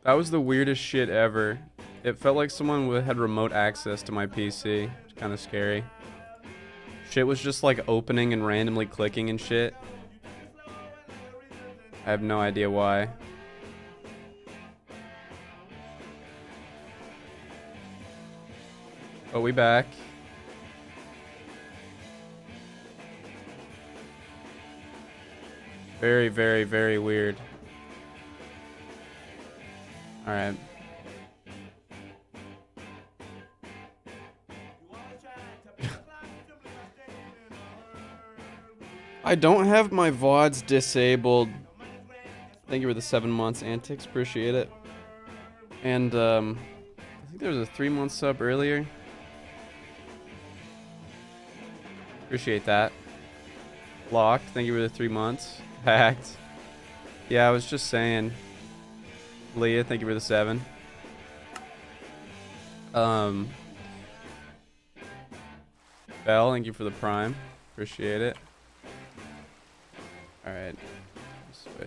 That was the weirdest shit ever. It felt like someone had remote access to my PC. It's kind of scary. Shit was just like opening and randomly clicking and shit. I have no idea why. But we back. Very, very, very weird. Alright. I don't have my VODs disabled. Thank you for the 7 months, Antics. Appreciate it. And, I think there was a 3-month sub earlier. Appreciate that. Locked. Thank you for the 3 months. Hacked. Yeah, I was just saying. Leah, thank you for the 7. Bell, thank you for the Prime. Appreciate it. Alright. Switch.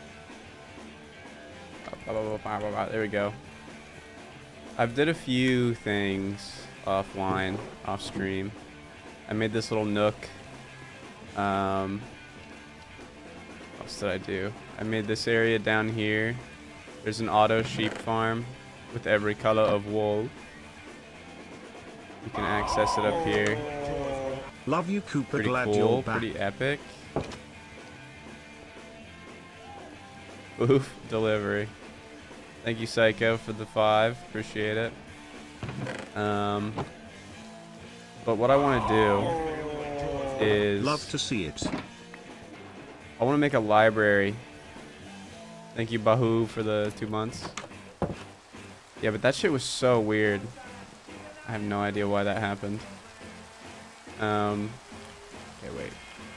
There we go. I've did a few things offline, off stream. I made this little nook. What else did I do? I made this area down here. There's an auto sheep farm with every color of wool. You can access it up here. Love you, Cooper. Pretty Glad cool, you're back. pretty epic. Oof, delivery. Thank you, Psycho, for the 5. Appreciate it. But what I want to do is... Love to see it. I want to make a library. Thank you, Bahu, for the 2 months. Yeah, but that shit was so weird. I have no idea why that happened. Okay, wait.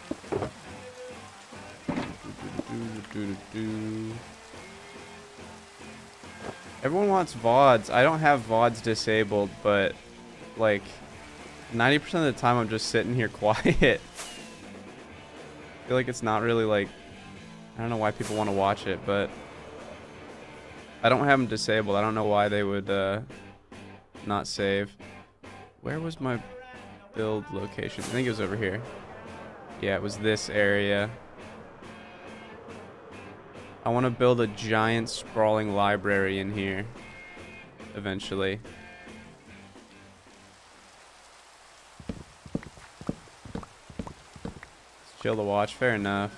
Everyone wants VODs. I don't have VODs disabled, but like 90% of the time I'm just sitting here quiet. I feel like it's not really like, I don't know why people want to watch it, but I don't have them disabled. I don't know why they would not save. Where was my build location? I think it was over here. Yeah, it was this area. I want to build a giant sprawling library in here eventually. It's chill to watch, fair enough.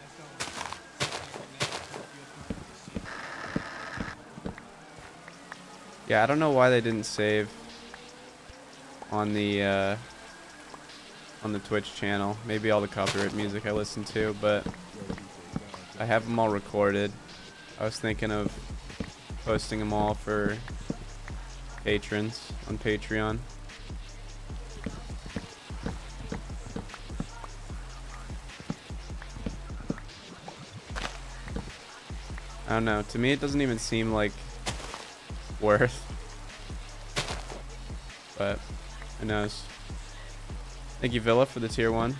Yeah, I don't know why they didn't save on the Twitch channel. Maybe all the copyright music I listen to, but I have them all recorded. I was thinking of posting them all for patrons on Patreon. I don't know. To me, it doesn't even seem like worth. But who knows? Thank you, Villa, for the tier 1.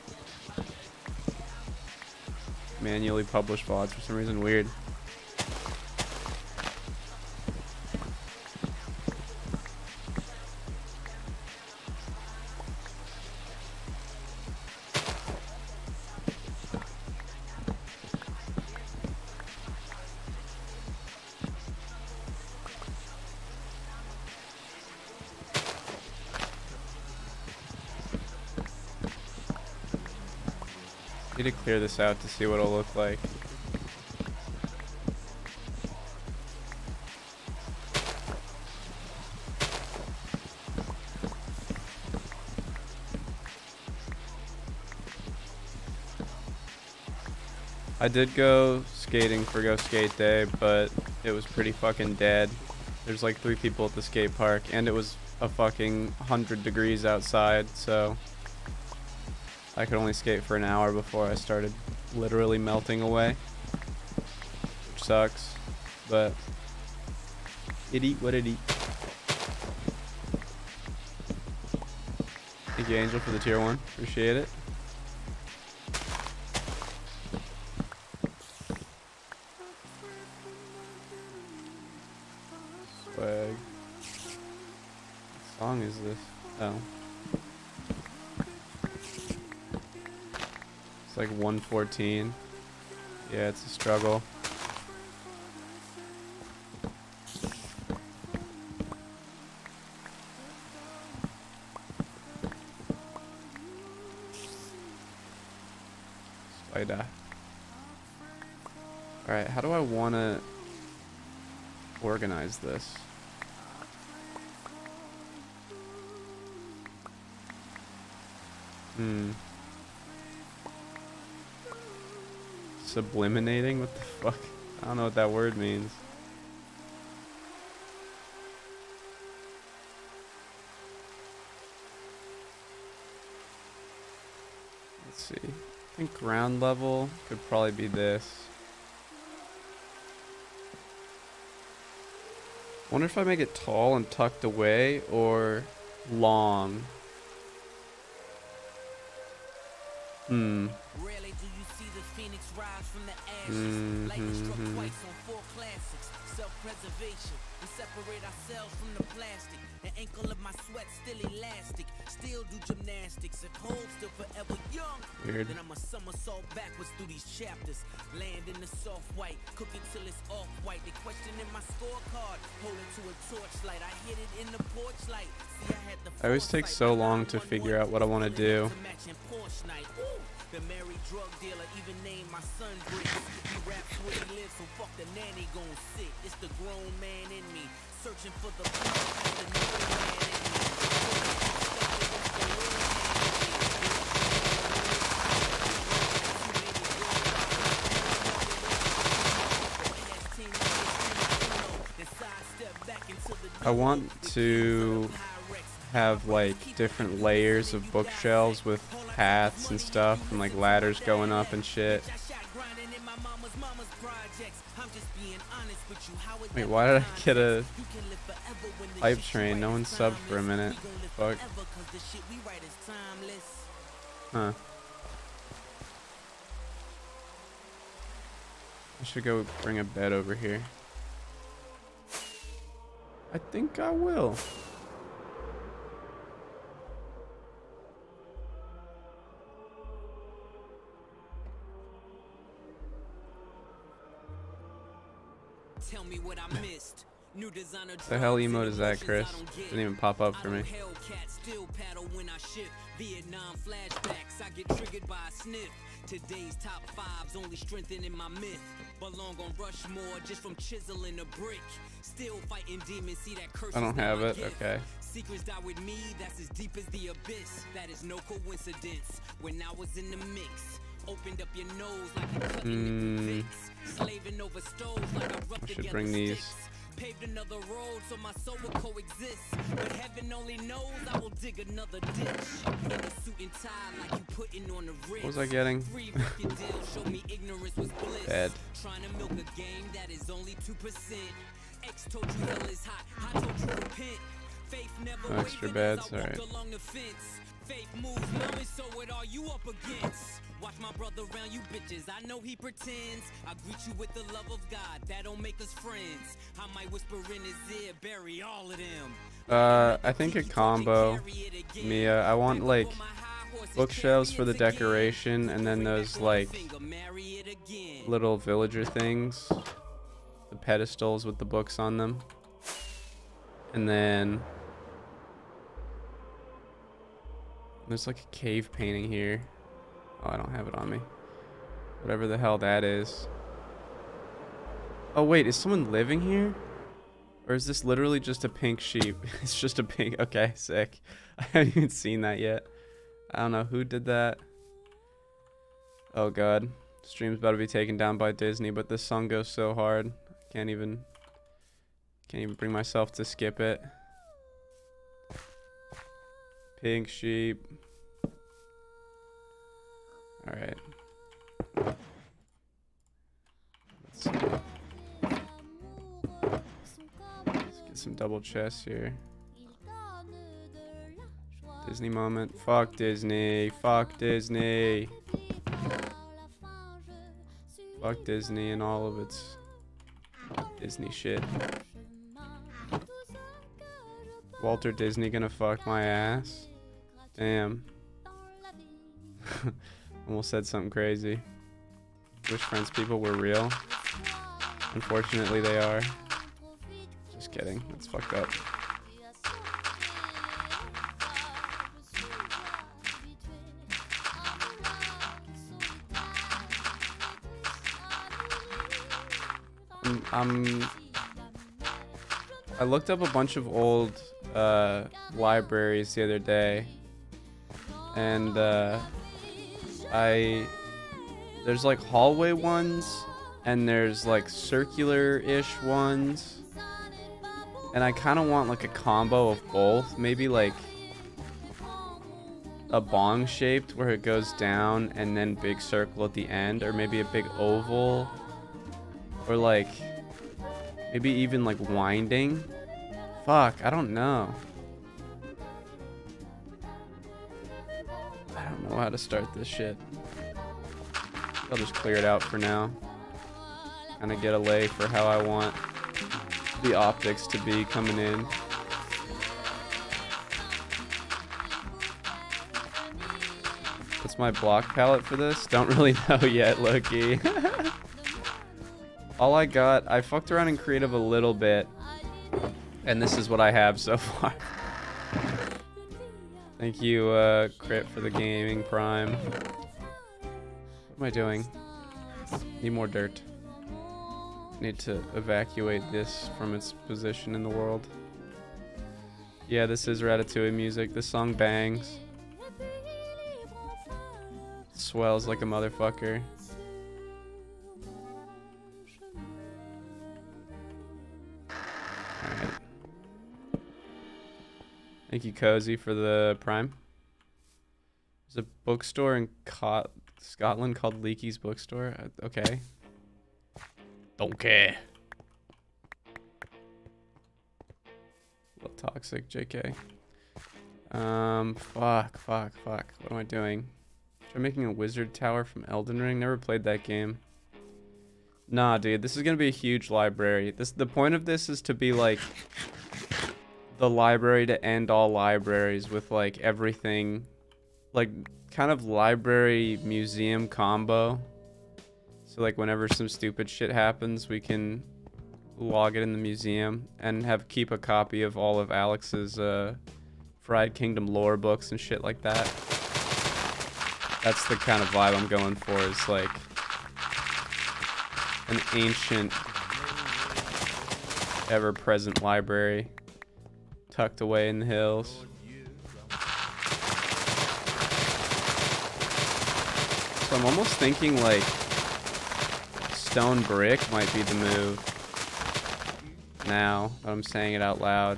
Manually publish VODs for some reason. Weird. Need to clear this out to see what it'll look like. I did go skating for Go Skate Day, but it was pretty fucking dead. There's like 3 people at the skate park, and it was a fucking 100 degrees outside, so I could only skate for an hour before I started literally melting away, which sucks, but it eat what it eat. Thank you, Angel, for the tier 1. Appreciate it. this? Oh. It's like 114. Yeah, it's a struggle. Spider. Alright, how do I want to organize this? Subliminating? What the fuck? I don't know what that word means. Let's see. I think ground level could probably be this. Wonder if I make it tall and tucked away or long. Rarely do you see the phoenix rise from the ashes. Lightning struck twice on 4 classics. Self-preservation. We separate ourselves from the plastic. The ankle of my sweat still elastic. Still do gymnastics. If cold still forever young. Weird. Then I'm a somersault backwards through these chapters. Land in the soft white. Cook it till it's off-white. They questioning my scorecard. Hold it to a torchlight. I hit it in the porch light. See, I had the I always take so long to figure out what I want to do. The merry drug dealer even named my son Bricks. He raps where he lives, so fuck the nanny gon' sit. It's the grown man in me, searching for the peace of the new man in me. I want to have like different layers of bookshelves with paths and stuff and like ladders going up and shit. Wait, why did I get a hype train? No one subbed for a minute. Fuck. Huh. I should go bring a bed over here. I think I will. Tell me what I missed. New designer The hell emote is that, Chris? Didn't even pop up for me. Still paddle when I shift. Vietnam flashbacks, I get triggered by a sniff. Today's top 5's only strengthening my myth. Belong on Rushmore just from chiseling a brick. Still fighting demons, see that curse. I don't have it. Okay. Secrets die with me, that's as deep as the abyss. That is no coincidence. When I was in the mix, opened up your nose like a cooking with the slaving over stoves like a rough I should bring these. Paved another road so my soul will coexist. But heaven only knows I will dig another ditch. In a suit and tie like you putting on the wrist. What was I getting? Bed. Trying to milk a game that is only 2%. X told you hell is hot, I told you repent. Faith never No extra beds, alright. along the fence. Faith moves mountains, so what are you up against? Watch my brother around you bitches, I know he pretends. I greet you with the love of God, that don't make us friends. I might whisper in his ear, bury all of them. I think a combo. Mia, I want like bookshelves for the decoration and then those like little villager things. The pedestals with the books on them. And then there's like a cave painting here. Oh, I don't have it on me. Whatever the hell that is. Oh wait, is someone living here? Or is this literally just a pink sheep? It's just a pink. Okay, sick. I haven't even seen that yet. I don't know who did that. Oh god. Stream's about to be taken down by Disney, but this song goes so hard. Can't even bring myself to skip it. Pink sheep. Alright. Let's see. Let's get some double chests here. Disney moment. Fuck Disney. Fuck Disney. Fuck Disney and all of its Disney shit. Walter Disney gonna fuck my ass? Damn. Almost said something crazy. Wish Friends people were real. Unfortunately, they are. Just kidding. That's fucked up. I looked up a bunch of old libraries the other day, and there's like hallway ones and there's like circular-ish ones, and I kind of want like a combo of both. Maybe like a bong shaped where it goes down and then big circle at the end, or maybe a big oval, or like maybe even like winding. Fuck, I don't know. I don't know how to start this shit. I'll just clear it out for now. Kind of get a lay for how I want the optics to be coming in. What's my block palette for this? Don't really know yet, Loki. All I got, I fucked around in creative a little bit, and this is what I have so far. Thank you, Crit, for the gaming prime. What am I doing? Need more dirt. Need to evacuate this from its position in the world. Yeah, this is Ratatouille music. This song bangs. Swells like a motherfucker. Alright. Thank you, Cozy, for the prime. There's a bookstore in Scotland called Leakey's Bookstore. Okay. Don't care. A little toxic, JK. Fuck. What am I doing? Try making a wizard tower from Elden Ring. Never played that game. Nah, dude, this is gonna be a huge library. The point of this is to be like the library to end all libraries with like everything, like kind of library museum combo. So like whenever some stupid shit happens, we can log it in the museum and keep a copy of all of Alex's Fried Kingdom lore books and shit like that. That's the kind of vibe I'm going for, is like an ancient, ever-present library tucked away in the hills. So I'm almost thinking like stone brick might be the move now that I'm saying it out loud.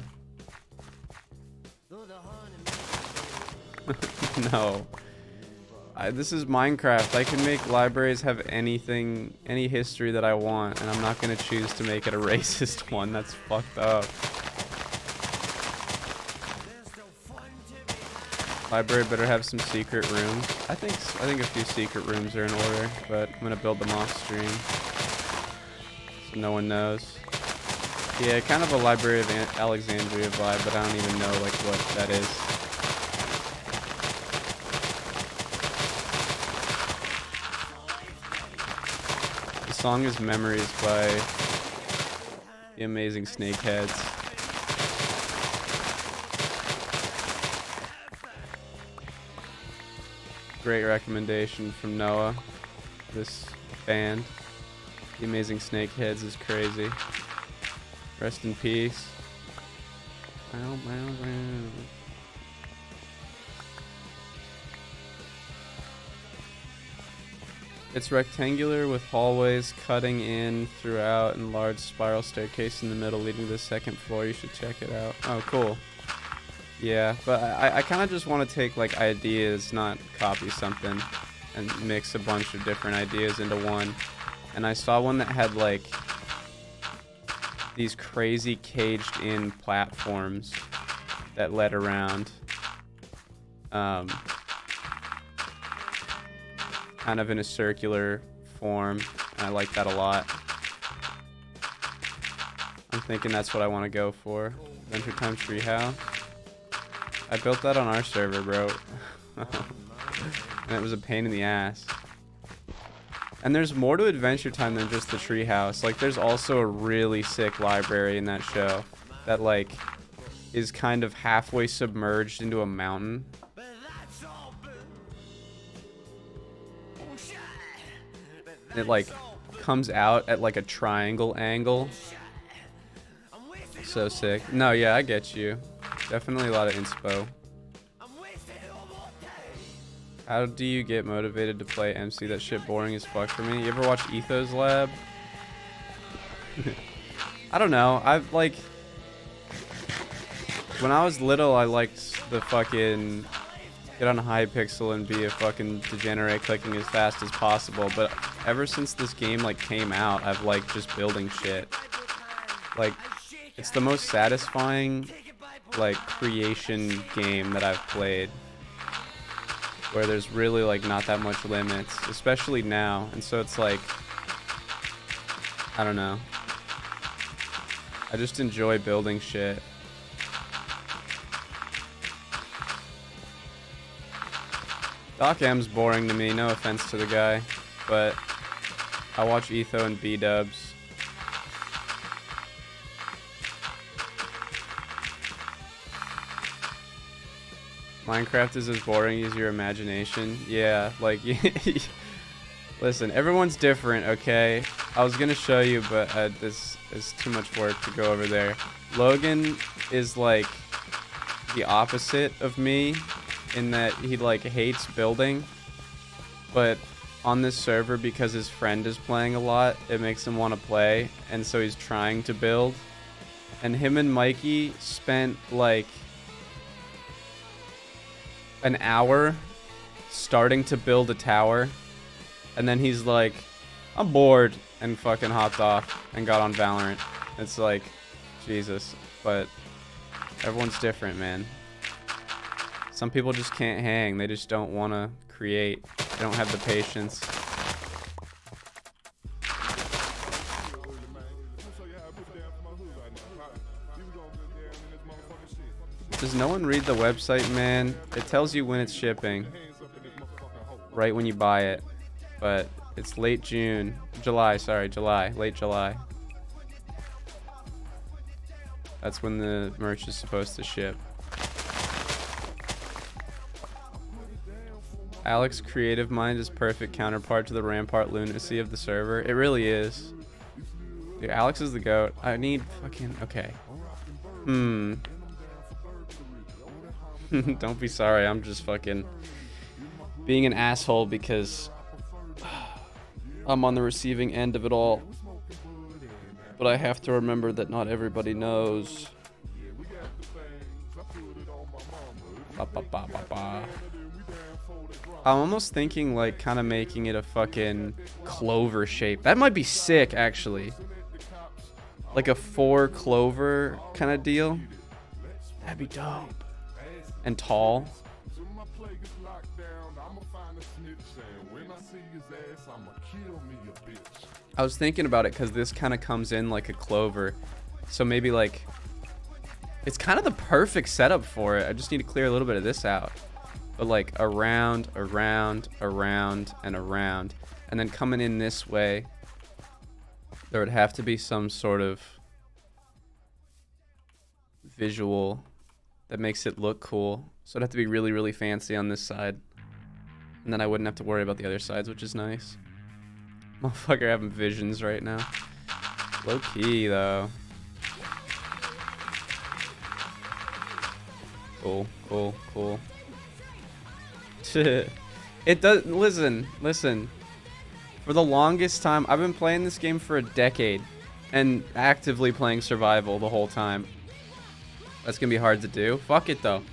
No. This is Minecraft. I can make libraries have anything, any history that I want, and I'm not going to choose to make it a racist one. That's fucked up. Library better have some secret rooms. I think a few secret rooms are in order, but I'm going to build them off stream so no one knows. Yeah, kind of a Library of Alexandria vibe, but I don't even know like what that is. The song is Memories by the amazing Snakeheads. Great recommendation from Noah. This band, the amazing Snakeheads, is crazy. Rest in peace. It's rectangular with hallways cutting in throughout and large spiral staircase in the middle leading to the second floor. You should check it out. Oh, cool. Yeah, but I kind of just want to take like ideas, not copy something, and mix a bunch of different ideas into one. And I saw one that had like these crazy caged in platforms that led around. Kind of in a circular form, and I like that a lot. I'm thinking that's what I want to go for. Adventure Time Treehouse. I built that on our server, bro. And it was a pain in the ass. And there's more to Adventure Time than just the treehouse. Like, there's also a really sick library in that show that, like, is kind of halfway submerged into a mountain. It, like, comes out at, like, a triangle angle. So sick. No, yeah, I get you. Definitely a lot of inspo. How do you get motivated to play MC? That shit boring as fuck for me. You ever watch Ethos Lab? I don't know. I've like... When I was little, I liked the fucking... Get on a Hypixel and be a fucking degenerate clicking as fast as possible. But ever since this game like came out, I've liked just building shit. Like, it's the most satisfying like creation game that I've played. Where there's really like not that much limits, especially now. And so it's like, I don't know. I just enjoy building shit. Doc M's boring to me, no offense to the guy, but I watch Etho and B-dubs. Minecraft is as boring as your imagination. Yeah, like, listen, everyone's different, okay? I was gonna show you, but this is too much work to go over there. Logan is like the opposite of me in that he like hates building, but on this server, because his friend is playing a lot, it makes him want to play, and so he's trying to build. And him and Mikey spent like an hour starting to build a tower, and then he's like, I'm bored, and fucking hopped off and got on Valorant. It's like, Jesus, but everyone's different, man. Some people just can't hang, they just don't want to create, they don't have the patience. Does no one read the website, man? It tells you when it's shipping. Right when you buy it. But it's late June. July, sorry, July. Late July. That's when the merch is supposed to ship. Alex's creative mind is perfect counterpart to the rampart lunacy of the server. It really is. Dude, Alex is the GOAT. I need fucking... Okay. Don't be sorry, I'm just fucking being an asshole because I'm on the receiving end of it all. But I have to remember that not everybody knows. Ba, ba, ba, ba, ba. I'm almost thinking like kind of making it a fucking clover shape. That might be sick, actually. Like a 4 clover kind of deal. That'd be dope. And tall. I was thinking about it because this kind of comes in like a clover. So maybe like... It's kind of the perfect setup for it. I just need to clear a little bit of this out. But like around, around, around, and around. And then coming in this way, there would have to be some sort of visual that makes it look cool. So it'd have to be really, really fancy on this side. And then I wouldn't have to worry about the other sides, which is nice. Motherfucker having visions right now. Low key, though. Cool, cool, cool. It does... Listen. For the longest time, I've been playing this game for a decade. And actively playing survival the whole time. That's gonna be hard to do. Fuck it, though.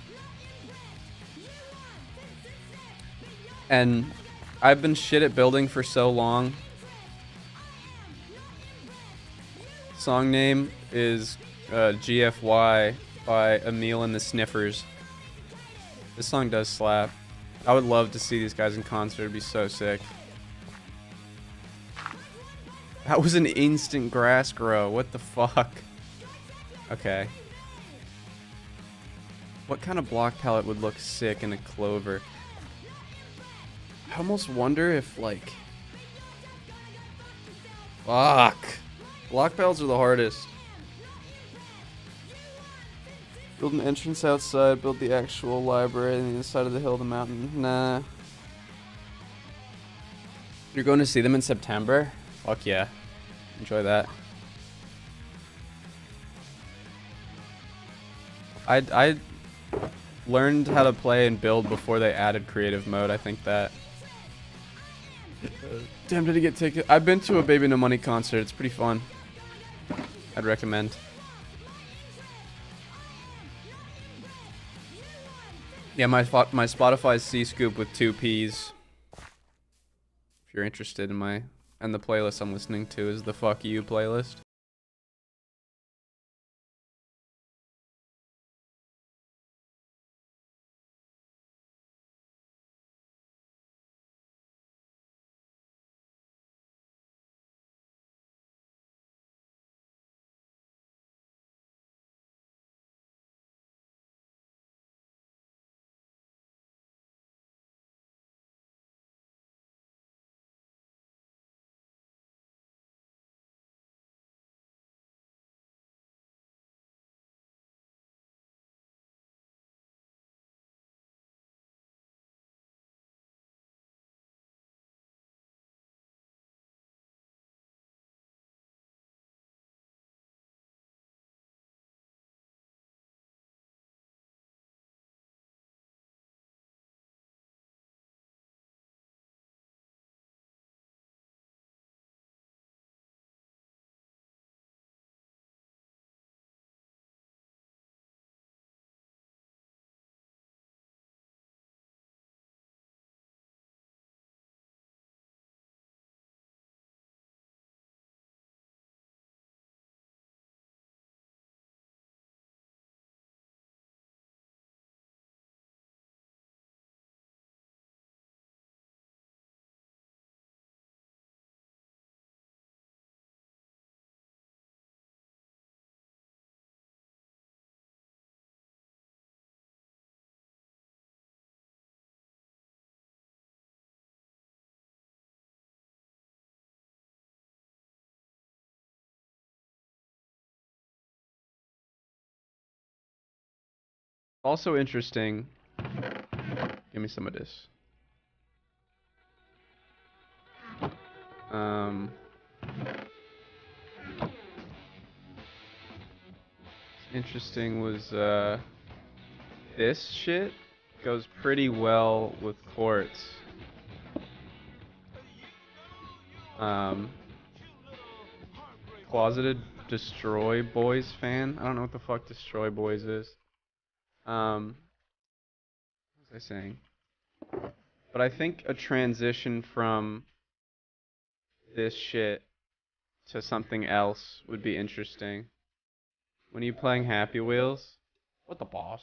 And I've been shit at building for so long. Song name is GFY by Emil and the Sniffers. This song does slap. I would love to see these guys in concert. It'd be so sick. That was an instant grass grow. What the fuck? Okay. What kind of block palette would look sick in a clover? I almost wonder if, like... Fuck! Block palettes are the hardest. Build an entrance outside, build the actual library on the inside of the hill of the mountain. Nah. You're going to see them in September? Fuck yeah. Enjoy that. I learned how to play and build before they added creative mode. I think that. Damn, did he get ticket? I've been to a Baby No Money concert. It's pretty fun. I'd recommend. Yeah, my Spotify's C-Scoop with 2 P's. If you're interested in my... And the playlist I'm listening to is the Fuck You playlist. Also interesting. Give me some of this. Interesting was this shit goes pretty well with quartz. Closeted Destroy Boys fan. I don't know what the fuck Destroy Boys is. What was I saying? But I think a transition from this shit to something else would be interesting. When are you playing Happy Wheels? What the boss?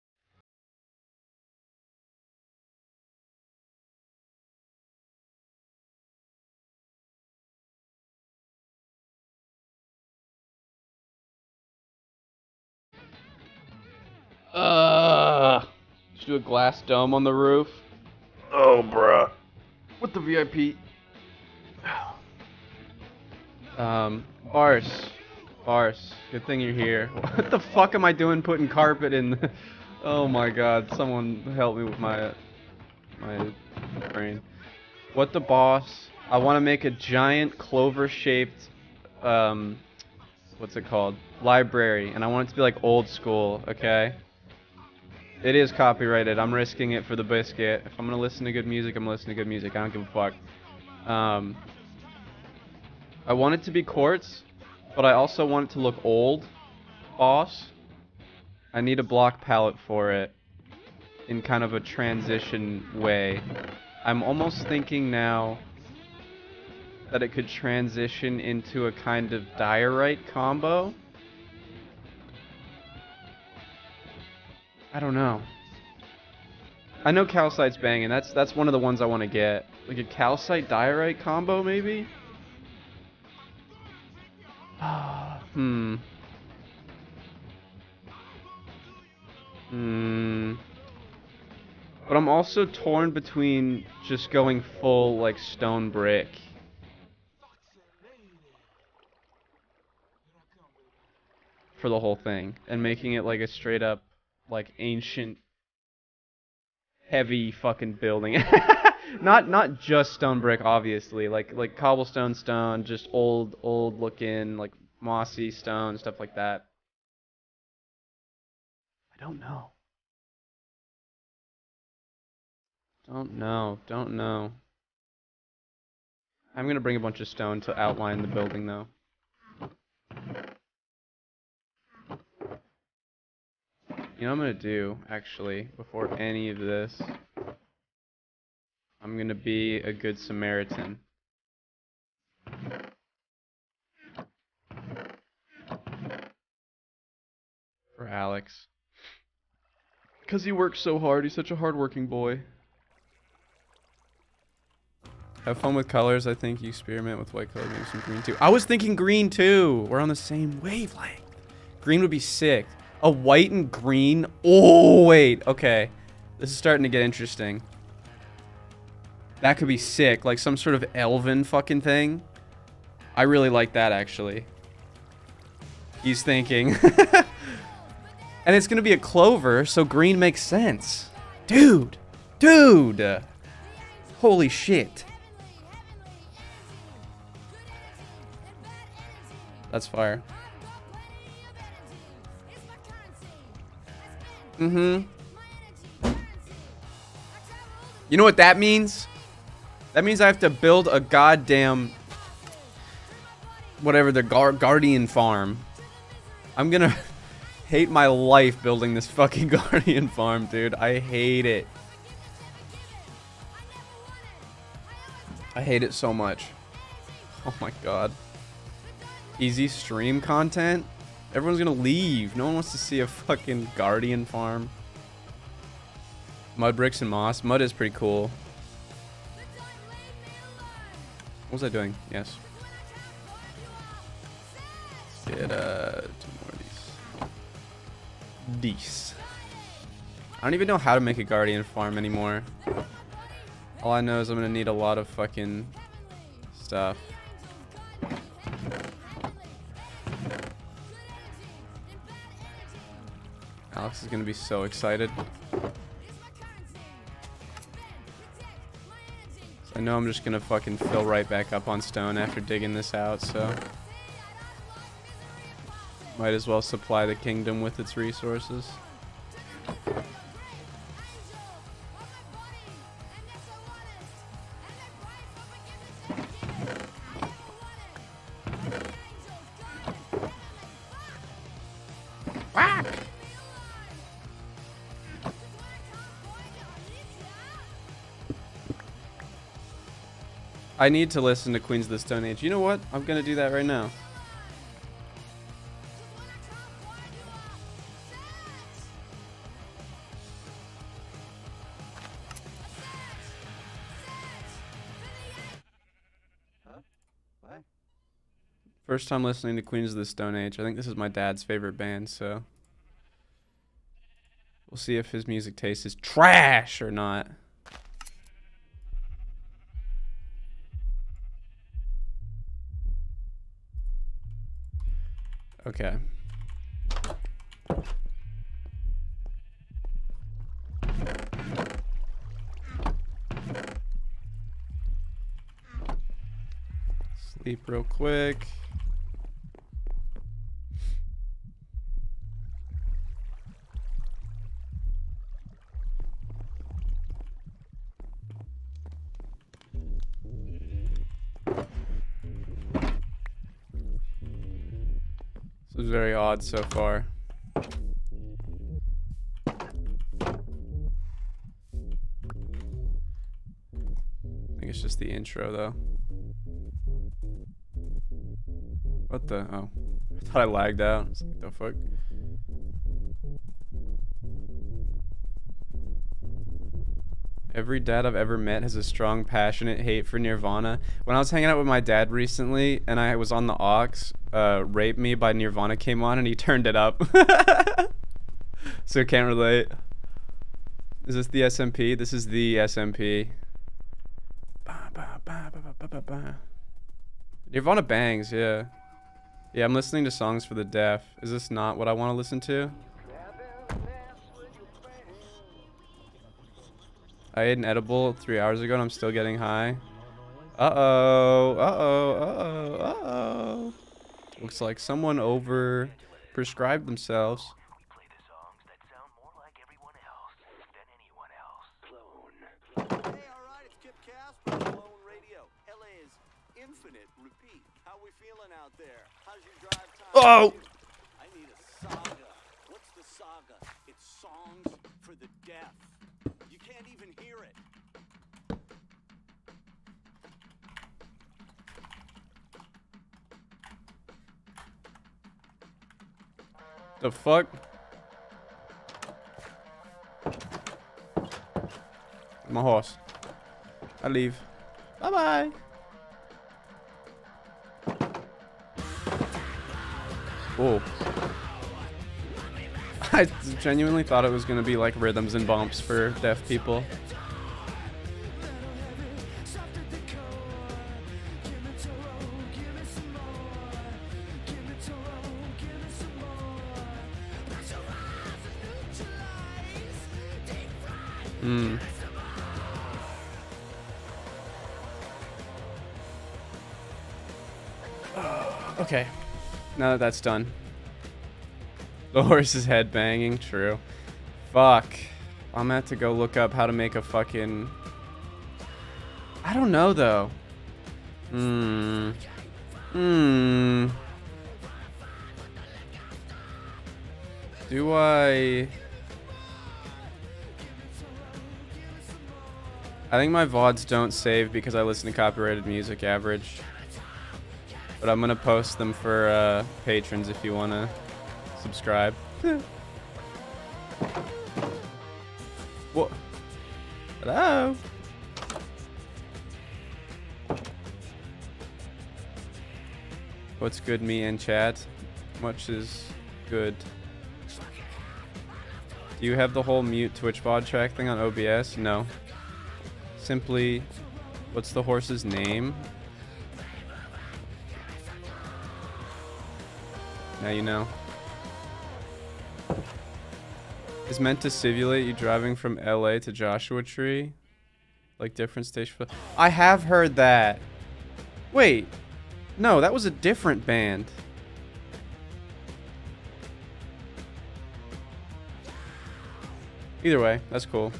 Just do a glass dome on the roof. Oh, bruh. With the VIP. Bars. Good thing you're here. What the fuck am I doing putting carpet in the... Oh my god, someone help me with my brain. What the boss? I want to make a giant clover-shaped, what's it called? Library, and I want it to be like old school, okay? It is copyrighted. I'm risking it for the biscuit. If I'm gonna listen to good music, I'm listening to good music. I don't give a fuck. I want it to be quartz, but I also want it to look old, boss. I need a block palette for it in kind of a transition way. I'm almost thinking now that it could transition into a kind of diorite combo. I don't know. I know calcite's banging. That's one of the ones I want to get. Like a calcite diorite combo, maybe? But I'm also torn between just going full, like, stone brick. For the whole thing. And making it, like, a straight up, like, ancient, heavy fucking building. Not just stone brick, obviously. Like cobblestone stone, just old looking, like, mossy stone, stuff like that. I don't know. Don't know. I'm gonna bring a bunch of stone to outline the building, though. You know what I'm gonna do, actually, before any of this? I'm gonna be a good Samaritan. For Alex. Because he works so hard, he's such a hardworking boy. Have fun with colors. I think you experiment with white color, maybe some green too. I was thinking green too. We're on the same wavelength. Green would be sick. A white and green. Oh, wait. Okay. This is starting to get interesting. That could be sick. Like some sort of elven fucking thing. I really like that, actually. He's thinking. And it's going to be a clover, so green makes sense. Dude. Holy shit. That's fire. You know what that means? That means I have to build a goddamn... whatever, the guardian farm. I'm gonna hate my life building this fucking guardian farm, dude. I hate it. I hate it so much. Oh my god. Easy stream content? Everyone's gonna leave. No one wants to see a fucking guardian farm. Mud bricks and moss. Mud is pretty cool. What was I doing? Yes. Let's get 2 more of these. I don't even know how to make a guardian farm anymore. All I know is I'm gonna need a lot of fucking stuff. Alex is gonna be so excited. I know I'm just gonna fucking fill right back up on stone after digging this out, so might as well supply the kingdom with its resources. I need to listen to Queens of the Stone Age. You know what? I'm gonna do that right now. First time listening to Queens of the Stone Age. I think this is my dad's favorite band, so we'll see if his music taste is trash or not. Okay. Sleep real quick. This is very odd so far. I think it's just the intro though. What the? Oh. I thought I lagged out. I was like, the fuck? Every dad I've ever met has a strong, passionate hate for Nirvana. When I was hanging out with my dad recently and I was on the aux, Rape Me by Nirvana came on and he turned it up. So can't relate. Is this the SMP? This is the SMP. Nirvana bangs, yeah. Yeah, I'm listening to songs for the deaf. Is this not what I want to listen to? I ate an edible 3 hours ago and I'm still getting high. Uh-oh, uh-oh, uh-oh, uh-oh. Looks like someone over-prescribed themselves. Oh! I need a saga. What's the saga? It's songs for the deaf. You can't even hear it. The fuck? My horse. I leave. Bye-bye. Oh. I genuinely thought it was gonna be like rhythms and bumps for deaf people. Okay. Now that that's done. The horse is head banging, true. Fuck. I'm gonna have to go look up how to make a fucking... I don't know though. Do I think my VODs don't save because I listen to copyrighted music average. But I'm gonna post them for patrons if you wanna subscribe. What? Hello? What's good, me and chat? Much is good. Do you have the whole mute Twitch VOD track thing on OBS? No. Simply, what's the horse's name? Now you know. Is meant to simulate you driving from LA to Joshua Tree? Like different station. I have heard that. Wait. No, that was a different band. Either way, that's cool.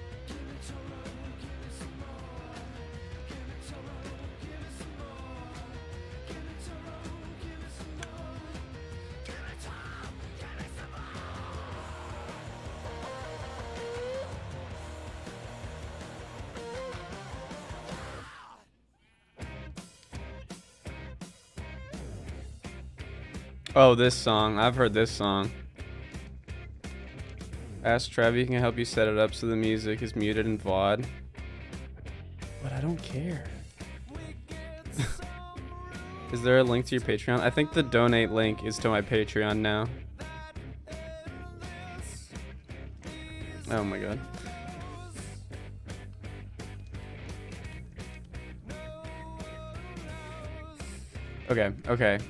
Oh, this song. I've heard this song. Ask Trevi, can help you set it up so the music is muted in VOD. But I don't care. Is there a link to your Patreon? I think the donate link is to my Patreon now. Oh my god. Okay, okay.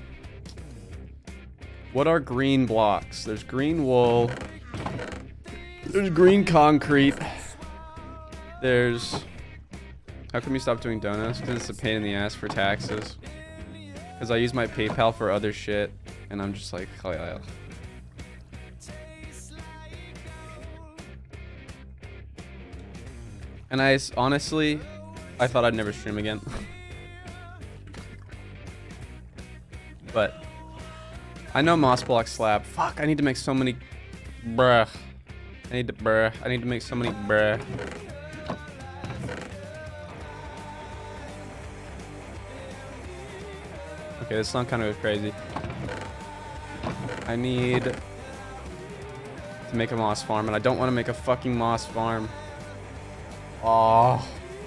What are green blocks? There's green wool. There's green concrete. There's... How come you stop doing donuts? Because it's a pain in the ass for taxes. Because I use my PayPal for other shit. And I'm just like... Oh. And honestly, I thought I'd never stream again. But... I know Moss Block slap. Fuck, I need to make so many... Bruh. I need to make so many bruh. Okay, this song kind of goes crazy. I need to make a moss farm, and I don't want to make a fucking moss farm. Oh.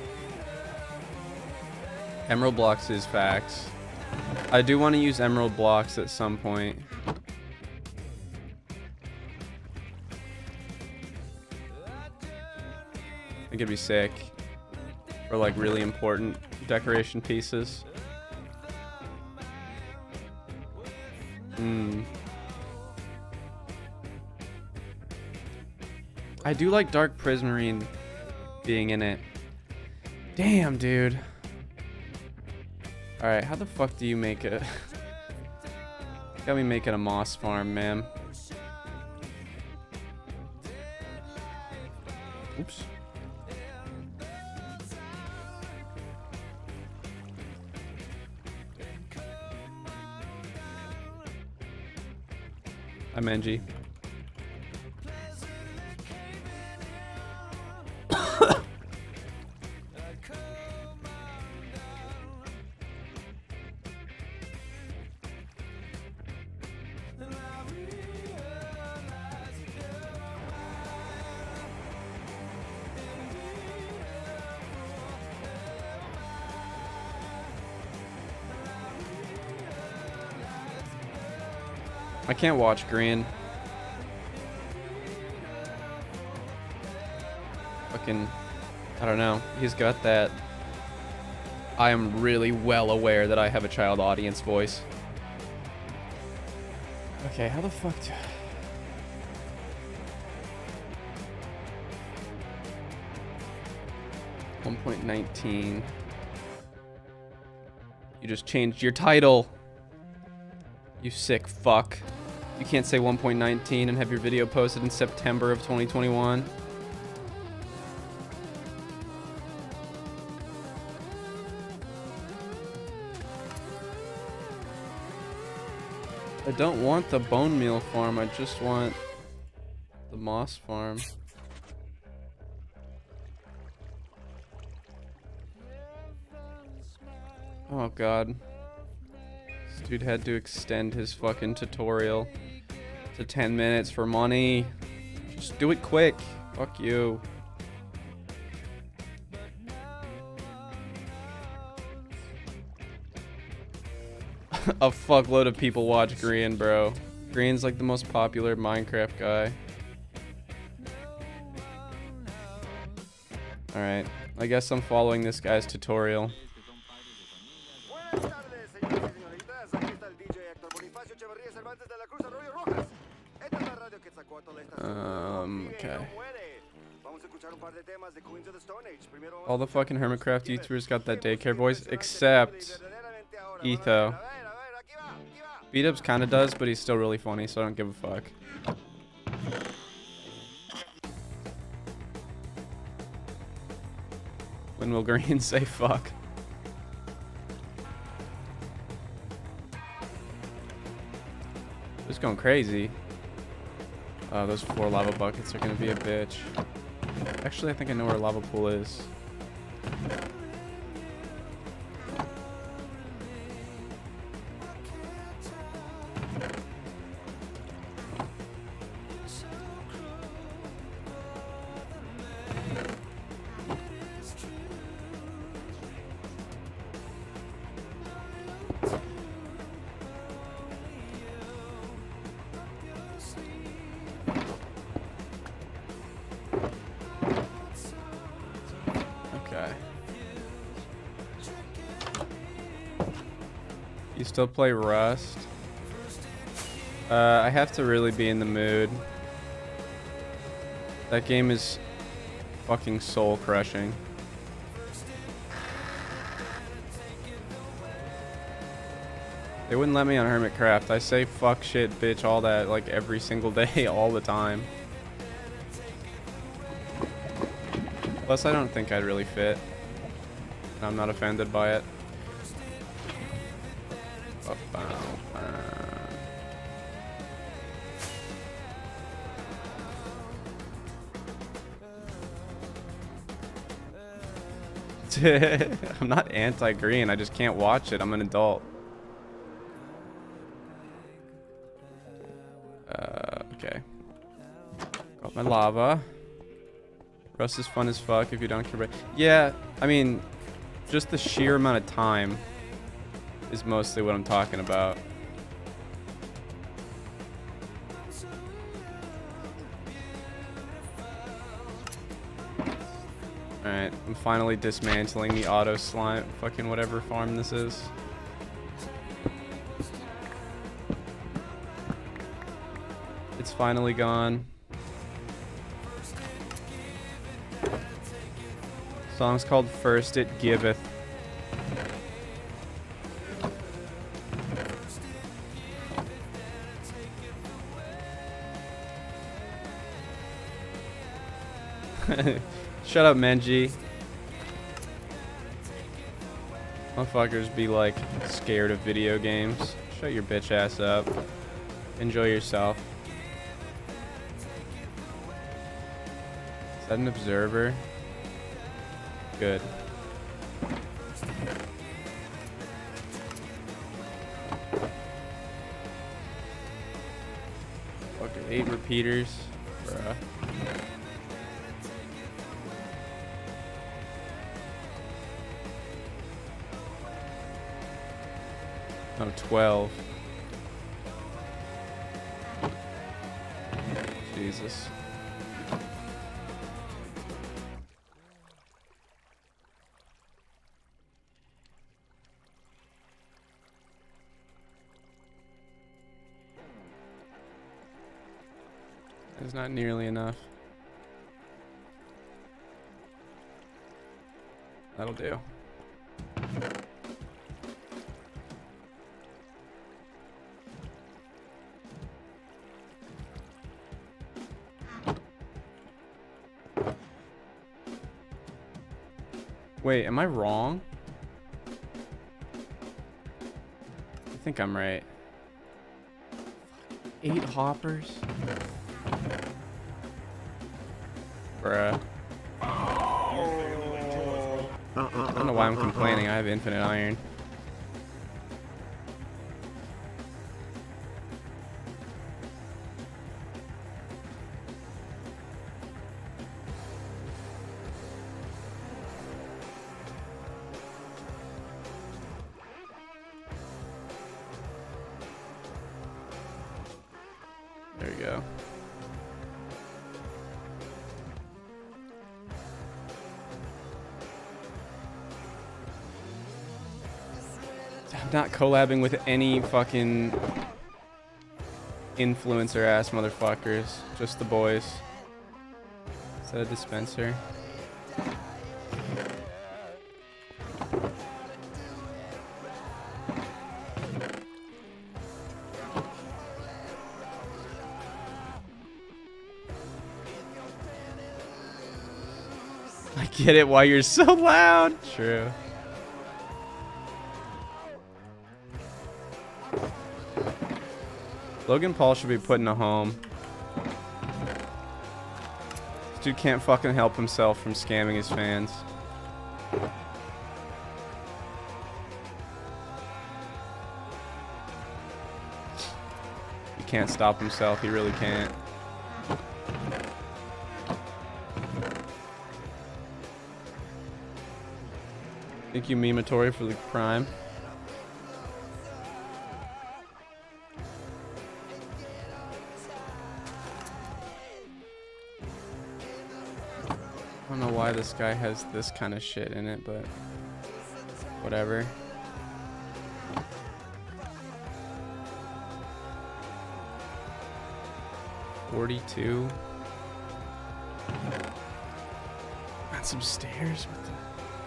Emerald blocks is facts. I do want to use emerald blocks at some point. think it'd be sick. For like really important decoration pieces. I do like Dark Prismarine being in it. Damn, dude. Alright, how the fuck do you make it? Got me making a moss farm, man. Oops. I'm Engie. I can't watch green. Fucking, I don't know. He's got that. I am really well aware that I have a child audience voice. Okay, how the fuck do... 1.19. You just changed your title. You sick fuck. You can't say 1.19 and have your video posted in September of 2021. I don't want the bone meal farm, I just want the moss farm. Oh god. This dude had to extend his fucking tutorial to 10 minutes for money. Just do it quick. Fuck you. A fuckload of people watch Green, bro. Green's like the most popular Minecraft guy. Alright, I guess I'm following this guy's tutorial. Okay. All the fucking Hermitcraft YouTubers got that daycare voice, except Etho. Beat-Ups kinda does, but he's still really funny, so I don't give a fuck. When will Green say fuck? It's going crazy. Those 4 lava buckets are gonna be a bitch. Actually, I think I know where a lava pool is. You still play Rust? I have to really be in the mood. That game is fucking soul crushing. They wouldn't let me on Hermitcraft. I say fuck, shit, bitch, all that like every single day, all the time. Plus, I don't think I'd really fit. I'm not offended by it. I'm not anti-green, I just can't watch it. I'm an adult. Okay. Got my lava. Rust is fun as fuck if you don't care about... Yeah, I mean, just the sheer amount of time is mostly what I'm talking about. Alright, I'm finally dismantling the auto slime, fucking whatever farm this is. It's finally gone. Song's called First It Giveth. Shut up, Menji. Motherfuckers be like scared of video games. Shut your bitch ass up. Enjoy yourself. Is that an observer? Good. Fucking 8 repeaters. Bruh. Oh, 12. Jesus. That's not nearly enough. That'll do. Wait, am I wrong? I think I'm right. 8 hoppers? Bruh. I don't know why I'm complaining. I have infinite iron. There we go. I'm not collabing with any fucking influencer ass motherfuckers. Just the boys. Is that a dispenser? I get it why you're so loud. True. Logan Paul should be put in a home. This dude can't fucking help himself from scamming his fans. He can't stop himself. He really can't. Thank you, Mematory, for the prime. I don't know why this guy has this kind of shit in it, but whatever. $42. Got some stairs with the...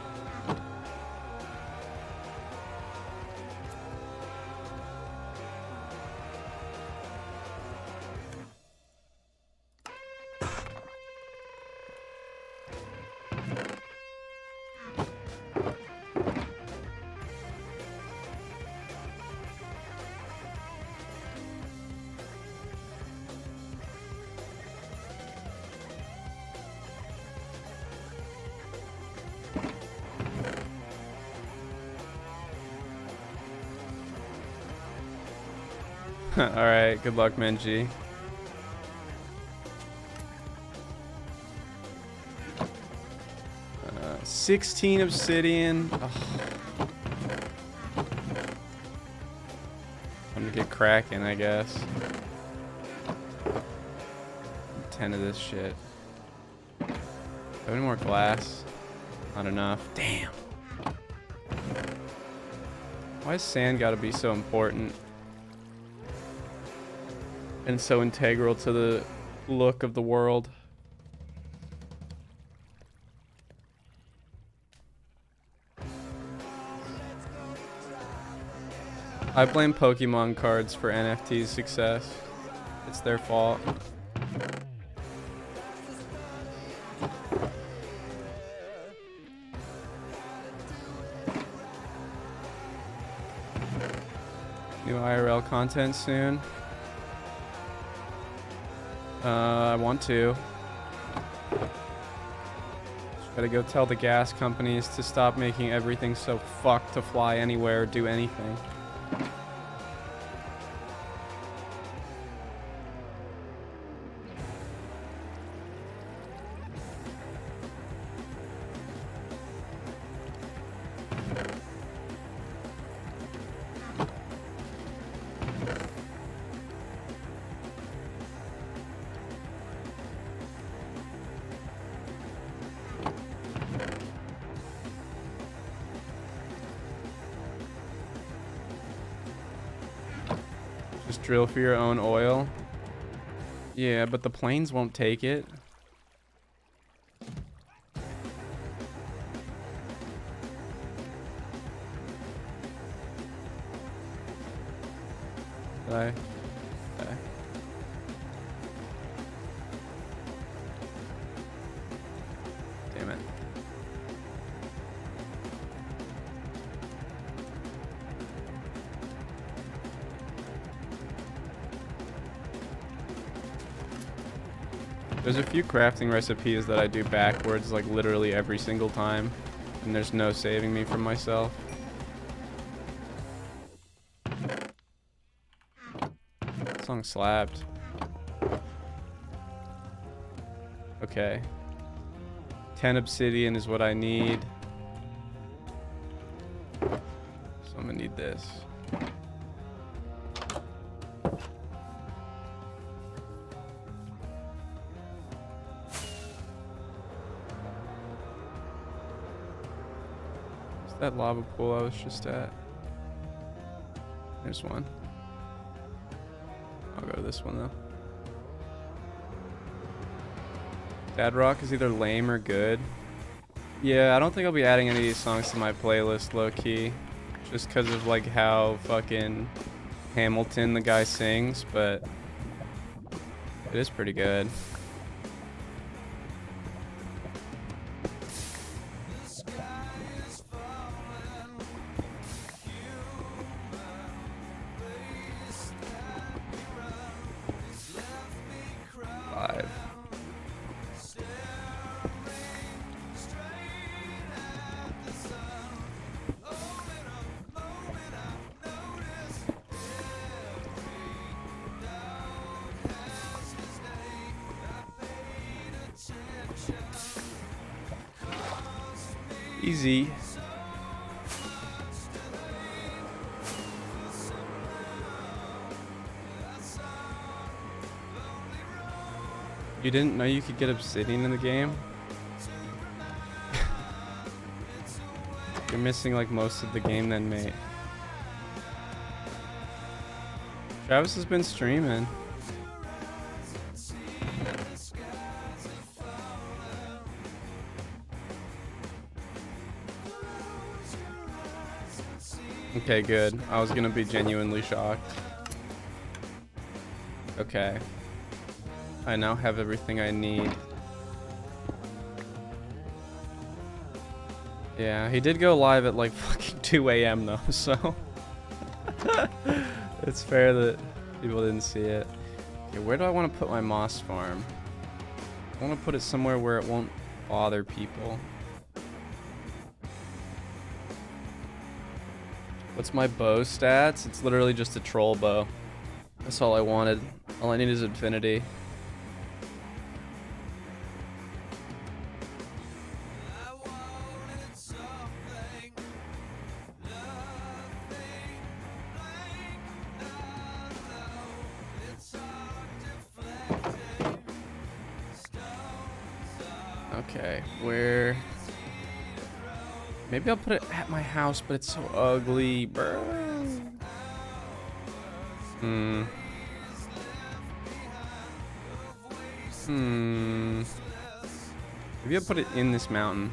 Alright, good luck, Menji. Uh, 16 obsidian. Ugh. I'm gonna get cracking, I guess. 10 of this shit. Have any more glass? Not enough. Damn. Why has sand gotta be so important? And so integral to the look of the world? I blame Pokemon cards for NFT's success. It's their fault. New IRL content soon. I want to. Just gotta go tell the gas companies to stop making everything so fucked to fly anywhere or do anything. Drill for your own oil. Yeah, but the planes won't take it. Okay. Damn it. There's a few crafting recipes that I do backwards, like literally every single time, and there's no saving me from myself. That song slapped. Okay. 10 obsidian is what I need. So I'm gonna need this. That lava pool I was just at. There's one. I'll go to this one though. Dad Rock is either lame or good. Yeah, I don't think I'll be adding any of these songs to my playlist low key. Just because of like how fucking Hamilton the guy sings, but it is pretty good. Easy. You didn't know you could get obsidian in the game? You're missing like most of the game then, mate. Travis has been streaming. Okay, good. I was gonna be genuinely shocked. Okay. I now have everything I need. Yeah, he did go live at like fucking 2 AM though, so it's fair that people didn't see it. Okay, where do I want to put my moss farm? I want to put it somewhere where it won't bother people. What's my bow stats? It's literally just a troll bow. That's all I wanted. All I need is infinity. Okay, where... Maybe I'll put it at my house, but it's so ugly, bro. Maybe I'll put it in this mountain.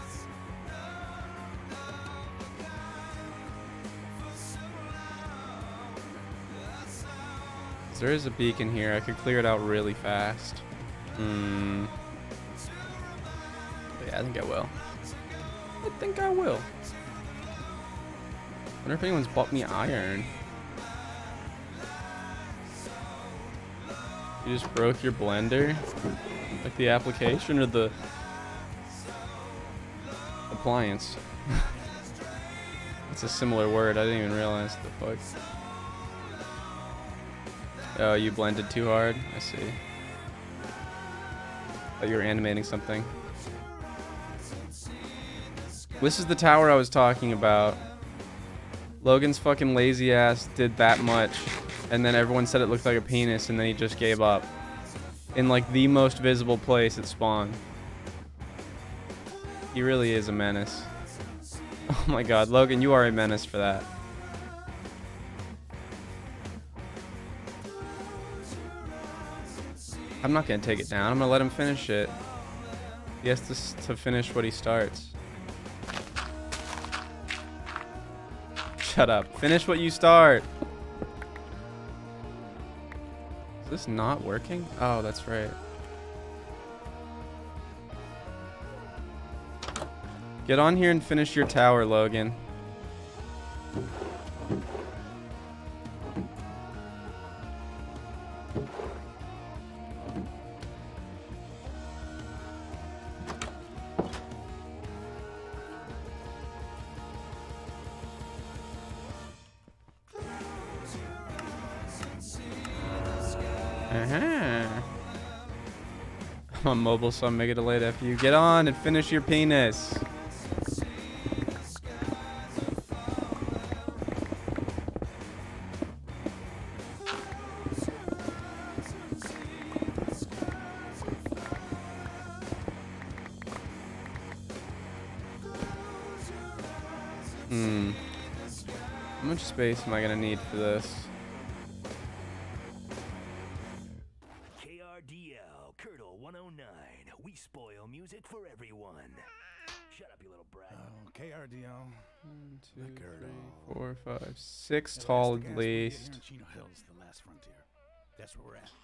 There is a beacon here. I could clear it out really fast. But yeah, I think I will. I think I will. Wonder if anyone's bought me iron. You just broke your blender? Like the application or the appliance? It's a similar word. I didn't even realize the fuck. Oh, you blended too hard? I see. Thought you were animating something. This is the tower I was talking about. Logan's fucking lazy ass did that much, and then everyone said it looked like a penis, and then he just gave up. In like the most visible place it spawned. He really is a menace. Oh my god, Logan, you are a menace for that. I'm not gonna take it down. I'm gonna let him finish it. He has to finish what he starts. Shut up. Finish what you start. Is this not working? Oh, that's right. Get on here and finish your tower, Logan. I'm on mobile, so I'm making it late after you. Get on and finish your penis. How much space am I gonna need for this? KRDL, Curdle 109. We spoil music for everyone. Shut up, you little brat. Oh, KRDL. 1, 2, 3, 4, 5, 6 tall at least. Chino Hills, the last frontier. That's where we're at.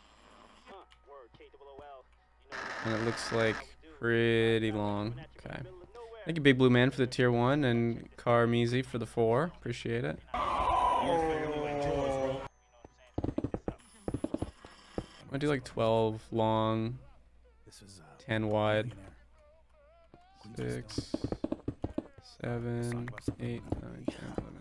And it looks like pretty long. Okay. Thank you, Big Blue Man, for the tier 1 and Carmeezy for the 4. Appreciate it. I'm gonna do like 12 long, 10 wide, 6, 7, 8, 9, 10, 11.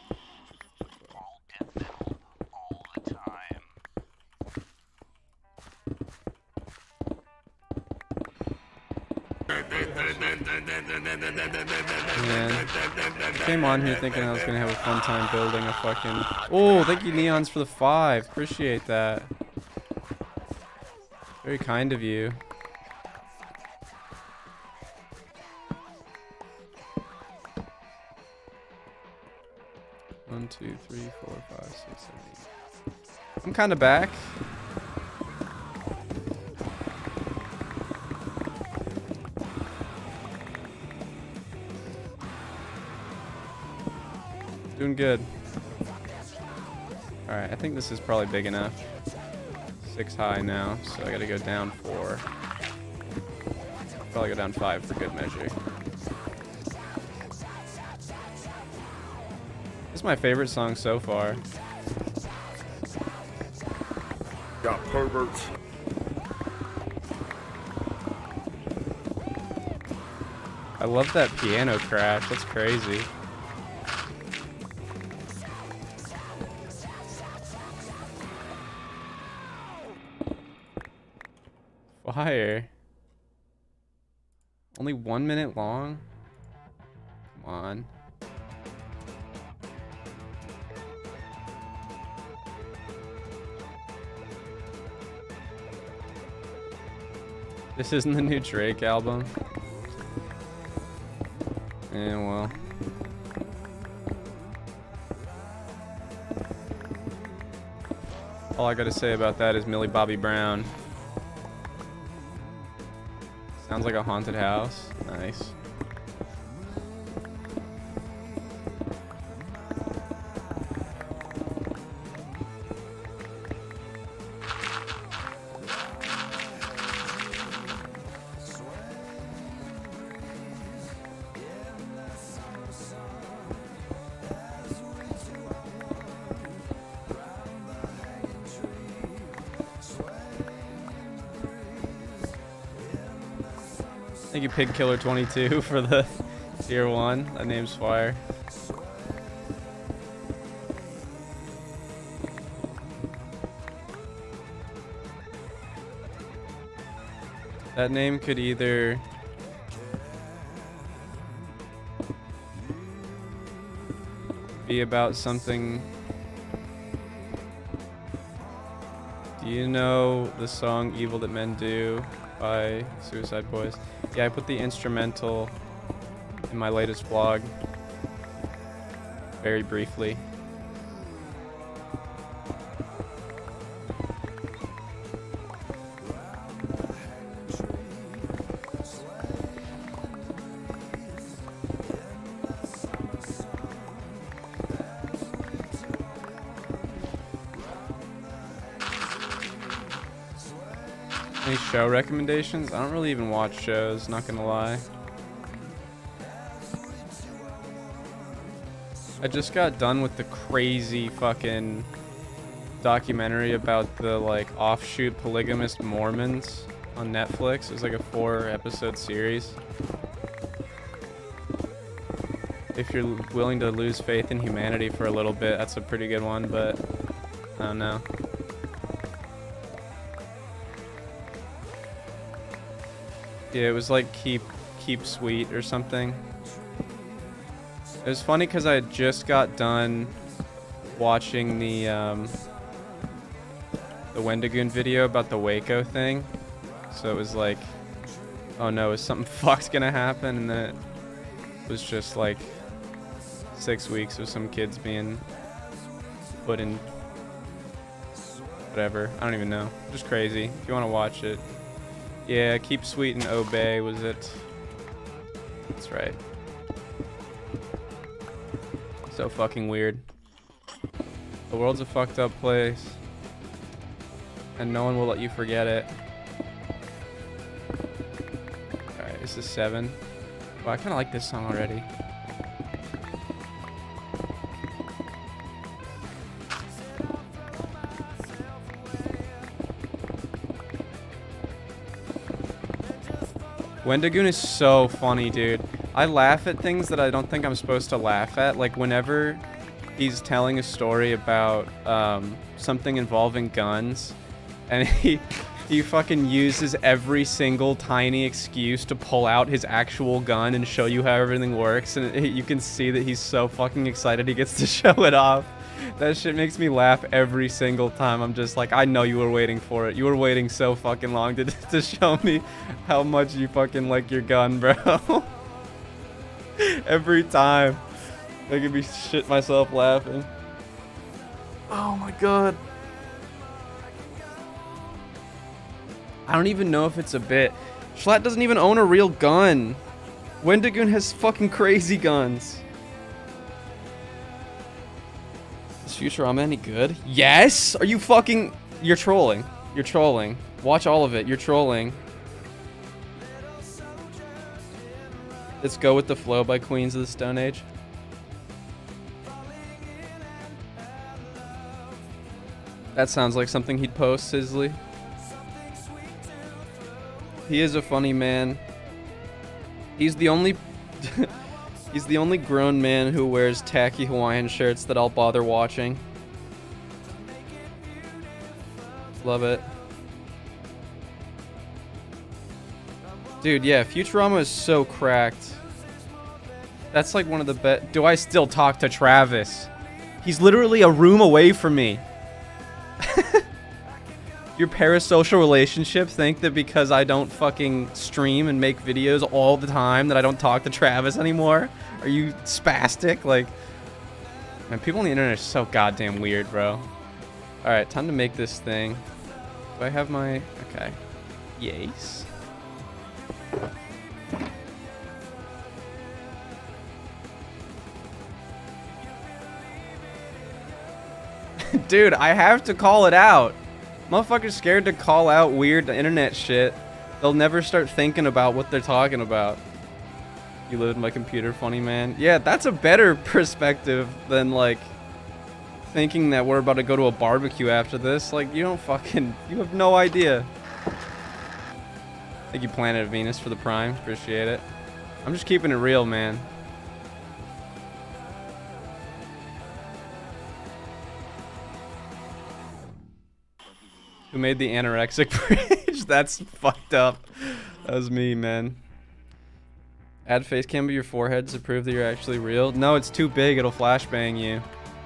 Yeah. Came on here thinking I was gonna have a fun time building a fucking. Oh, thank you, Neons, for the 5. Appreciate that. Very kind of you. One, 2, 3, 4, 5, 6, 7, 8. I'm kind of back. Doing good. Alright, I think this is probably big enough. 6 high now, so I gotta go down 4. Probably go down 5 for good measure. This is my favorite song so far. Got perverts. I love that piano crash. That's crazy. Fire. Only 1 minute long? Come on. This isn't the new Drake album. Yeah, Yeah, well. All I gotta say about that is Millie Bobby Brown. Sounds like a haunted house. Nice. Thank you, Pig Killer 22, for the tier 1. That name's fire. That name could either be about something. Do you know the song Evil That Men Do by Suicide Boys? Yeah, I put the instrumental in my latest vlog very briefly. Any show recommendations? I don't really even watch shows, not gonna lie. I just got done with the crazy fucking documentary about the like offshoot polygamist Mormons on Netflix. It was like a 4-episode series. If you're willing to lose faith in humanity for a little bit, that's a pretty good one, but I don't know. Yeah, it was like keep sweet or something. It was funny because I had just got done watching the Wendigoon video about the Waco thing. So it was like, oh no, is something fucked gonna happen? And then it was just like 6 weeks of some kids being put in whatever. I don't even know. Just crazy. If you want to watch it. Yeah, keep sweet and obey was it. That's right. So fucking weird. The world's a fucked up place. And no one will let you forget it. Alright, this is 7. Well, I kinda like this song already. Wendigoon is so funny, dude. I laugh at things that I don't think I'm supposed to laugh at. Like whenever he's telling a story about something involving guns, and he fucking uses every single tiny excuse to pull out his actual gun and show you how everything works, and you can see that he's so fucking excited he gets to show it off. That shit makes me laugh every single time. I'm just like, I know you were waiting for it. You were waiting so fucking long to show me how much you fucking like your gun, bro. Every time. I could be shit myself laughing. Oh my god. I don't even know if it's a bit. Schlatt doesn't even own a real gun. Wendigoon has fucking crazy guns. Is Futurama any good? Yes! Are you fucking... You're trolling. You're trolling. Watch all of it. You're trolling. Let's Go With The Flow by Queens of the Stone Age. That sounds like something he'd post, Sizzly. He is a funny man. He's the only... He's the only grown man who wears tacky Hawaiian shirts that I'll bother watching. Love it. Dude, yeah, Futurama is so cracked. That's like one of the best. Do I still talk to Travis? He's literally a room away from me. Your parasocial relationship think that because I don't fucking stream and make videos all the time that I don't talk to Travis anymore? Are you spastic? Like, man, people on the internet are so goddamn weird, bro. Alright, time to make this thing. Do I have my... Okay. Yes. Dude, I have to call it out. Motherfuckers scared to call out weird internet shit. They'll never start thinking about what they're talking about. You load my computer, funny man. Yeah, that's a better perspective than like thinking that we're about to go to a barbecue after this. Like, you don't fucking, you have no idea. Thank you, Planet Venus, for the prime. Appreciate it. I'm just keeping it real, man. Who made the anorexic bridge? That's fucked up. That was me, man. Add face cam to your forehead to prove that you're actually real. No, it's too big. It'll flashbang you.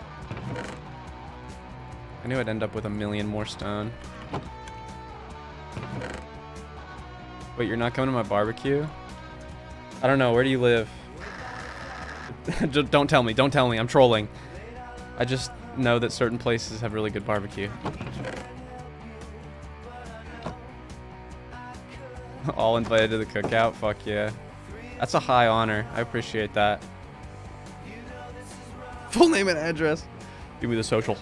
I knew I'd end up with 1 million more stone. Wait, you're not coming to my barbecue? I don't know. Where do you live? Don't tell me. Don't tell me. I'm trolling. I just know that certain places have really good barbecue. All invited to the cookout? Fuck yeah. That's a high honor. I appreciate that. Full name and address. Give me the social.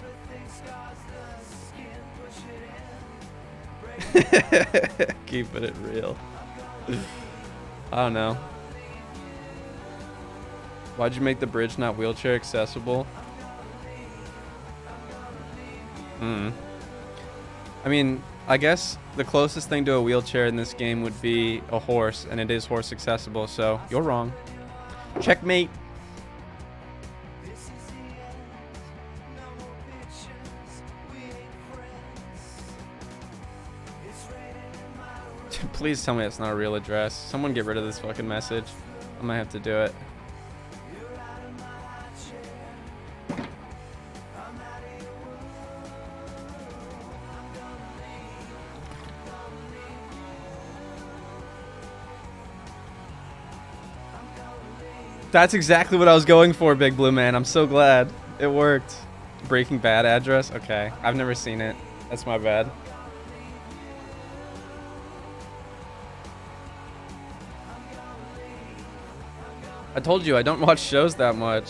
Keeping it real. I don't know. Why'd you make the bridge not wheelchair accessible? I mean, I guess the closest thing to a wheelchair in this game would be a horse, and it is horse accessible, so you're wrong. Checkmate. Please tell me it's not a real address. Someone get rid of this fucking message. I might have to do it. That's exactly what I was going for, Big Blue Man. I'm so glad. It worked. Breaking Bad address? Okay. I've never seen it. That's my bad. I told you, I don't watch shows that much.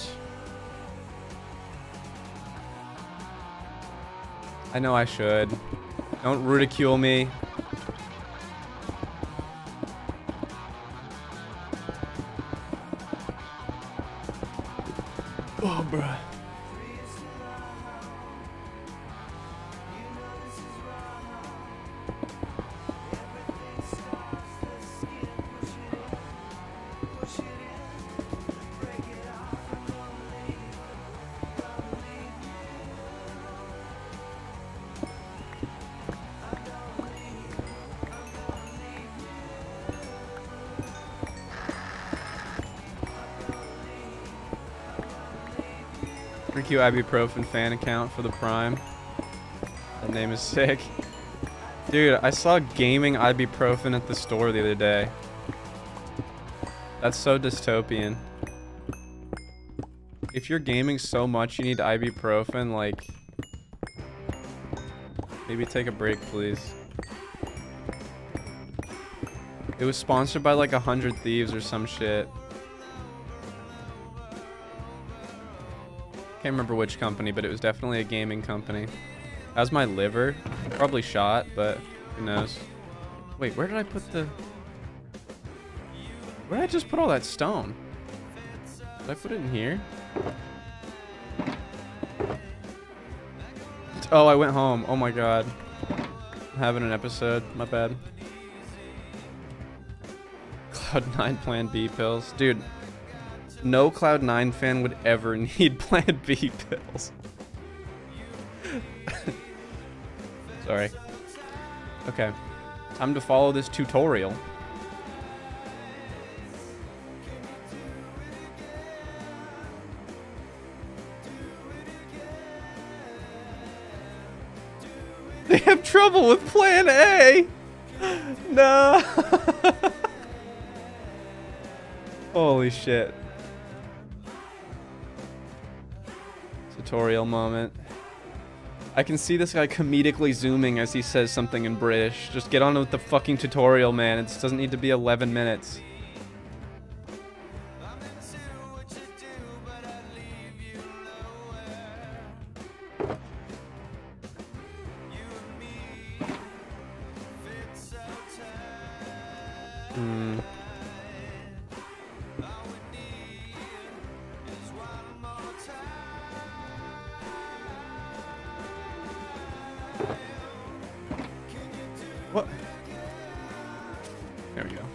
I know I should. Don't ridicule me. Oh, bruh. Thank you, Ibuprofen fan account for the prime. That name is sick. Dude, I saw gaming ibuprofen at the store the other day. That's so dystopian. If you're gaming so much you need ibuprofen, like... maybe take a break, please. It was sponsored by like 100 Thieves or some shit. Can't remember which company, but it was definitely a gaming company. That was my liver. Probably shot, but who knows. Wait, where did I put the... where did I just put all that stone? Did I put it in here? Oh, I went home. Oh my god. I'm having an episode. My bad. Cloud9 Plan B pills. Dude. No Cloud9 fan would ever need Plan B pills. Sorry. Okay. Time to follow this tutorial. They have trouble with plan A. No. Holy shit. Tutorial moment. I can see this guy comedically zooming as he says something in British. Just get on with the fucking tutorial, man. It doesn't need to be 11 minutes. What? There we go.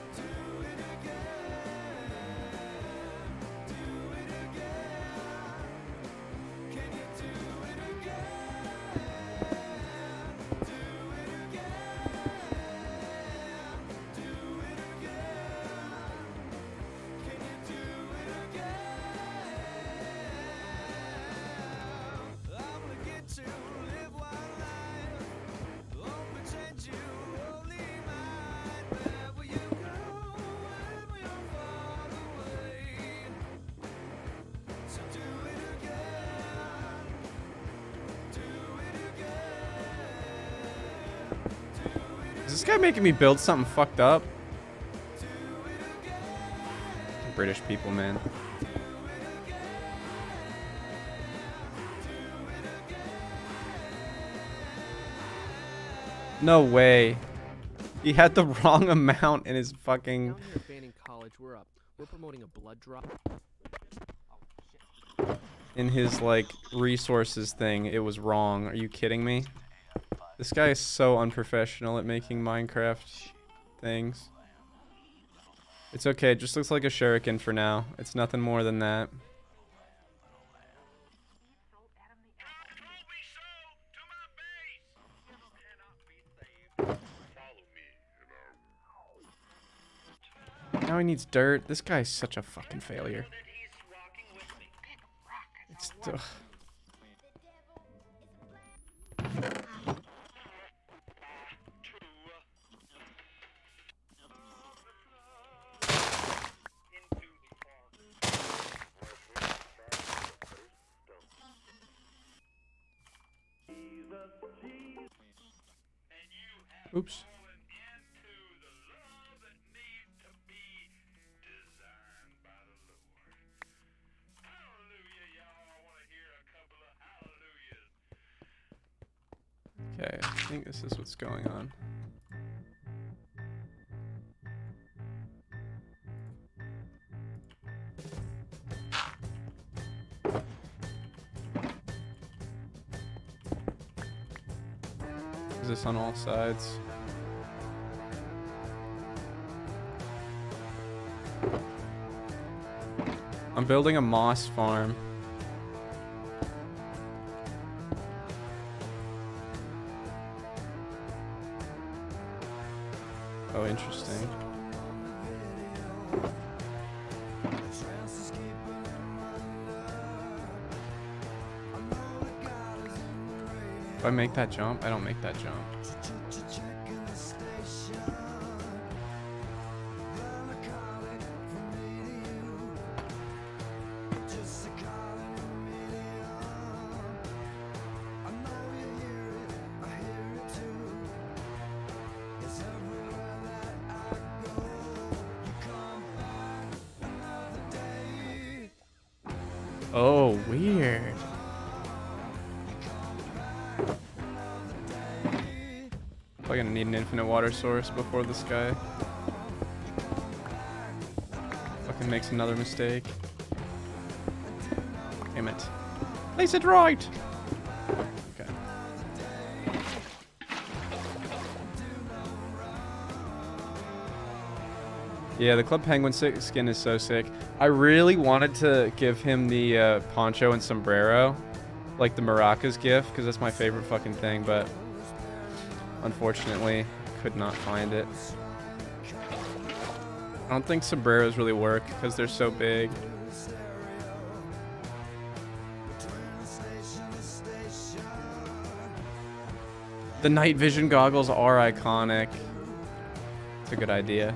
Is this guy making me build something fucked up? British people, man. No way. He had the wrong amount in his fucking... Down here at Banning College, we're promoting a blood drop. In his, like, resources thing, it was wrong. Are you kidding me? This guy is so unprofessional at making Minecraft things. It's okay, it just looks like a shuriken for now. It's nothing more than that. Now he needs dirt. This guy's such a fucking failure. It's... Ugh. Oops. Okay, I think this is what's going on. Is this on all sides? I'm building a moss farm. Oh, interesting. If I make that jump, I don't make that jump. Oh, weird. Probably gonna need an infinite water source before this guy fucking makes another mistake. Damn it. Place it right! Okay. Yeah, the Club Penguin skin is so sick. I really wanted to give him the poncho and sombrero, like the maracas gift, because that's my favorite fucking thing, but unfortunately, could not find it. I don't think sombreros really work because they're so big. The night vision goggles are iconic. It's a good idea.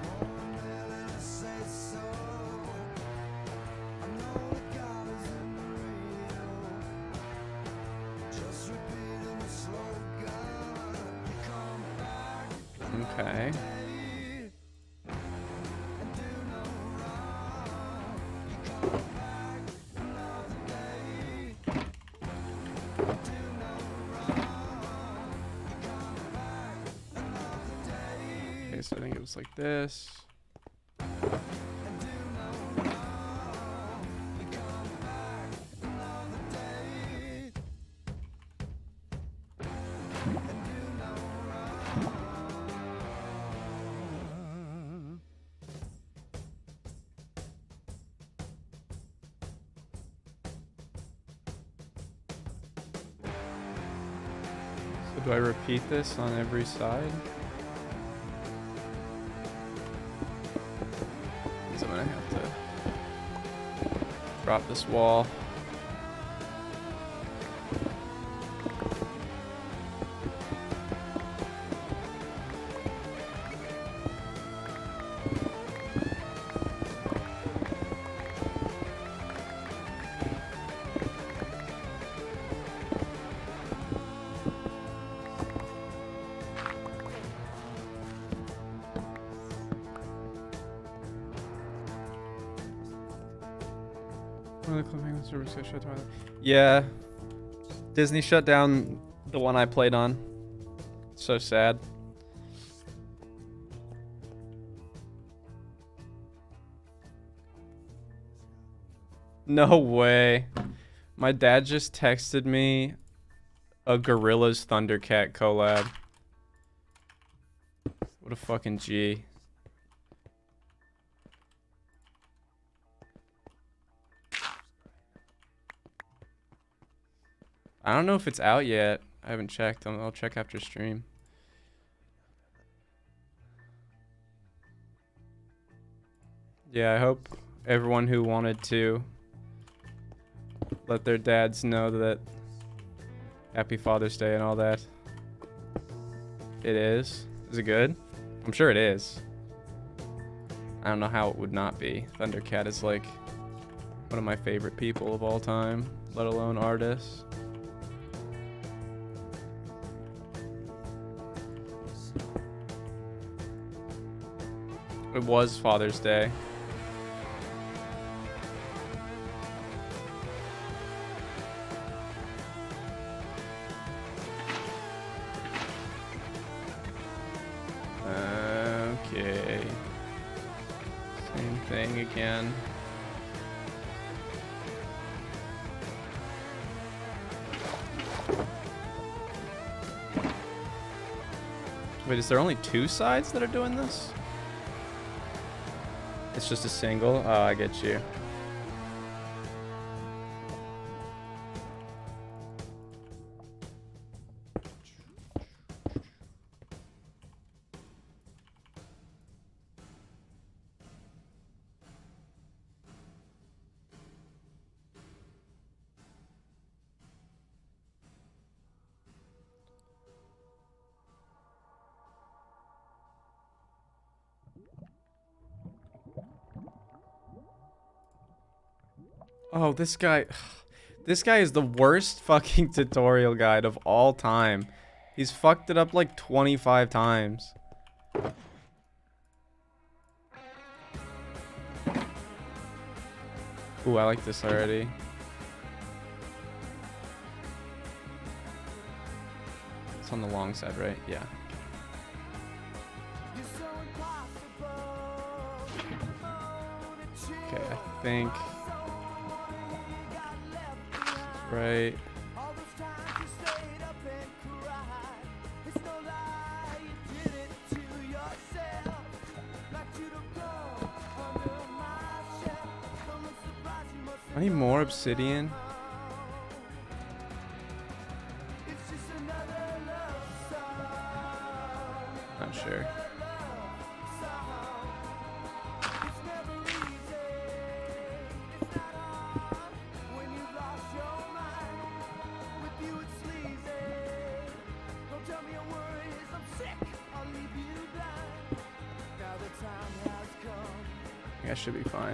Okay. Okay, so I think it was like this. So do I repeat this on every side? Because I'm gonna have to drop this wall. Service got shut down. Yeah, Disney shut down the one I played on. So sad. No way. My dad just texted me a Gorillaz Thundercat collab. What a fucking G. I don't know if it's out yet. I haven't checked. I'll check after stream. Yeah, I hope everyone who wanted to let their dads know that Happy Father's Day and all that. It is. Is it good? I'm sure it is. I don't know how it would not be. Thundercat is like one of my favorite people of all time, let alone artists. It was Father's Day. Okay. Same thing again. Wait, is there only 2 sides that are doing this? It's just a single? Oh, I get you. Oh, this guy is the worst fucking tutorial guide of all time. He's fucked it up like 25 times. Ooh, I like this already. It's on the long side, right? Yeah. Okay, I think... right. I need more obsidian. Not sure. Tell me I should be fine.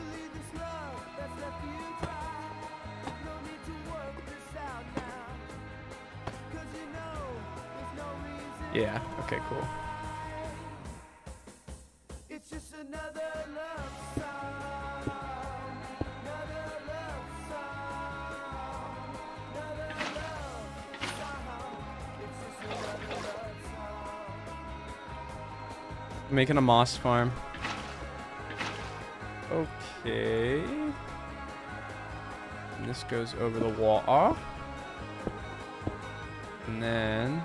Yeah, okay, cool. It's just another love song. Another love song. Another love song. It's just another love song. Making a moss farm. Okay. And this goes over the wall. And then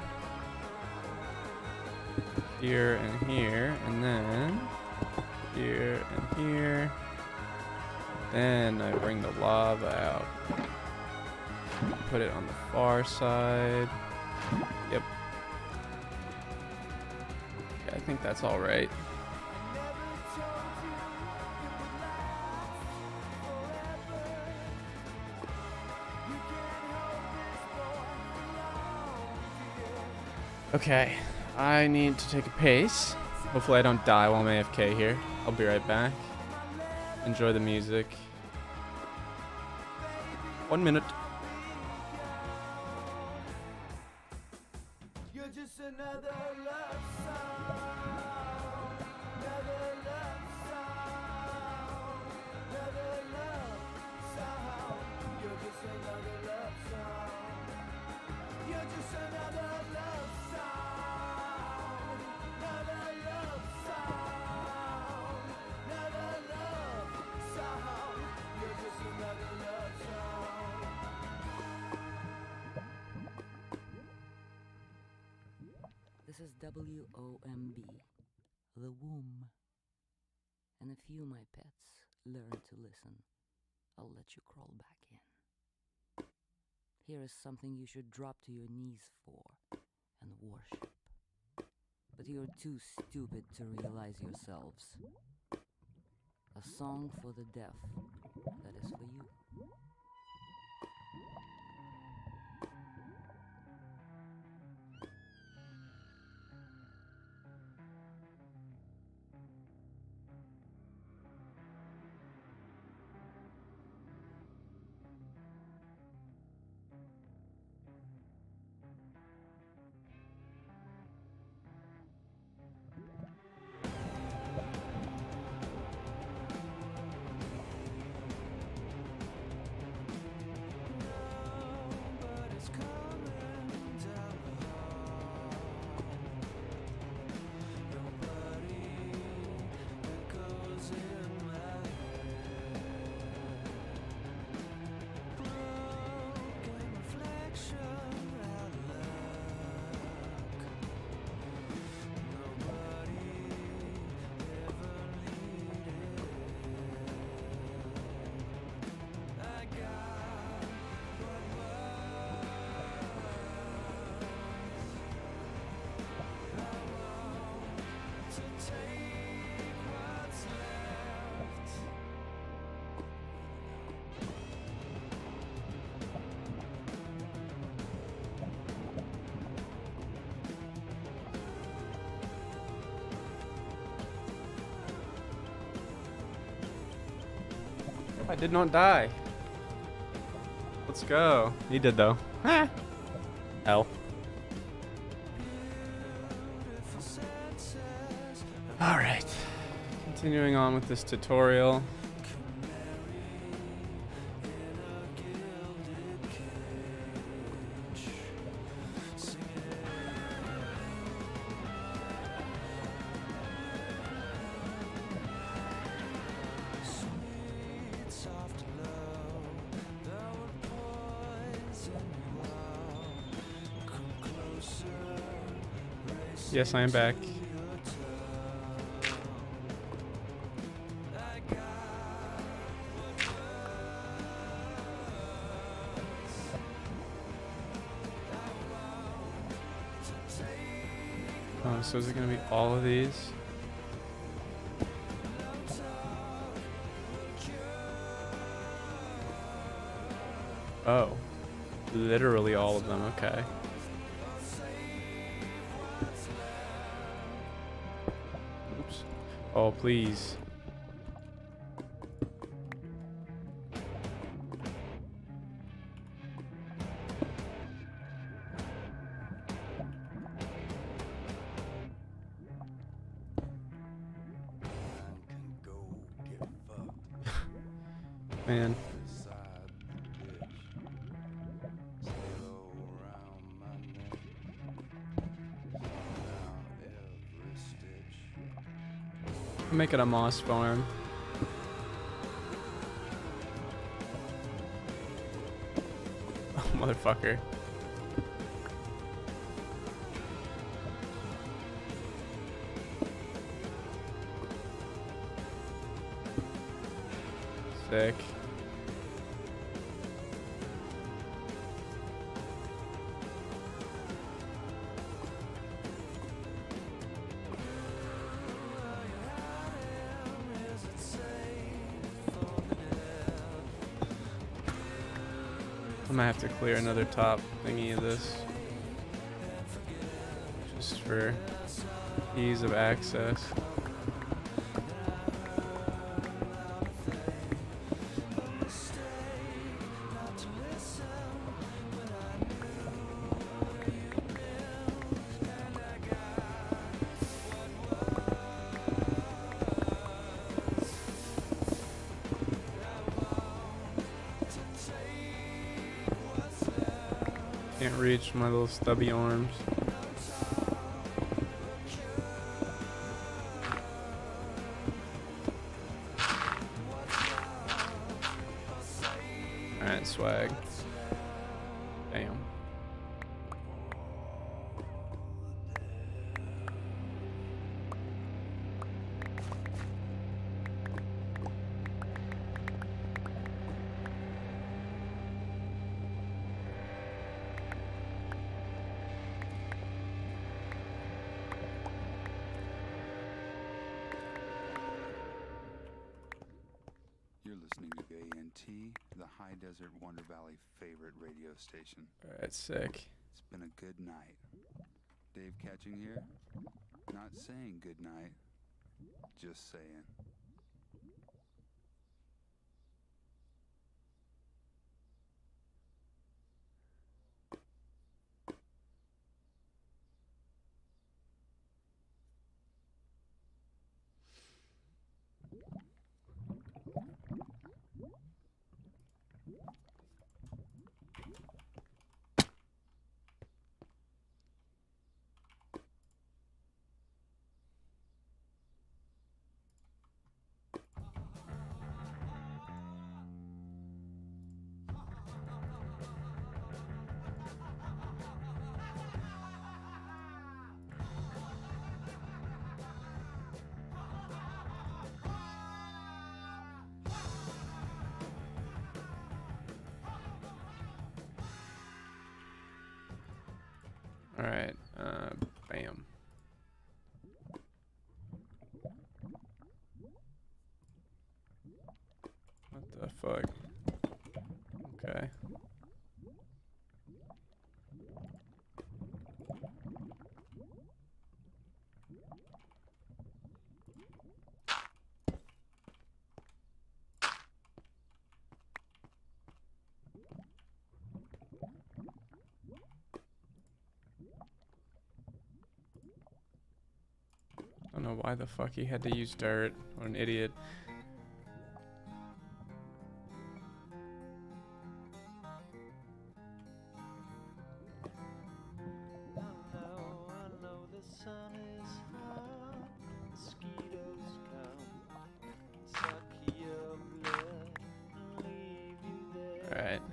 here and here, and then here and here. Then I bring the lava out. Put it on the far side. Yep. Okay, I think that's all right. Okay, I need to take a pace. Hopefully I don't die while I'm AFK here. I'll be right back. Enjoy the music. 1 minute. You're just another love song. Another love song. Another love song. You're just another love song. You're just another love song. Another love song. Another love song. You're just another love song. This is WOMB, the womb. And if you, my pets, learn to listen, I'll let you crawl back in. Here is something you should drop to your knees for and worship. But you're too stupid to realize yourselves. A song for the deaf, that is for you. I did not die. Let's go. He did though. Ah. L. Alright. Continuing on with this tutorial. Yes, I am back. Oh, so is it going to be all of these? Oh, literally all of them, okay. Oops. Oh, please. Man. I'm making a moss farm. Oh, motherfucker. Sick. I might have to clear another top thingy of this. Just for ease of access. Can't reach my little stubby arms. Alright, swag. Damn. You're listening to ANT, the High Desert Wonder Valley favorite radio station. Alright, sick. It's been a good night. Dave Catching here? Not saying good night, just saying. Alright, bam. What the fuck? Okay. I don't know why the fuck he had to use dirt. What an idiot. Alright.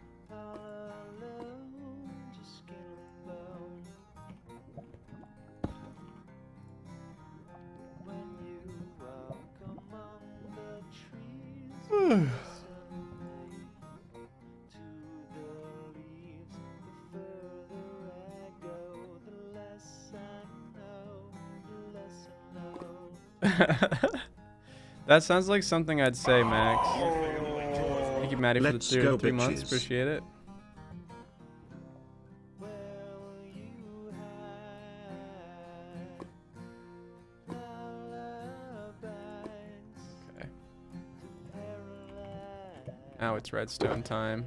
That sounds like something I'd say, Max. Thank you, Maddie, for the 3 months. Appreciate it. Okay. Now it's redstone time.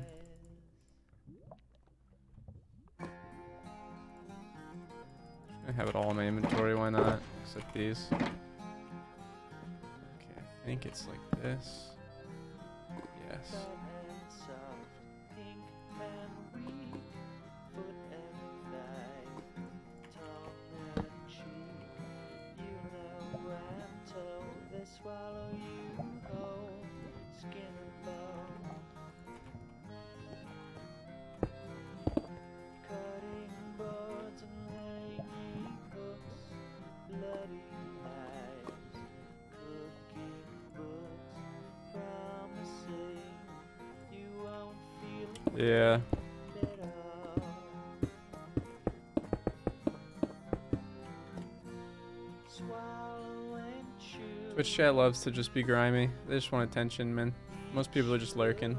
I have it all in my inventory, why not? Except these. Okay, I think it's like this. Yeah. Yes. Yeah. Twitch chat loves to just be grimy. They just want attention, man. Most people are just lurking.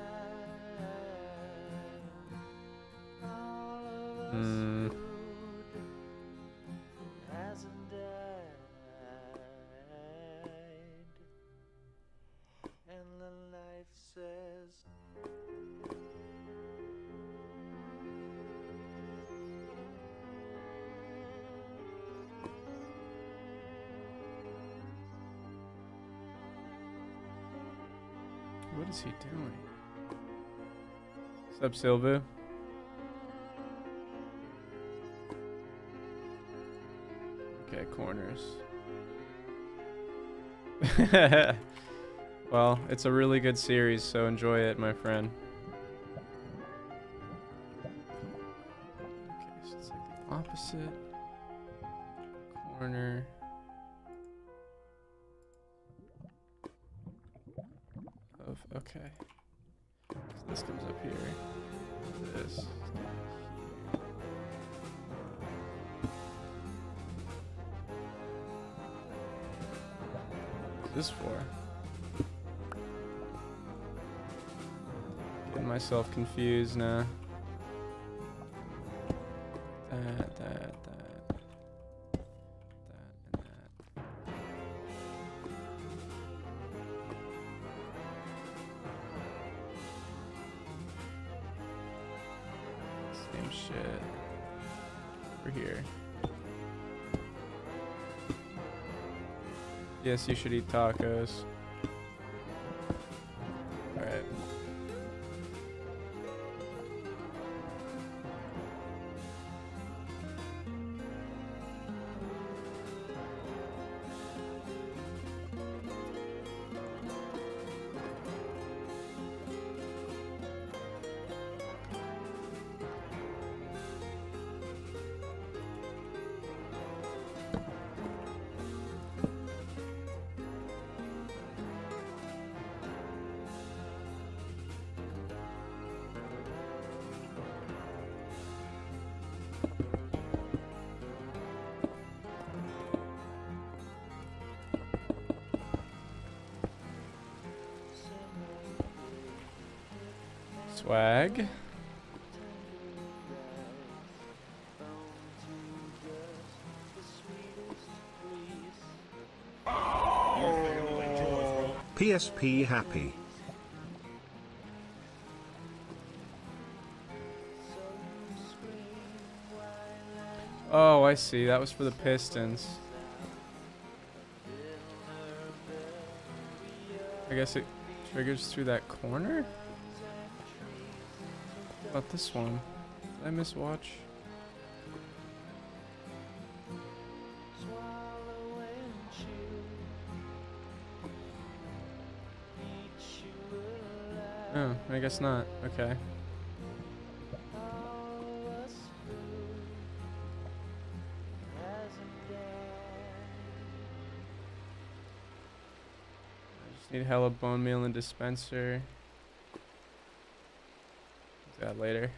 What is he doing? What's up, Silvu? Okay, corners. Well, it's a really good series, so enjoy it, my friend. Okay, so it's like the opposite. Corner. Okay. So this comes up here. This. What's this for? Getting myself confused now. That. Shit. Over here. Yes, you should eat tacos. Alright. Swag. PSP happy. Oh, I see. That was for the Pistons. I guess it triggers through that corner? What about this one? Did I miss watch? Oh, I guess not. Okay. Need hella bone meal and dispenser. Do that later.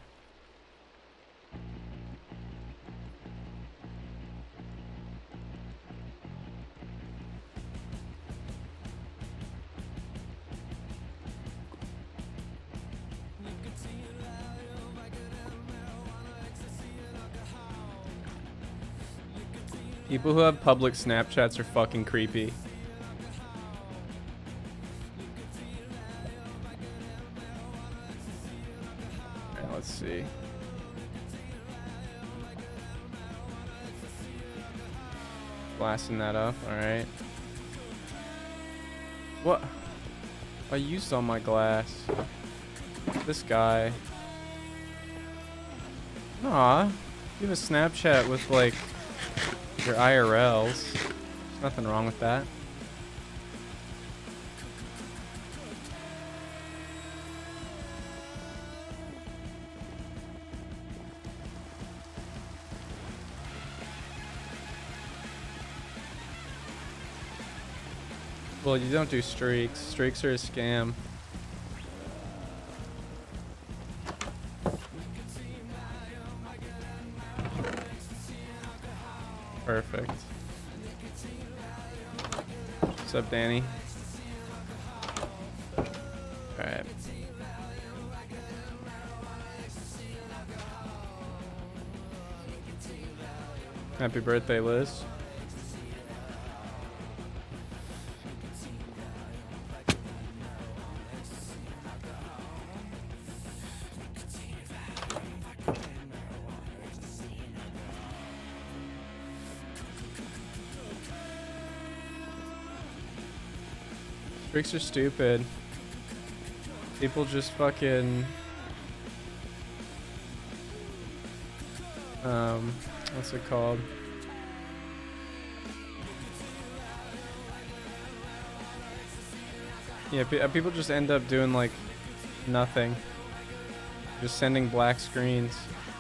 People who have public Snapchats are fucking creepy. Let's see. Blasting that up, alright. What? I used all my glass. This guy. Aw. You have a Snapchat with, like, your IRLs. There's nothing wrong with that. Well, you don't do streaks. Streaks are a scam. Perfect. What's up, Danny? Alright. Happy birthday, Liz. Streaks are stupid. People just fucking what's it called? Yeah, people just end up doing like nothing. Just sending black screens.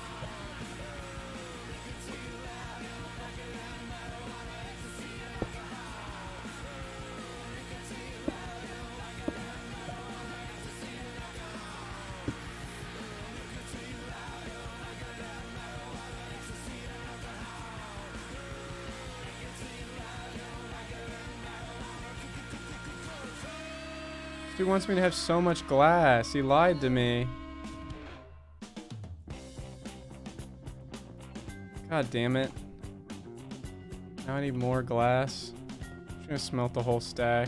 Dude wants me to have so much glass. He lied to me. God damn it. Now I need more glass. I'm just gonna smelt the whole stack.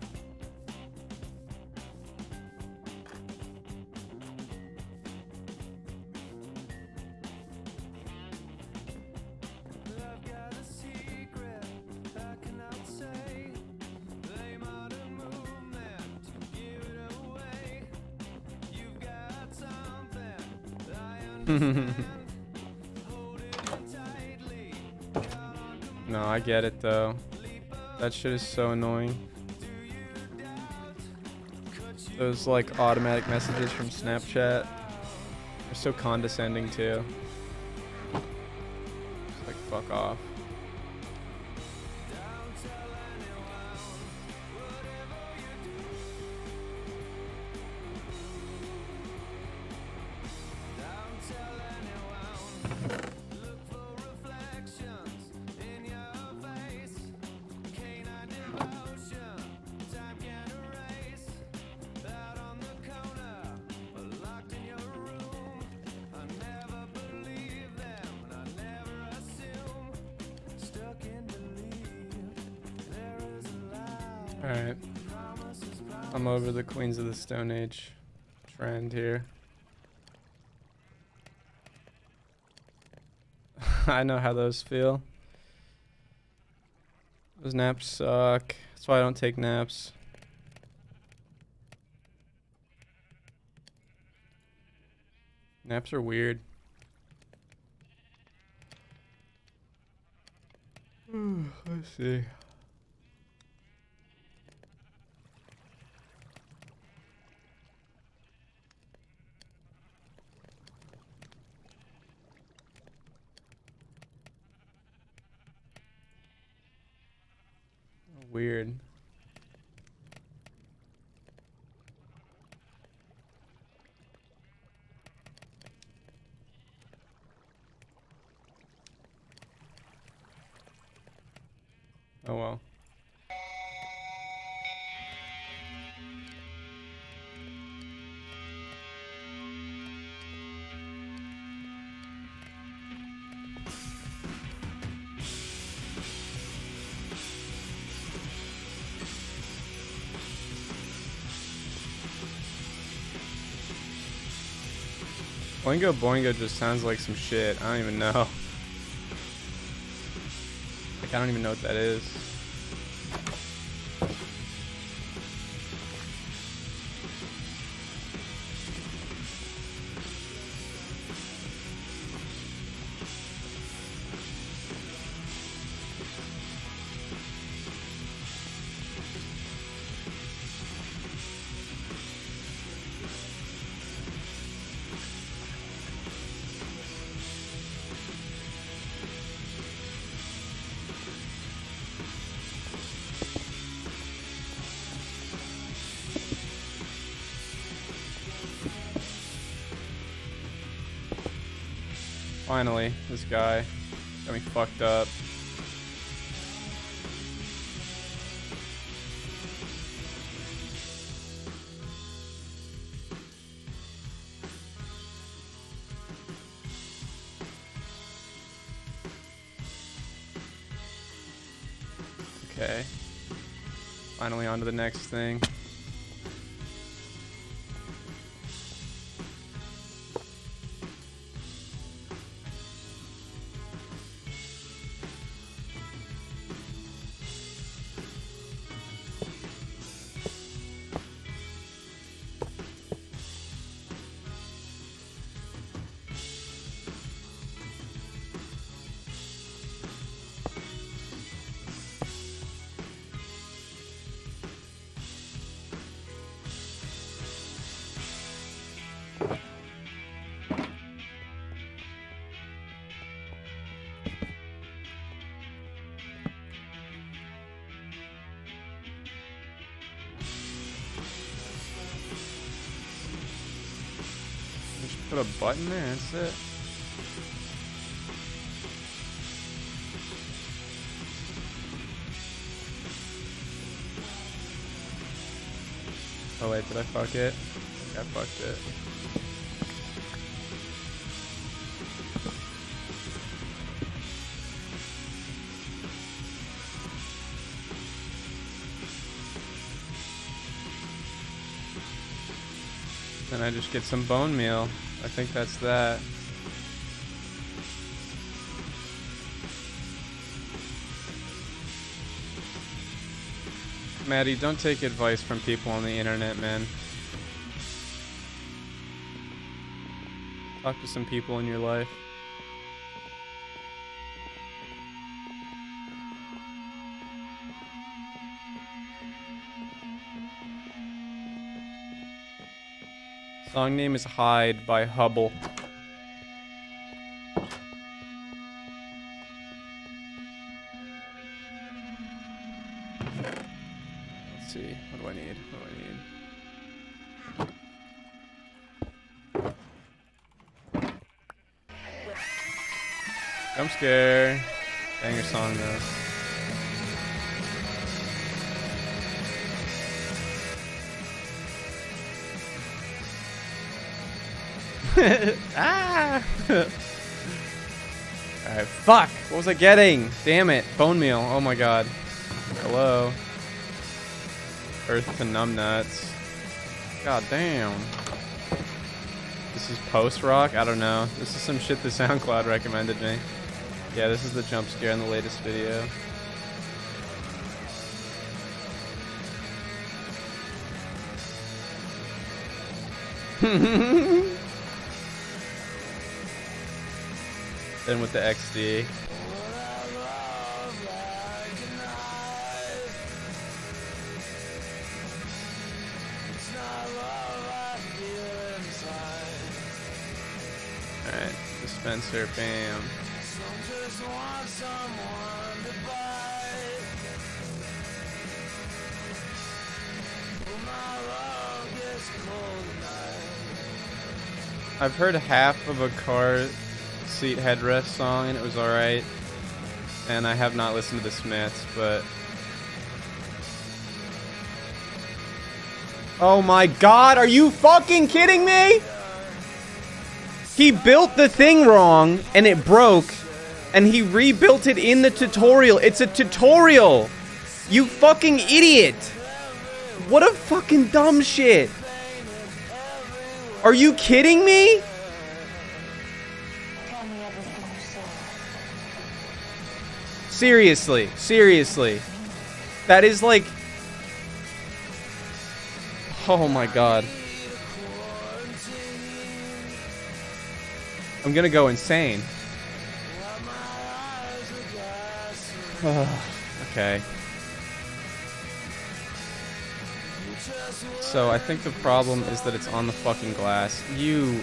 No, I get it though. That shit is so annoying. Those like automatic messages from Snapchat are so condescending too. Just like fuck off. Alright. I'm over the Queens of the Stone Age trend here. I know how those feel. Those naps suck. That's why I don't take naps. Naps are weird. Let's see. Weird. Oh well. Boingo Boingo just sounds like some shit. I don't even know. Like, I don't even know what that is. Finally, this guy got me fucked up. Okay. Finally on to the next thing. Put a button there, that's it. Oh wait, did I fuck it? I think I fucked it. Then I just get some bone meal. I think that's that. Maddie, don't take advice from people on the internet, man. Talk to some people in your life. Song name is Hide by Hubble. Let's see. What do I need? What do I need? Jump scare. Banger song though. Ah! Alright, fuck! What was I getting? Damn it. Bone meal. Oh my god. Hello. Earth to numbnuts. God damn. This is post-rock? I don't know. This is some shit the SoundCloud recommended me. Yeah, this is the jump scare in the latest video. Then with the XD. Alright, dispenser, bam. I've heard half of a car seat headrest song and it was alright. And I have not listened to the Smiths, but... Oh my god, are you fucking kidding me? He built the thing wrong and it broke and he rebuilt it in the tutorial. It's a tutorial! You fucking idiot! What a fucking dumb shit! Are you kidding me? Seriously, seriously. That is like... Oh my god. I'm gonna go insane. Okay. So I think the problem is that it's on the fucking glass. You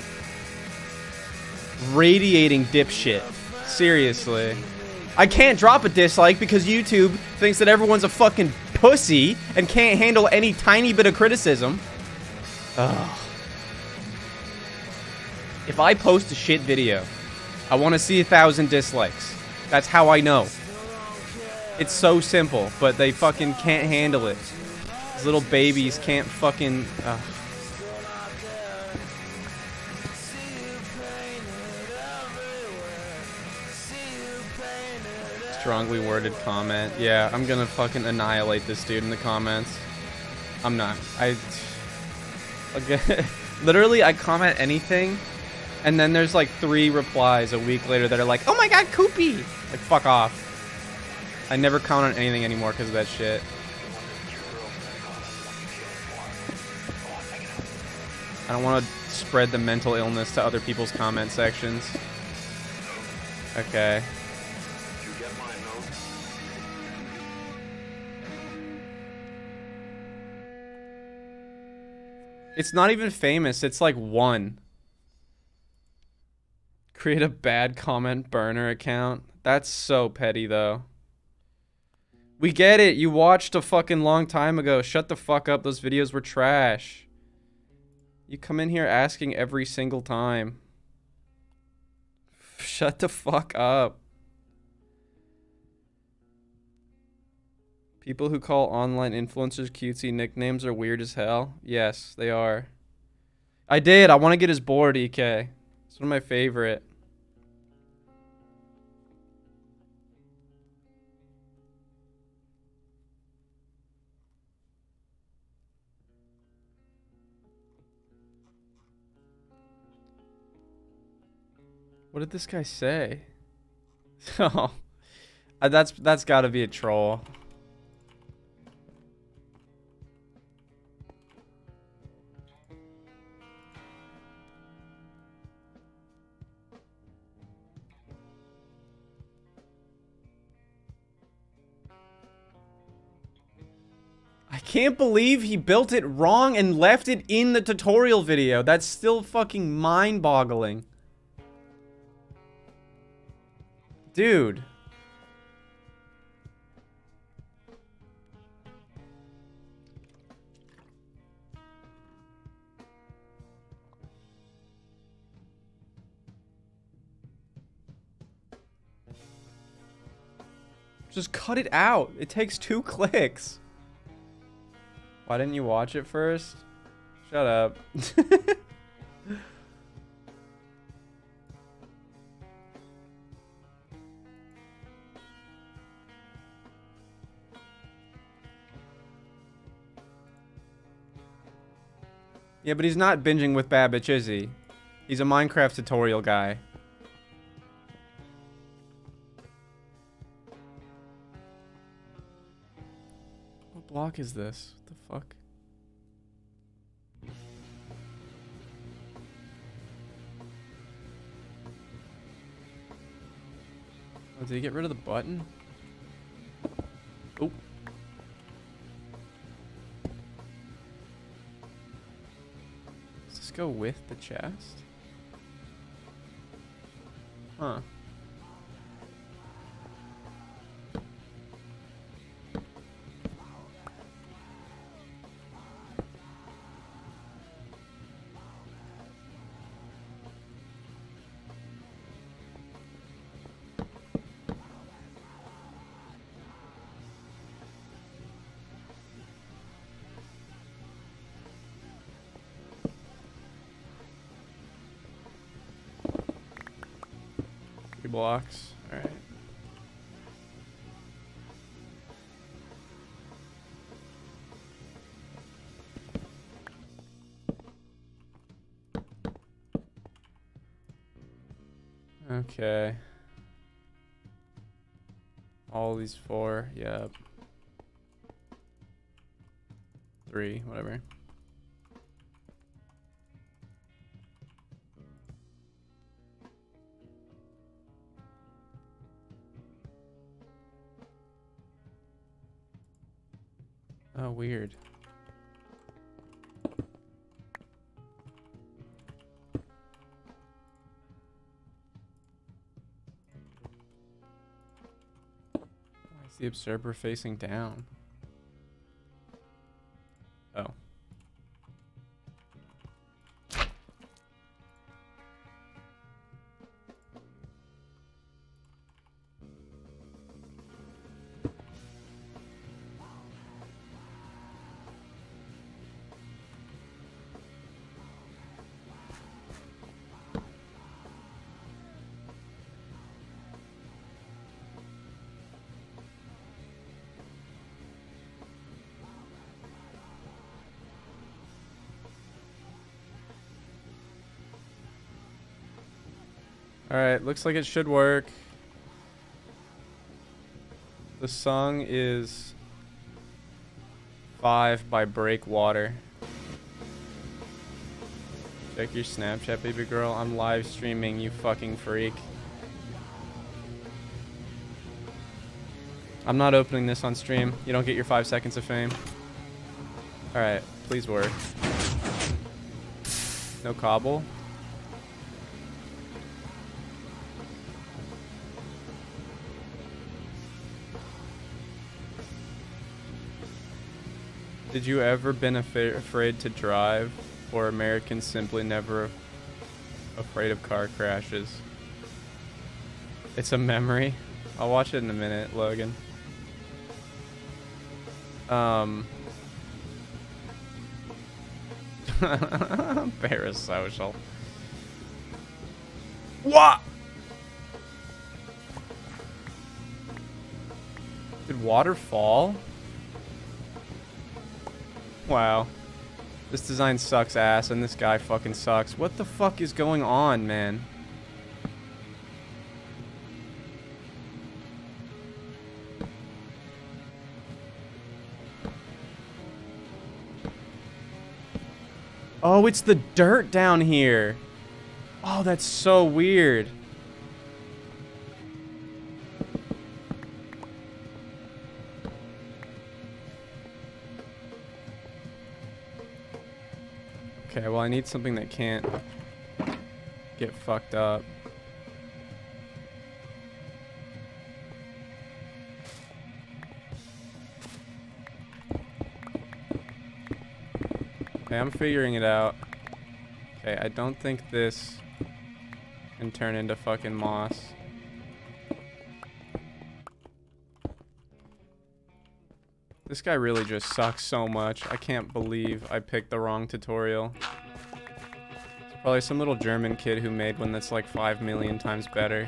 radiating dipshit. Seriously. I can't drop a dislike because YouTube thinks that everyone's a fucking pussy and can't handle any tiny bit of criticism. Ugh. If I post a shit video, I want to see 1,000 dislikes. That's how I know. It's so simple, but they fucking can't handle it. These little babies can't fucking... Strongly worded comment. Yeah, I'm gonna fucking annihilate this dude in the comments. I'm not. Okay. Literally, I comment anything, and then there's like 3 replies a week later that are like, "Oh my god, Koopy!" Like, fuck off. I never comment on anything anymore because of that shit. I don't want to spread the mental illness to other people's comment sections. Okay. It's not even famous. It's like 1. Create a bad comment burner account. That's so petty, though. We get it. You watched a fucking long time ago. Shut the fuck up. Those videos were trash. You come in here asking every single time. Shut the fuck up. People who call online influencers cutesy nicknames are weird as hell. Yes, they are. I did. I want to get his board, EK. It's one of my favorite. What did this guy say? Oh, that's got to be a troll. I can't believe he built it wrong and left it in the tutorial video. That's still fucking mind-boggling. Dude. Just cut it out. It takes 2 clicks. Why didn't you watch it first? Shut up. Yeah, but he's not binging with Babbage, is he? He's a Minecraft tutorial guy. What block is this? What the fuck? Oh, did he get rid of the button? Oh. Does this go with the chest? Huh. Blocks. All right. Okay. All these 4. Yep. 3. Whatever. Oh, weird. Why is the observer facing down? Oh. Alright, looks like it should work. The song is 5 by Breakwater. Check your Snapchat, baby girl. I'm live streaming, you fucking freak. I'm not opening this on stream. You don't get your 5 seconds of fame. Alright, please work. No cobble. Did you ever been afraid to drive, or Americans simply never afraid of car crashes? It's a memory. I'll watch it in a minute, Logan. Parasocial. What? Did water fall? Wow. This design sucks ass and this guy fucking sucks. What the fuck is going on, man? Oh, it's the dirt down here. Oh, that's so weird. Okay, well, I need something that can't get fucked up. Okay, I'm figuring it out. Okay, I don't think this can turn into fucking moss. This guy really just sucks so much. I can't believe I picked the wrong tutorial. It's probably some little German kid who made one that's like 5 million times better.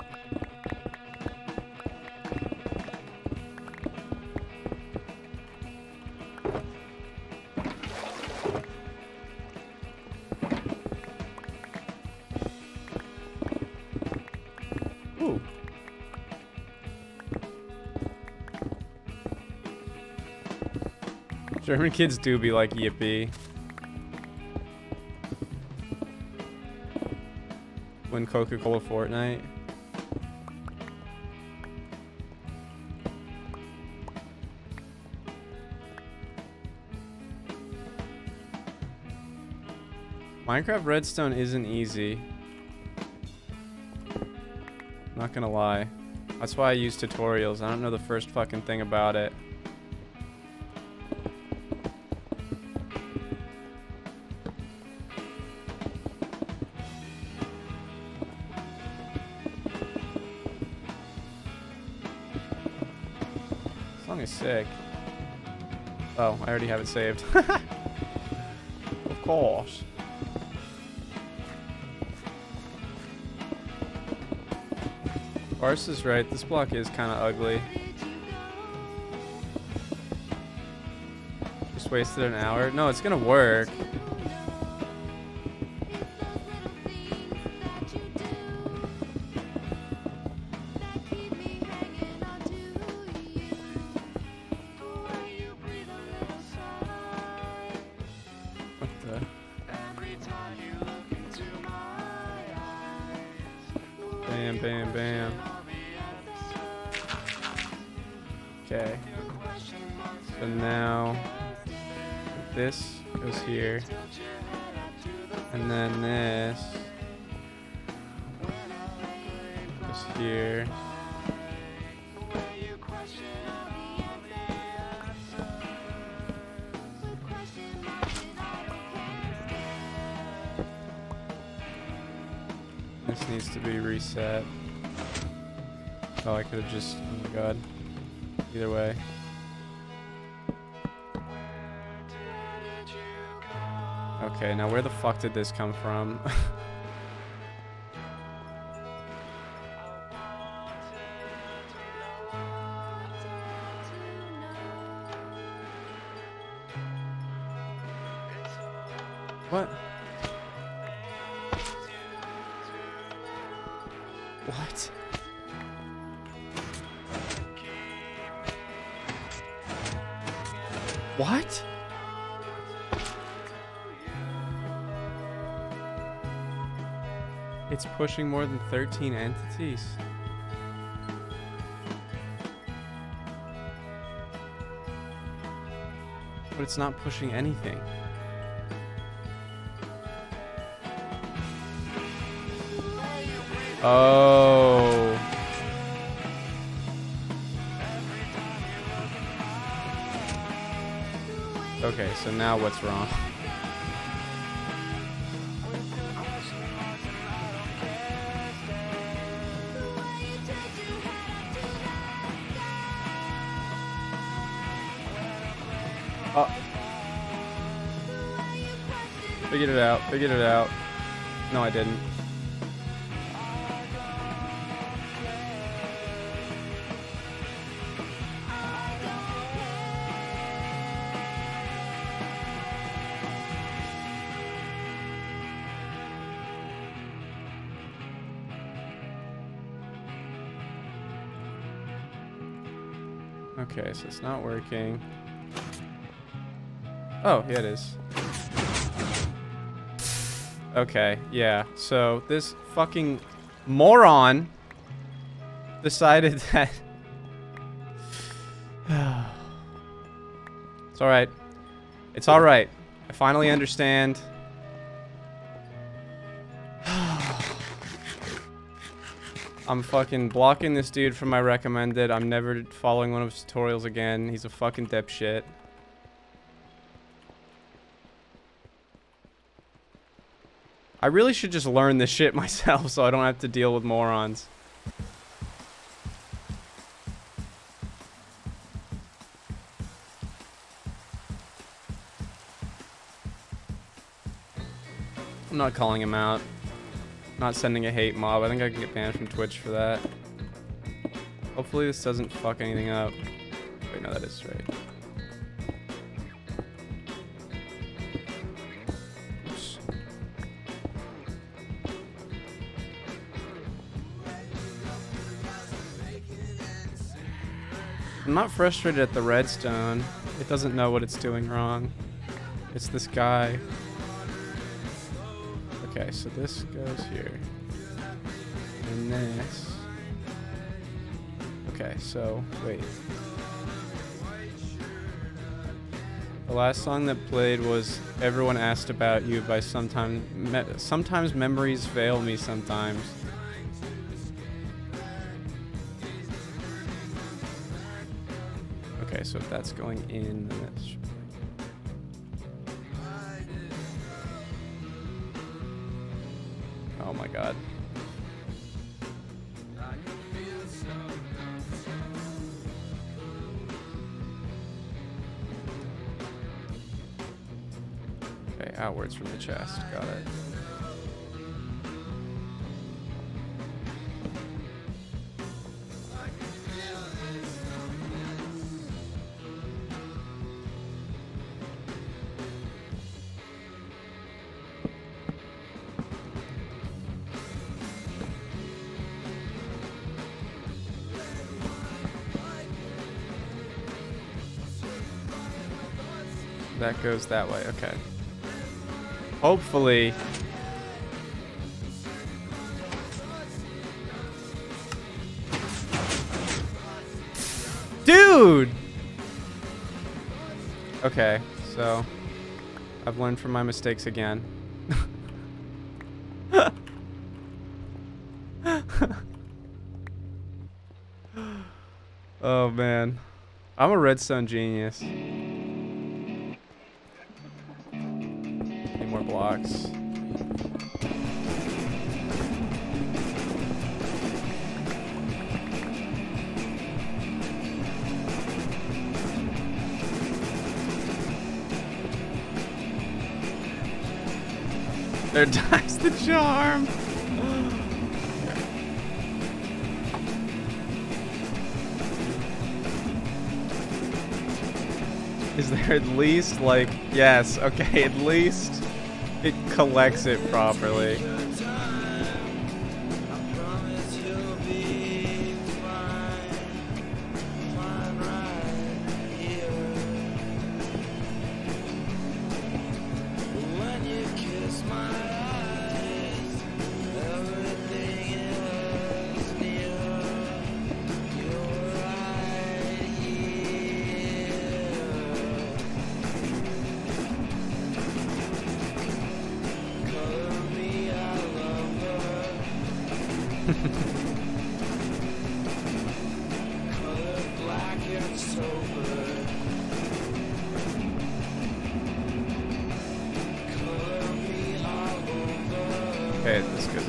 Ooh. German kids do be like, yippee. Win Coca-Cola Fortnite. Minecraft Redstone isn't easy. Not gonna lie. That's why I use tutorials. I don't know the first fucking thing about it. Is sick. Oh, I already have it saved. Of course. Ars is right. This block is kind of ugly. Just wasted an hour. No, it's gonna work. Bam, bam, bam. Okay. So now this goes here. And then this goes here. This needs to be reset. Oh, I could have just... Oh my god. Either way. Okay, now where the fuck did this come from? What? What? What? It's pushing more than 13 entities. But it's not pushing anything. Oh. Okay, so now what's wrong? Oh. Figured it out. Figured it out. No, I didn't. Okay, so it's not working. Oh, yeah, it is. Okay, yeah. So this fucking moron decided that... It's alright. It's alright. I finally understand. I'm fucking blocking this dude from my recommended. I'm never following one of his tutorials again. He's a fucking dipshit. I really should just learn this shit myself so I don't have to deal with morons. I'm not calling him out. Not sending a hate mob. I think I can get banned from Twitch for that. Hopefully this doesn't fuck anything up. Wait, no, that is right. Oops. I'm not frustrated at the redstone. It doesn't know what it's doing wrong. It's this guy. Okay, so this goes here. And this. Okay, so, wait. The last song that played was Everyone Asked About You by Sometimes Memories Fail Me Sometimes. Okay, so if that's going in, then that's... Oh my god. Okay, outwards from the chest. Got it. That goes that way, okay. Hopefully. Dude! Okay, so I've learned from my mistakes again. Oh man. I'm a redstone genius. More blocks. There dies the charm. Is there at least like, yes, okay, at least it collects it properly.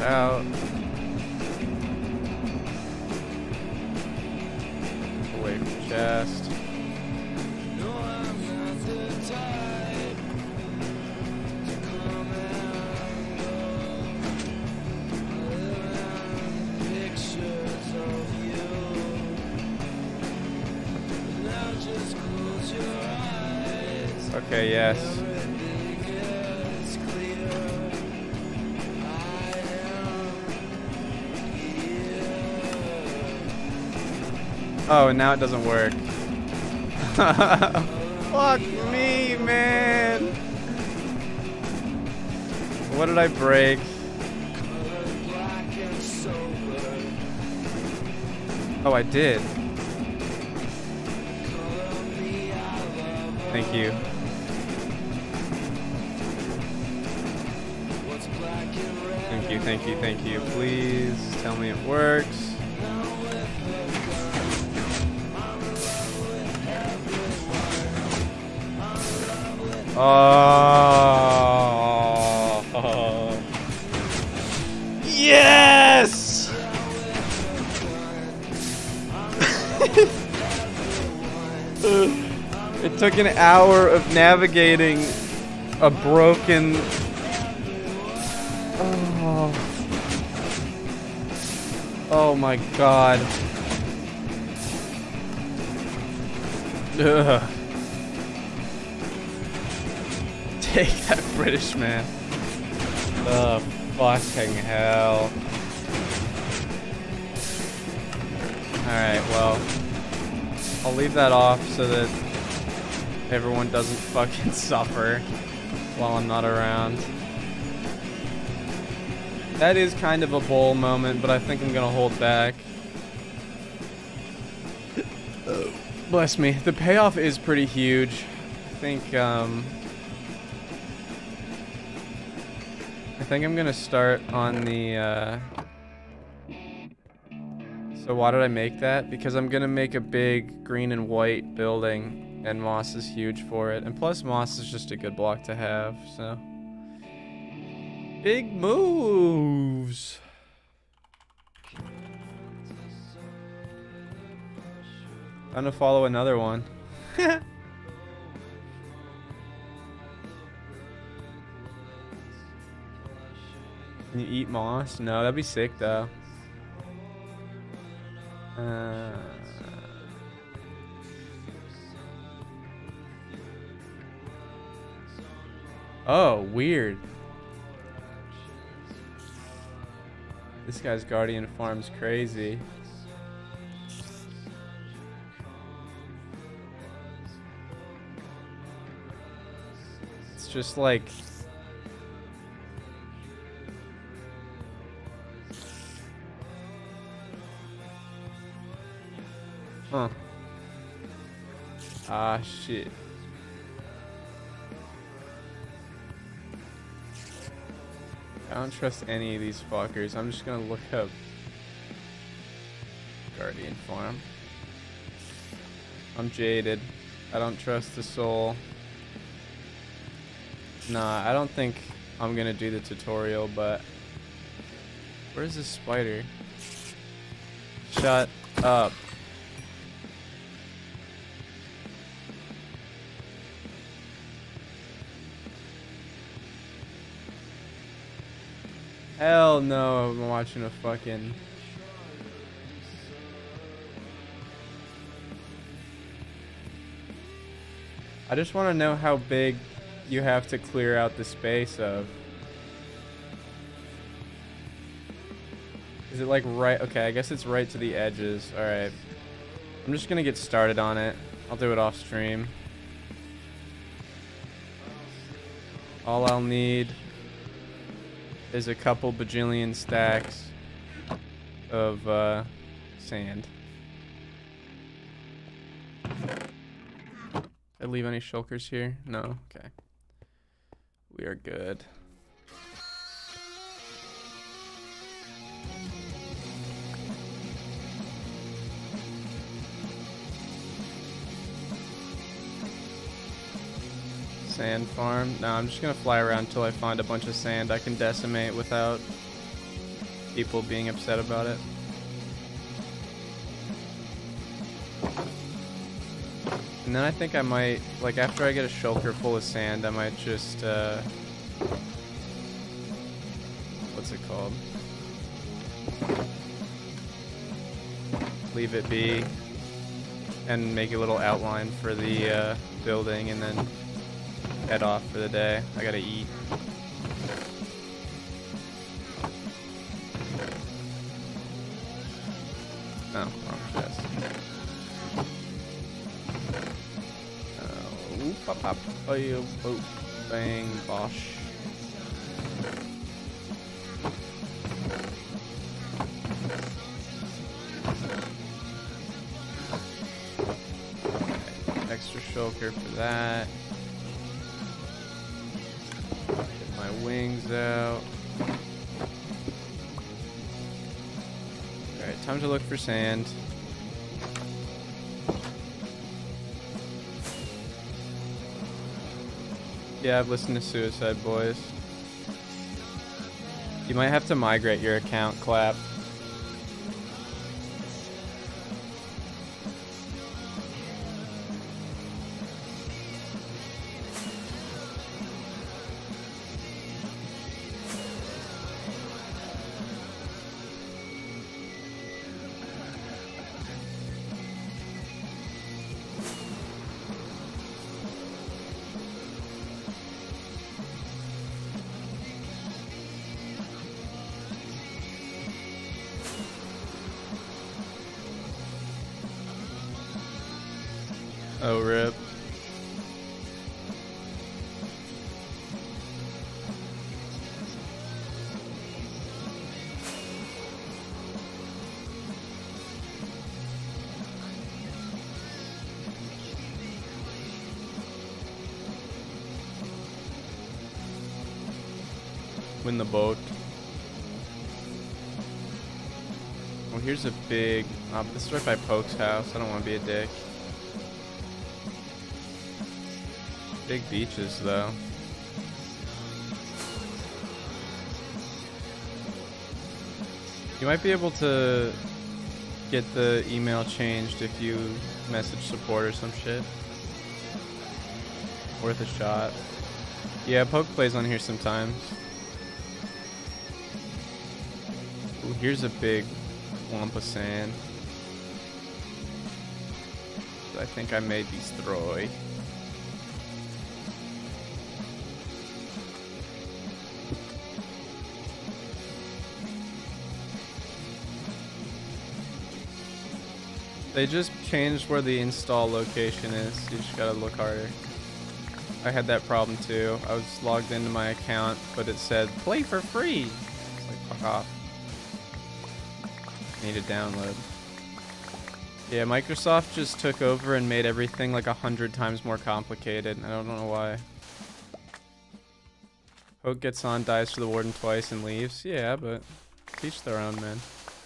out. Away from chest. Okay, yes. Oh, and now it doesn't work. Fuck me, man. What did I break? Oh, I did. Thank you. Thank you, thank you, thank you. Please tell me it works. Oh. Yes! It took an hour of navigating a broken... Oh my god. Ugh. Take that, British man. Oh, fucking hell. Alright, well. I'll leave that off so that everyone doesn't fucking suffer while I'm not around. That is kind of a bowl moment, but I think I'm gonna hold back. Bless me. The payoff is pretty huge. I think I'm gonna start on the, So why did I make that? Because I'm gonna make a big green and white building, and moss is huge for it. And plus moss is just a good block to have, so. Big moves! I'm gonna follow another one. Can you eat moss? No, that'd be sick though. Oh, weird. This guy's Guardian farm's crazy. It's just like... Huh. Ah, shit. I don't trust any of these fuckers. I'm just gonna look up Guardian Farm. I'm jaded. I don't trust the soul. Nah, I don't think I'm gonna do the tutorial, but... Where's this spider? Shut up. Hell no, I'm watching a fucking... I just want to know how big you have to clear out the space of. Is it like right? Okay, I guess it's right to the edges. Alright. I'm just gonna get started on it. I'll do it off stream. All I'll need is a couple bajillion stacks of sand. Did I leave any shulkers here? No? Okay. We are good. Sand farm? No, I'm just gonna fly around until I find a bunch of sand I can decimate without people being upset about it. And then I think I might, like, after I get a shulker full of sand, I might just, what's it called? Leave it be and make a little outline for the building and then head off for the day. I gotta eat. Oh, wrong chest. Oop, pop, pop, oh, oh, bang, bosh. Extra shulker for that. Get my wings out. Alright, time to look for sand. Yeah, I've listened to Suicide Boys. You might have to migrate your account, Clap. Oh, rip. Win the boat. Well, here's a big... but this is right by Poke's house. I don't want to be a dick. Big beaches, though. You might be able to get the email changed if you message support or some shit. Worth a shot. Yeah, Poke plays on here sometimes. Ooh, here's a big lump of sand. I think I may destroy. They just changed where the install location is. You just gotta look harder. I had that problem too. I was logged into my account, but it said play for free. It's like, fuck off. Need a download. Yeah, Microsoft just took over and made everything like 100 times more complicated. I don't know why. Poke gets on, dies to the warden twice, and leaves. Yeah, but teach their own, man.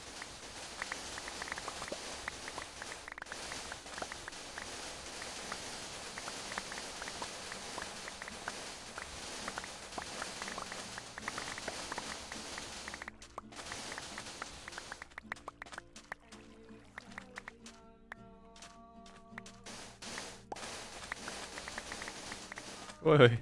Wait.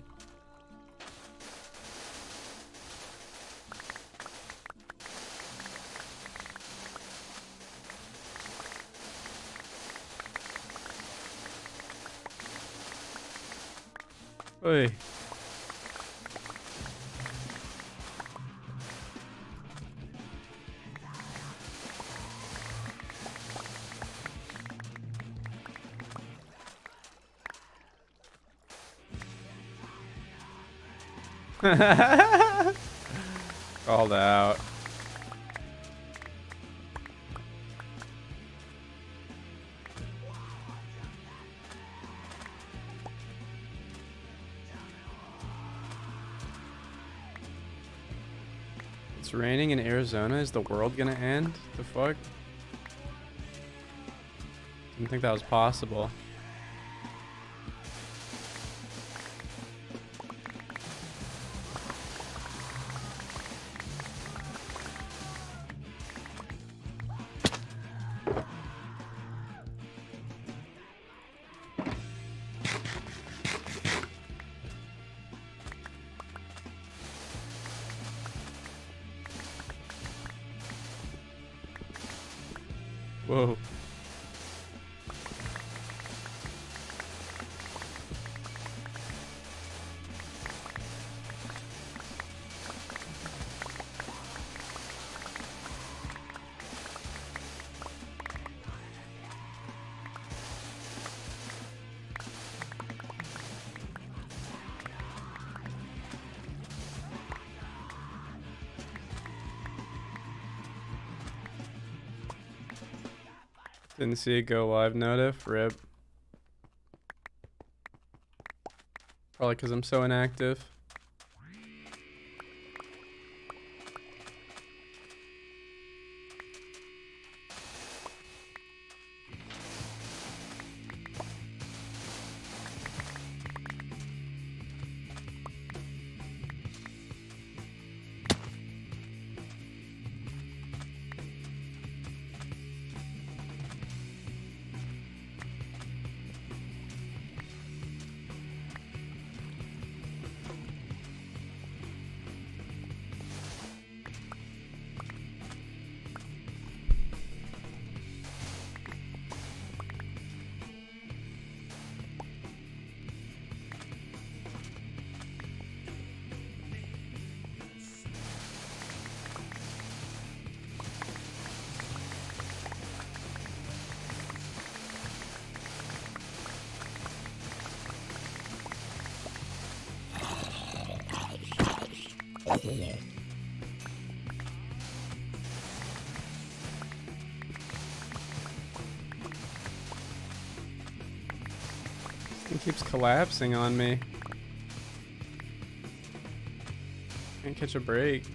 Wait. Called out. It's raining in Arizona. Is the world gonna end? The fuck? Didn't think that was possible. Whoa. Didn't see it go live notif. Rip. Probably because I'm so inactive. It keeps collapsing on me. Can't catch a break.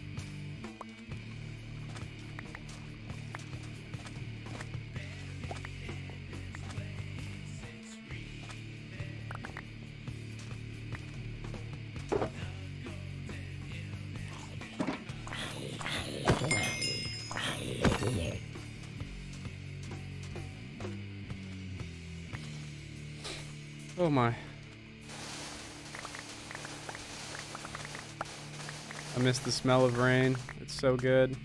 Oh my. I miss the smell of rain. It's so good.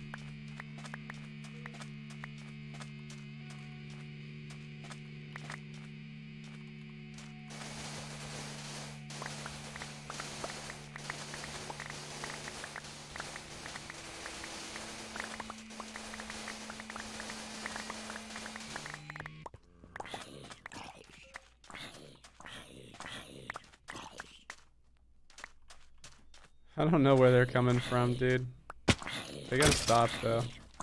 I don't know where they're coming from, dude. They gotta stop, though.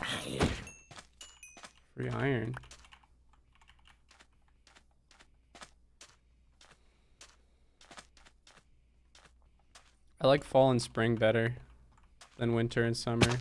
Free iron. I like fall and spring better than winter and summer.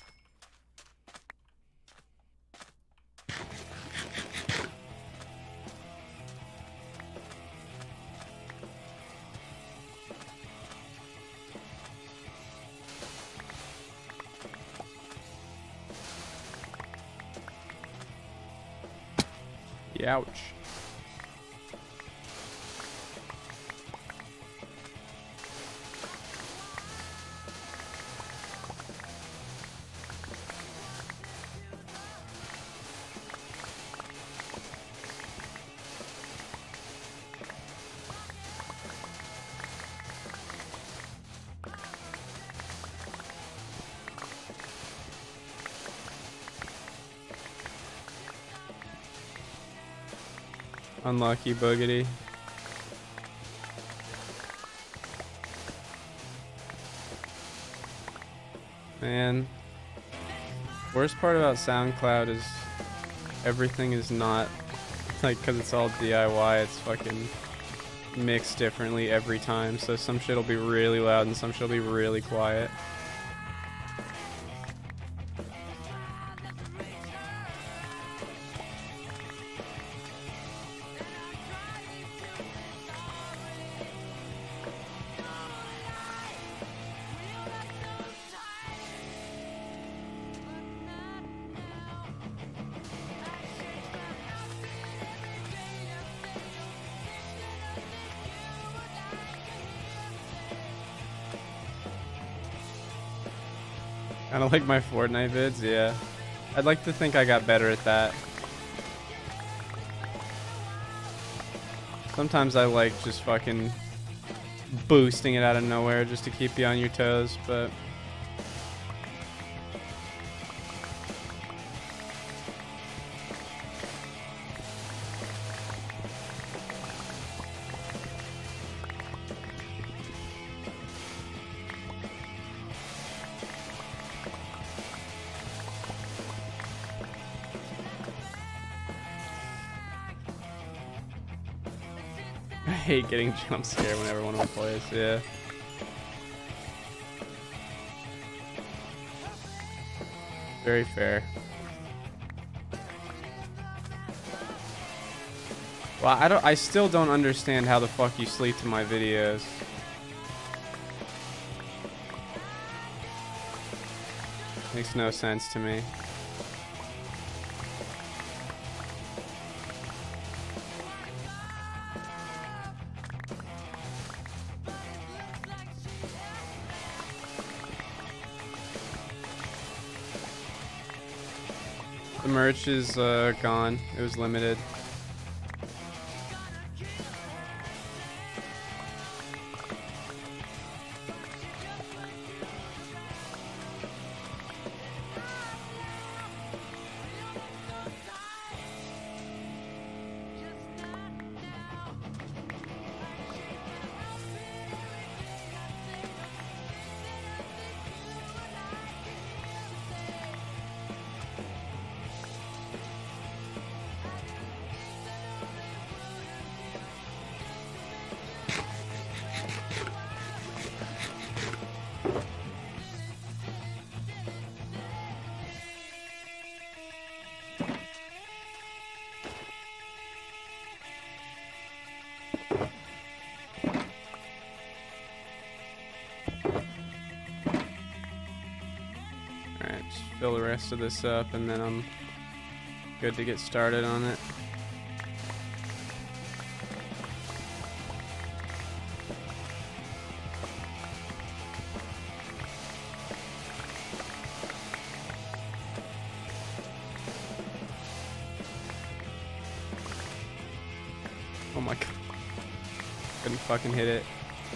Ouch. Unlucky boogity. Man, worst part about SoundCloud is everything is not like, because it's all DIY, it's fucking mixed differently every time, so some shit will be really loud and some shit will be really quiet. Kinda like my Fortnite vids, yeah. I'd like to think I got better at that. Sometimes I like just fucking boosting it out of nowhere just to keep you on your toes, but I hate getting jump scared whenever one of them plays, yeah. Very fair. Well, I still don't understand how the fuck you sleep to my videos. Makes no sense to me. The merch is gone. It was limited. Fill the rest of this up and then I'm good to get started on it. Oh my god. Couldn't fucking hit it.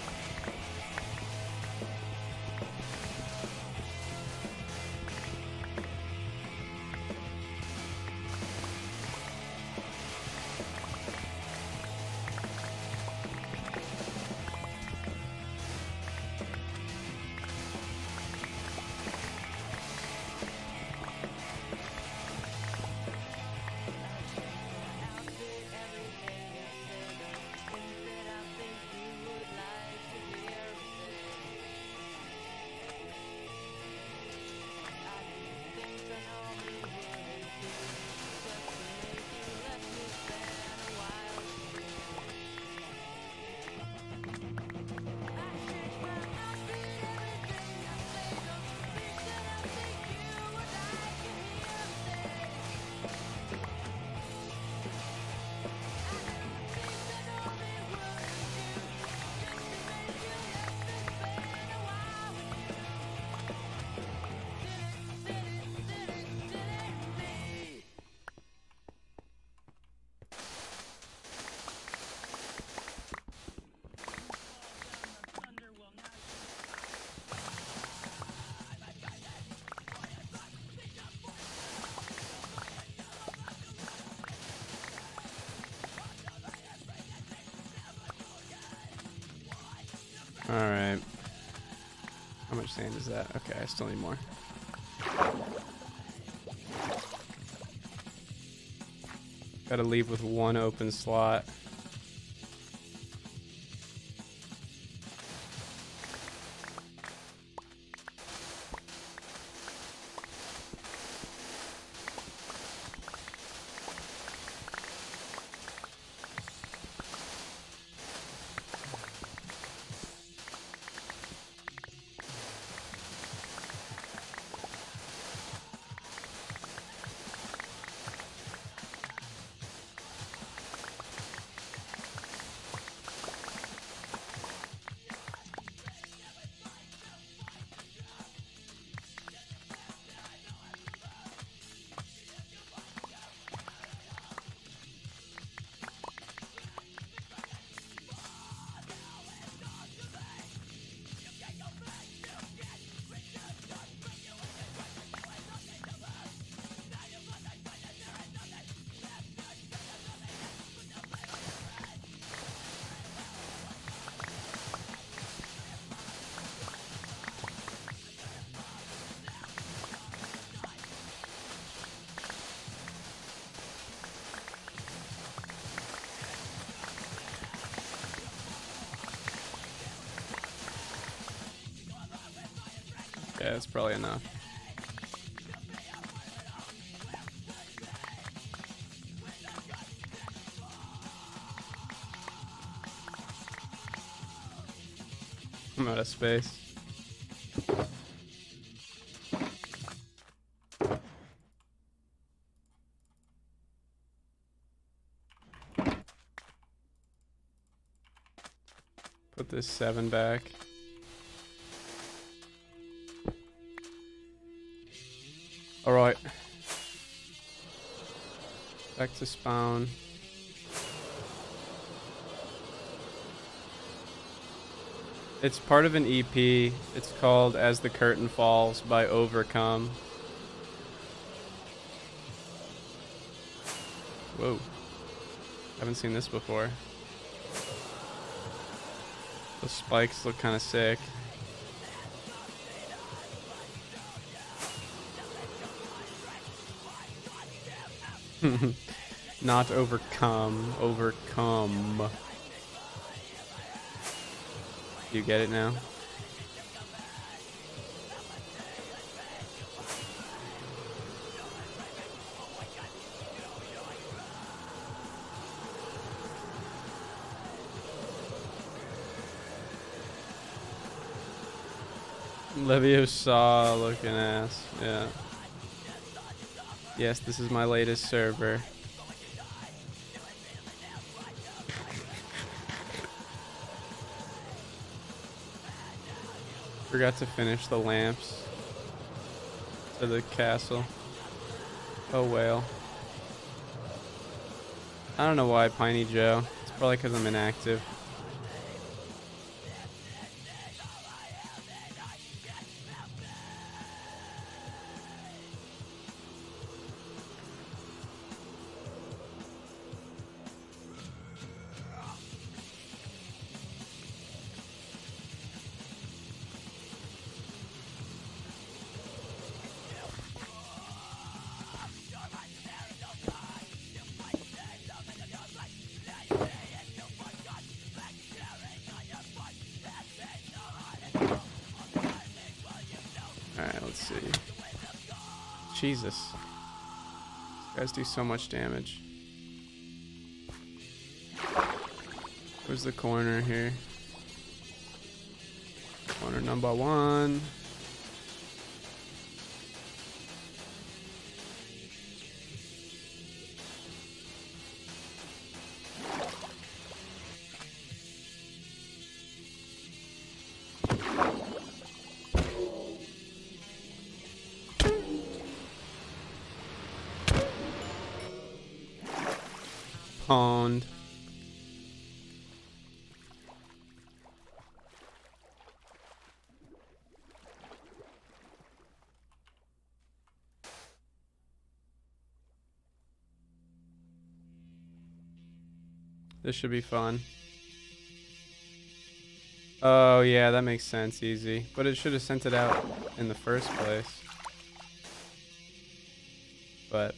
Alright. How much sand is that? Okay, I still need more. Gotta leave with one open slot. Yeah, that's probably enough. I'm out of space. Put this 7 back. Alright. Back to spawn. It's part of an EP. It's called As the Curtain Falls by Overcome. Whoa. Haven't seen this before. The spikes look kind of sick. Not overcome, overcome. You get it now? Leviosa looking ass, yeah. Yes, this is my latest server. Forgot to finish the lamps to the castle. Oh well. I don't know why, Piney Joe. It's probably because I'm inactive. Jesus. These guys do so much damage. Where's the corner here? Corner number 1. Pond. This should be fun. Oh yeah, that makes sense, easy. But it should have sent it out in the first place. But,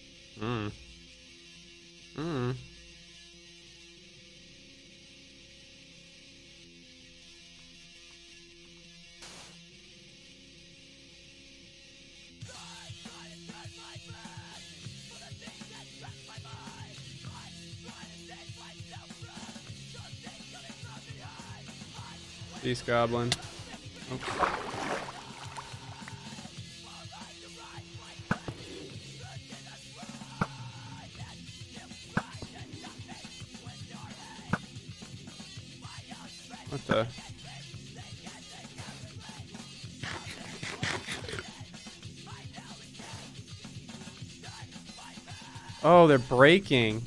Beast Goblin. Oops. What the? Oh, they're breaking.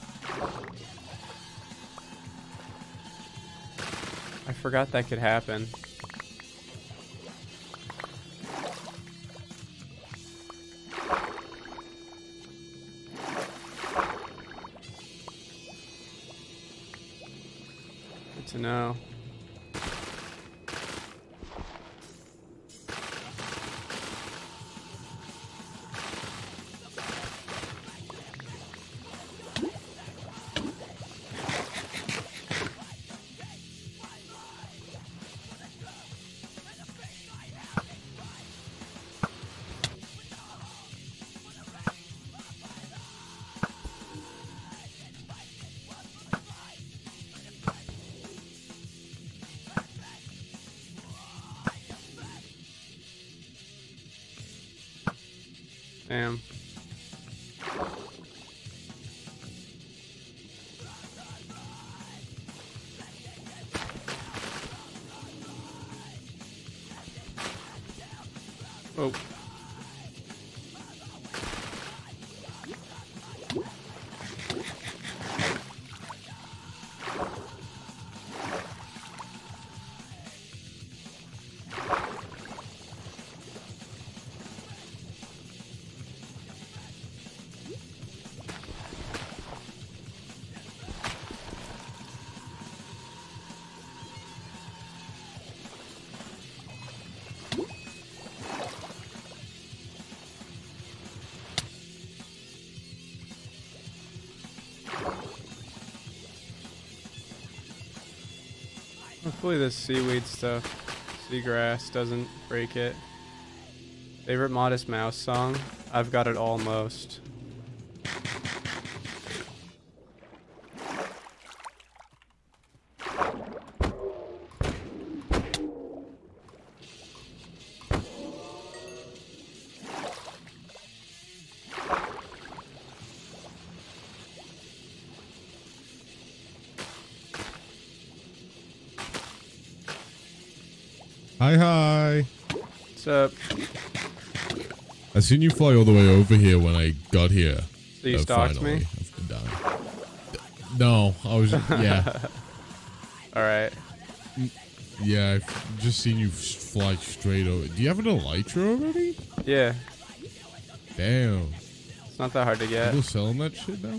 I forgot that could happen. Good to know. Damn. Oh. Hopefully this seaweed stuff, seagrass, doesn't break it. Favorite Modest Mouse song? I've got it almost. Hi. What's up? I seen you fly all the way over here when I got here. So you stalked me? I've been down. No, I was, yeah. Alright. Yeah, I've just seen you fly straight over. Do you have an elytra already? Yeah. Damn. It's not that hard to get. People selling that shit now?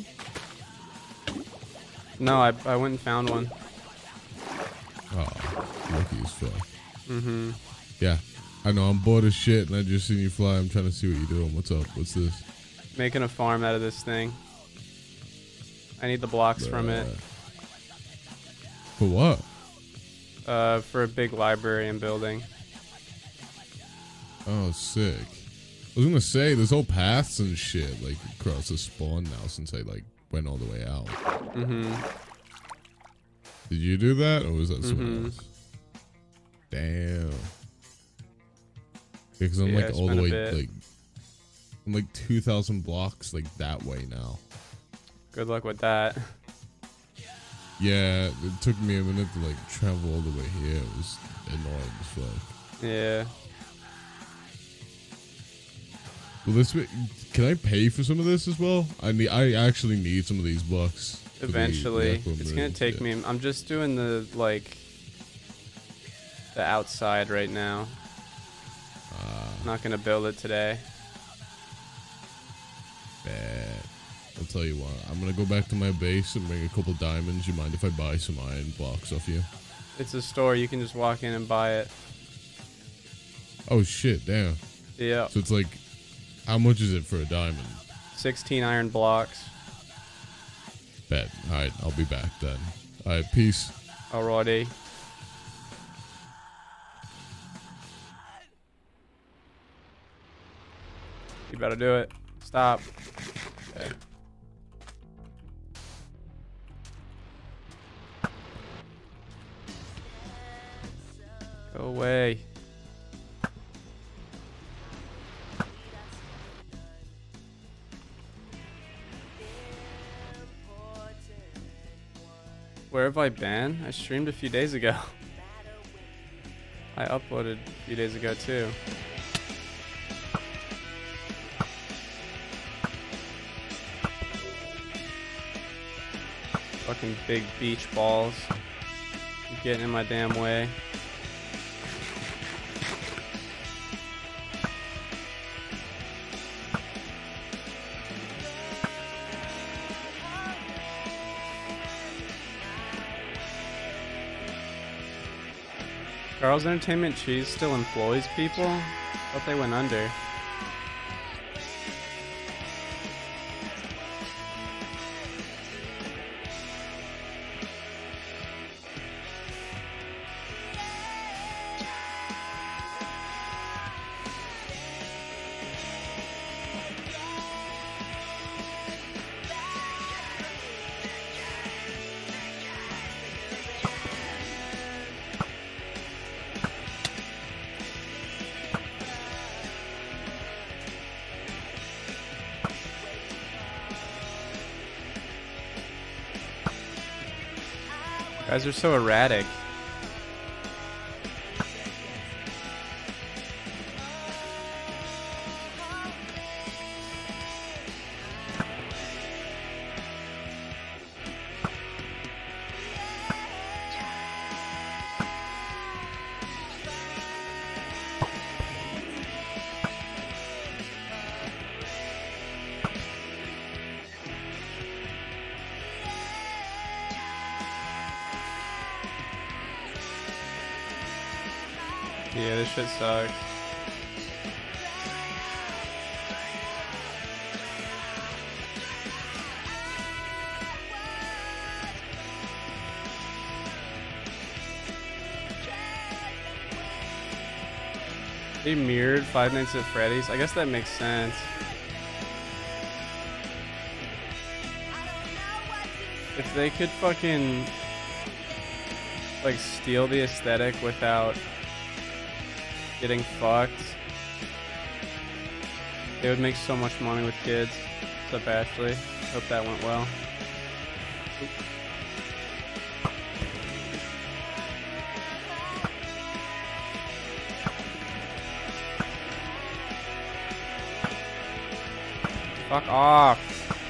No, I went and found one. Oh, lucky as fuck. Mm-hmm. Yeah. I know, I'm bored as shit, and I just seen you fly. I'm trying to see what you're doing. What's up? What's this? Making a farm out of this thing. I need the blocks from it. For what? For a big library and building. Oh, sick. I was gonna say, there's all paths and shit, like, across the spawn now since I, like, went all the way out. Mm-hmm. Did you do that, or was that someone else? Damn. Because I'm like all the way, like, I'm like 2,000 blocks, like, that way now. Good luck with that. Yeah, it took me a minute to, like, travel all the way here. It was annoying as fuck. Yeah. Well, this way, can I pay for some of this as well? I actually need some of these bucks. Eventually. It's gonna take me, I'm just doing the, like, the outside right now. I'm not gonna build it today. Bad. I'll tell you what, I'm gonna go back to my base and bring a couple diamonds. You mind if I buy some iron blocks off you? It's a store, you can just walk in and buy it. Oh shit, damn. Yeah. So it's like, how much is it for a diamond? 16 iron blocks. Bet. Alright, I'll be back then. Alright, peace. Alrighty. You better do it. Stop. Okay. Go away. Where have I been? I streamed a few days ago. I uploaded a few days ago too. Fucking big beach balls. You're getting in my damn way. Carl's Entertainment Cheese still employs people? I thought they went under. Guys are so erratic. Yeah, this shit sucks. They mirrored Five Nights at Freddy's. I guess that makes sense. If they could fucking like steal the aesthetic without getting fucked, they would make so much money with kids. What's up, Ashley? Hope that went well. Oop. Fuck off.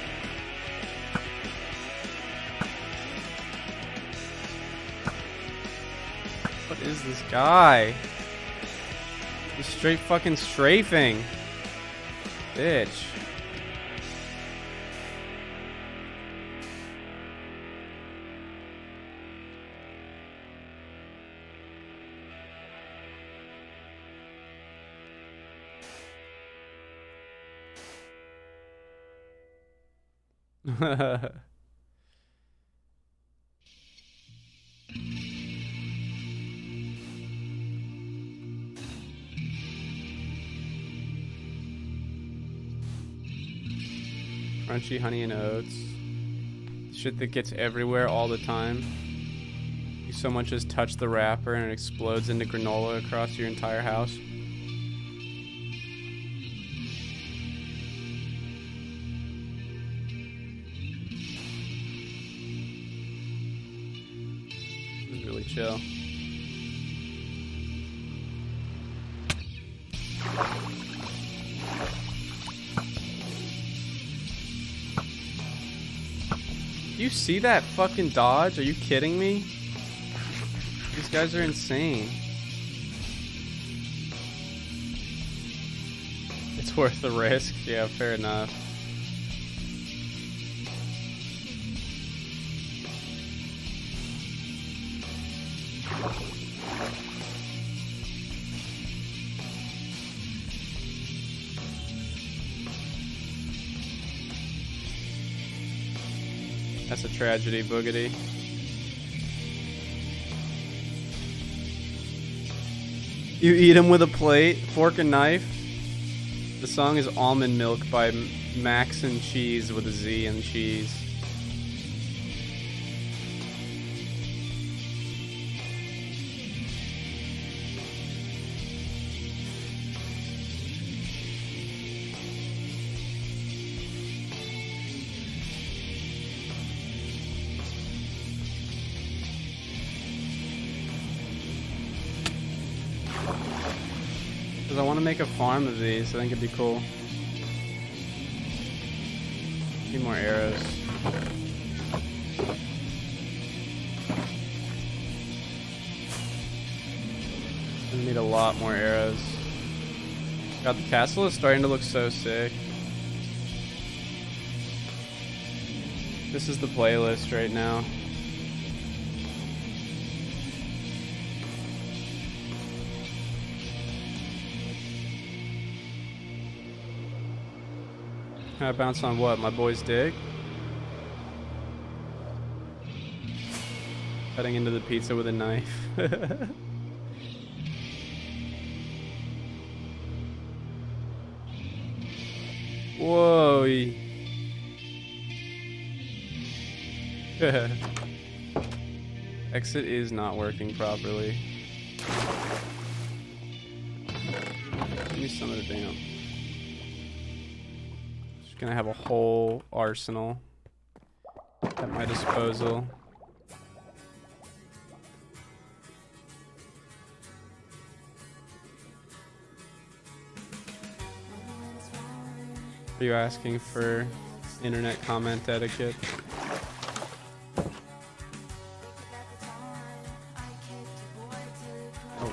What is this guy? He's straight fucking strafing. Bitch. Crunchy honey and oats. Shit that gets everywhere all the time. You so much as touch the wrapper and it explodes into granola across your entire house. This is really chill. You see that fucking dodge? Are you kidding me? These guys are insane. It's worth the risk. Yeah, fair enough. That's a tragedy, Boogity. You eat him with a plate, fork and knife. The song is Almond Milk by Max and Cheese with a Z and cheese. I want to make a farm of these. I think it'd be cool. Need more arrows. I need a lot more arrows. God, the castle is starting to look so sick. This is the playlist right now. I bounce on what? My boy's dick? Cutting into the pizza with a knife. Whoa. Exit is not working properly. Give me some of the damn. Gonna have a whole arsenal at my disposal. Are you asking for internet comment etiquette? Oh.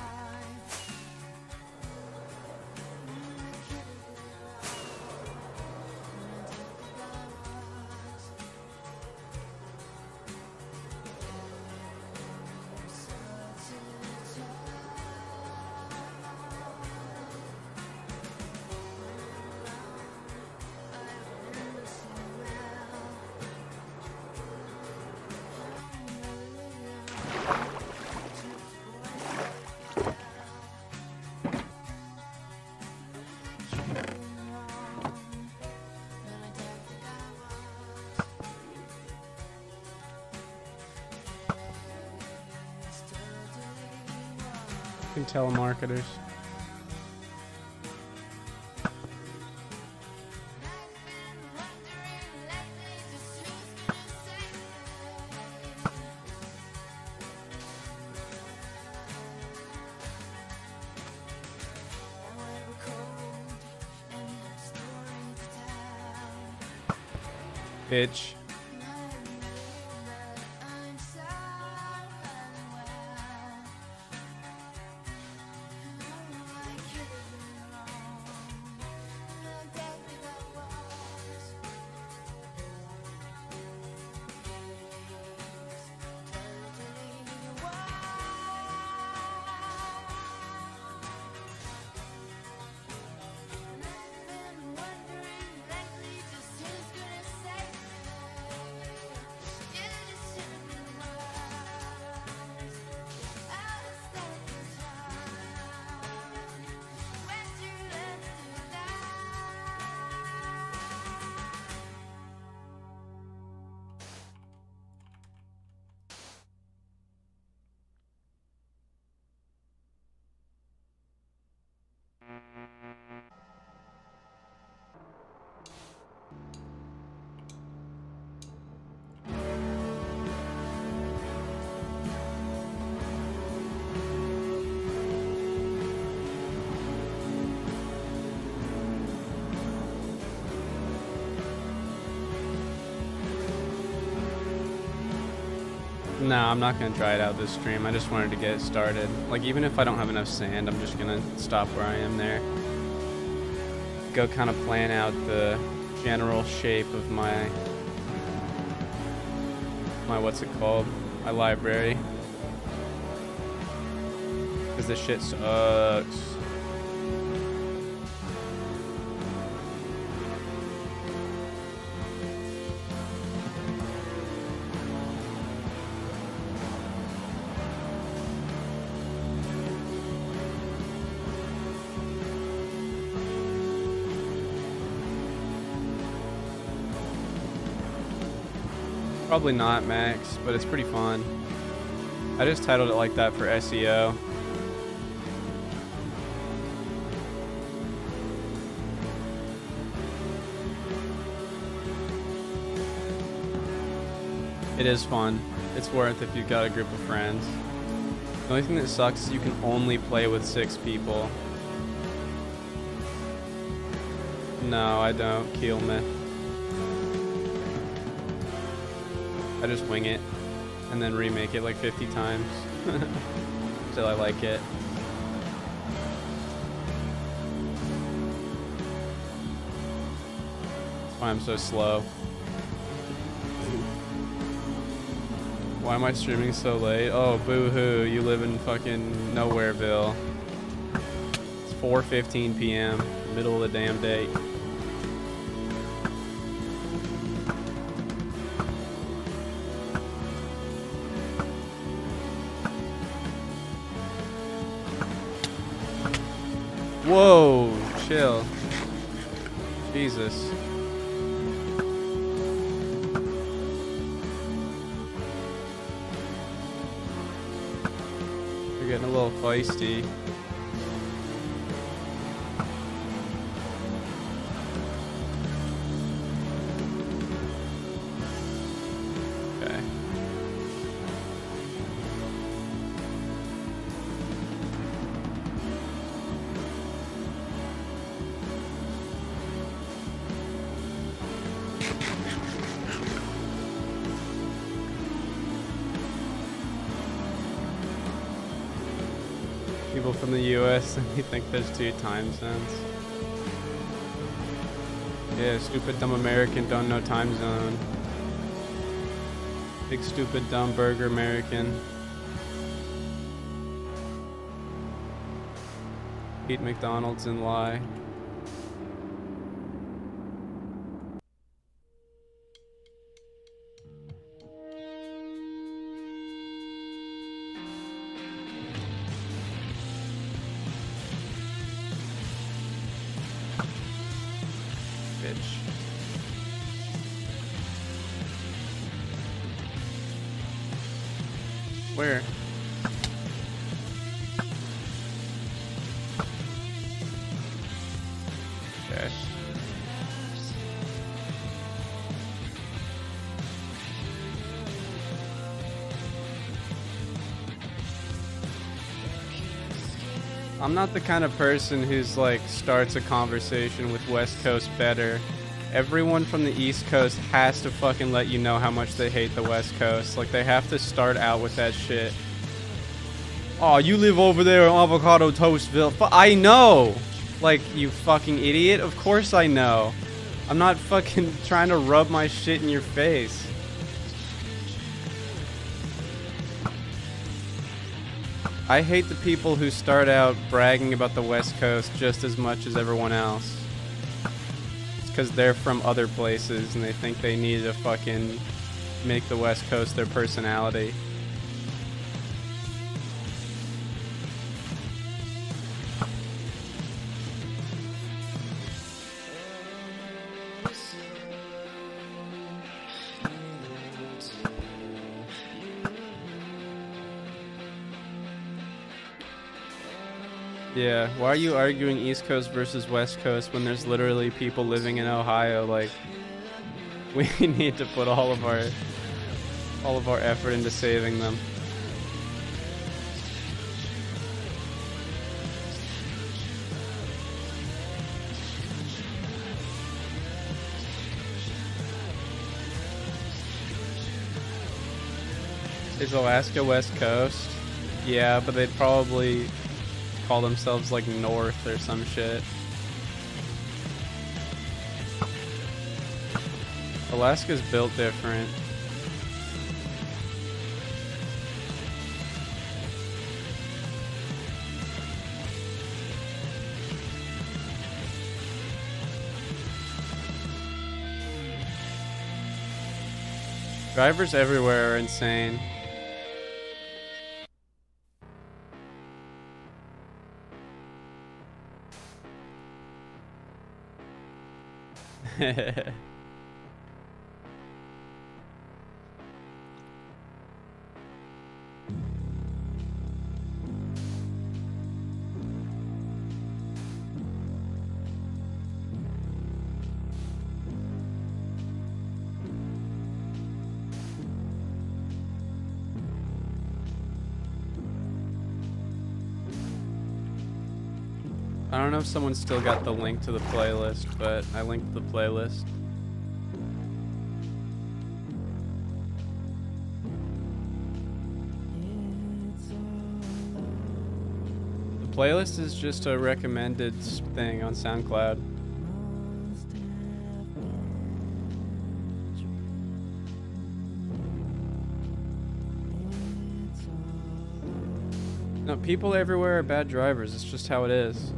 Telemarketers. Bitch. No, I'm not going to try it out this stream. I just wanted to get it started. Like, even if I don't have enough sand, I'm just going to stop where I am there. Go kind of plan out the general shape of my what's it called? My library. Because this shit sucks. Probably not, Max, but it's pretty fun. I just titled it like that for SEO. It is fun. It's worth if you've got a group of friends. The only thing that sucks is you can only play with 6 people. No, I don't. Kill me. I just wing it and then remake it like 50 times until I like it. That's why I'm so slow. Why am I streaming so late? Oh, boo-hoo, you live in fucking Nowhereville. It's 4:15 p.m., middle of the damn day. Whoa, chill. Jesus. You're getting a little feisty. Okay. people from the US and we think there's 2 time zones. Yeah, stupid dumb American don't know time zone. Big stupid dumb burger American. Eat McDonald's and lie. Where? Okay. I'm not the kind of person who's like starts a conversation with West Coast better. Everyone from the East Coast has to fucking let you know how much they hate the West Coast. Like, they have to start out with that shit. Oh, you live over there in Avocado Toastville. I know! Like, you fucking idiot. Of course I know. I'm not fucking trying to rub my shit in your face. I hate the people who start out bragging about the West Coast just as much as everyone else. Because they're from other places and they think they need to fucking make the West Coast their personality. Yeah, why are you arguing East Coast versus West Coast when there's literally people living in Ohio? Like, we need to put all of our effort into saving them. Is Alaska West Coast? Yeah, but they'd probably call themselves like North or some shit. Alaska's built different. Drivers everywhere are insane. I don't know if someone still got the link to the playlist, but I linked the playlist. The playlist is just a recommended thing on SoundCloud. No, people everywhere are bad drivers. It's just how it is.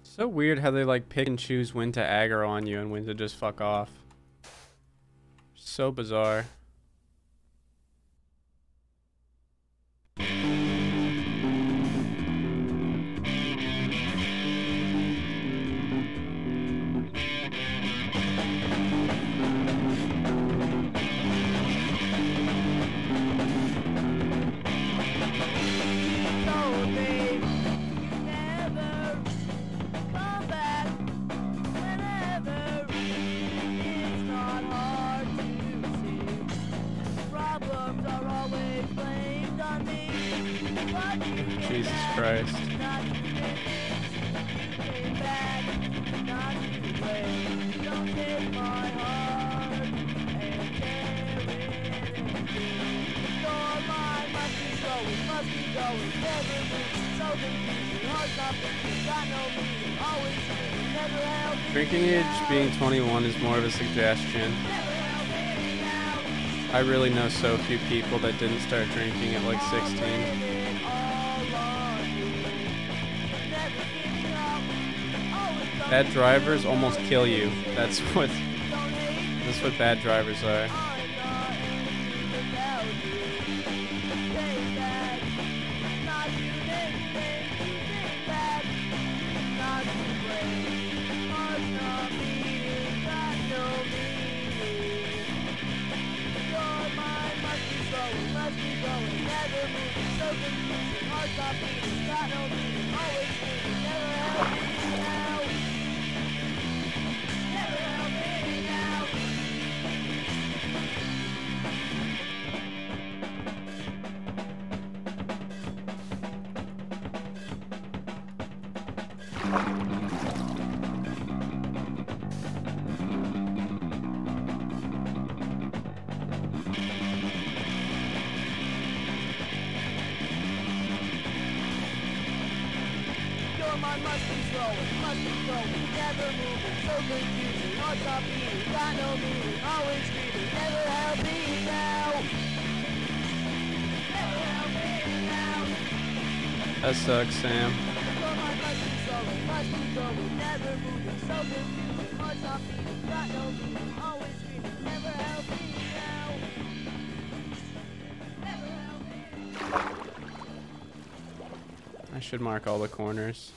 So weird how they like pick and choose when to aggro on you and when to just fuck off. So bizarre. Jesus Christ. Drinking age being 21 is more of a suggestion. I really know so few people that didn't start drinking at like 16. Bad drivers almost kill you. That's what bad drivers are. That sucks, Sam. I should mark all the corners.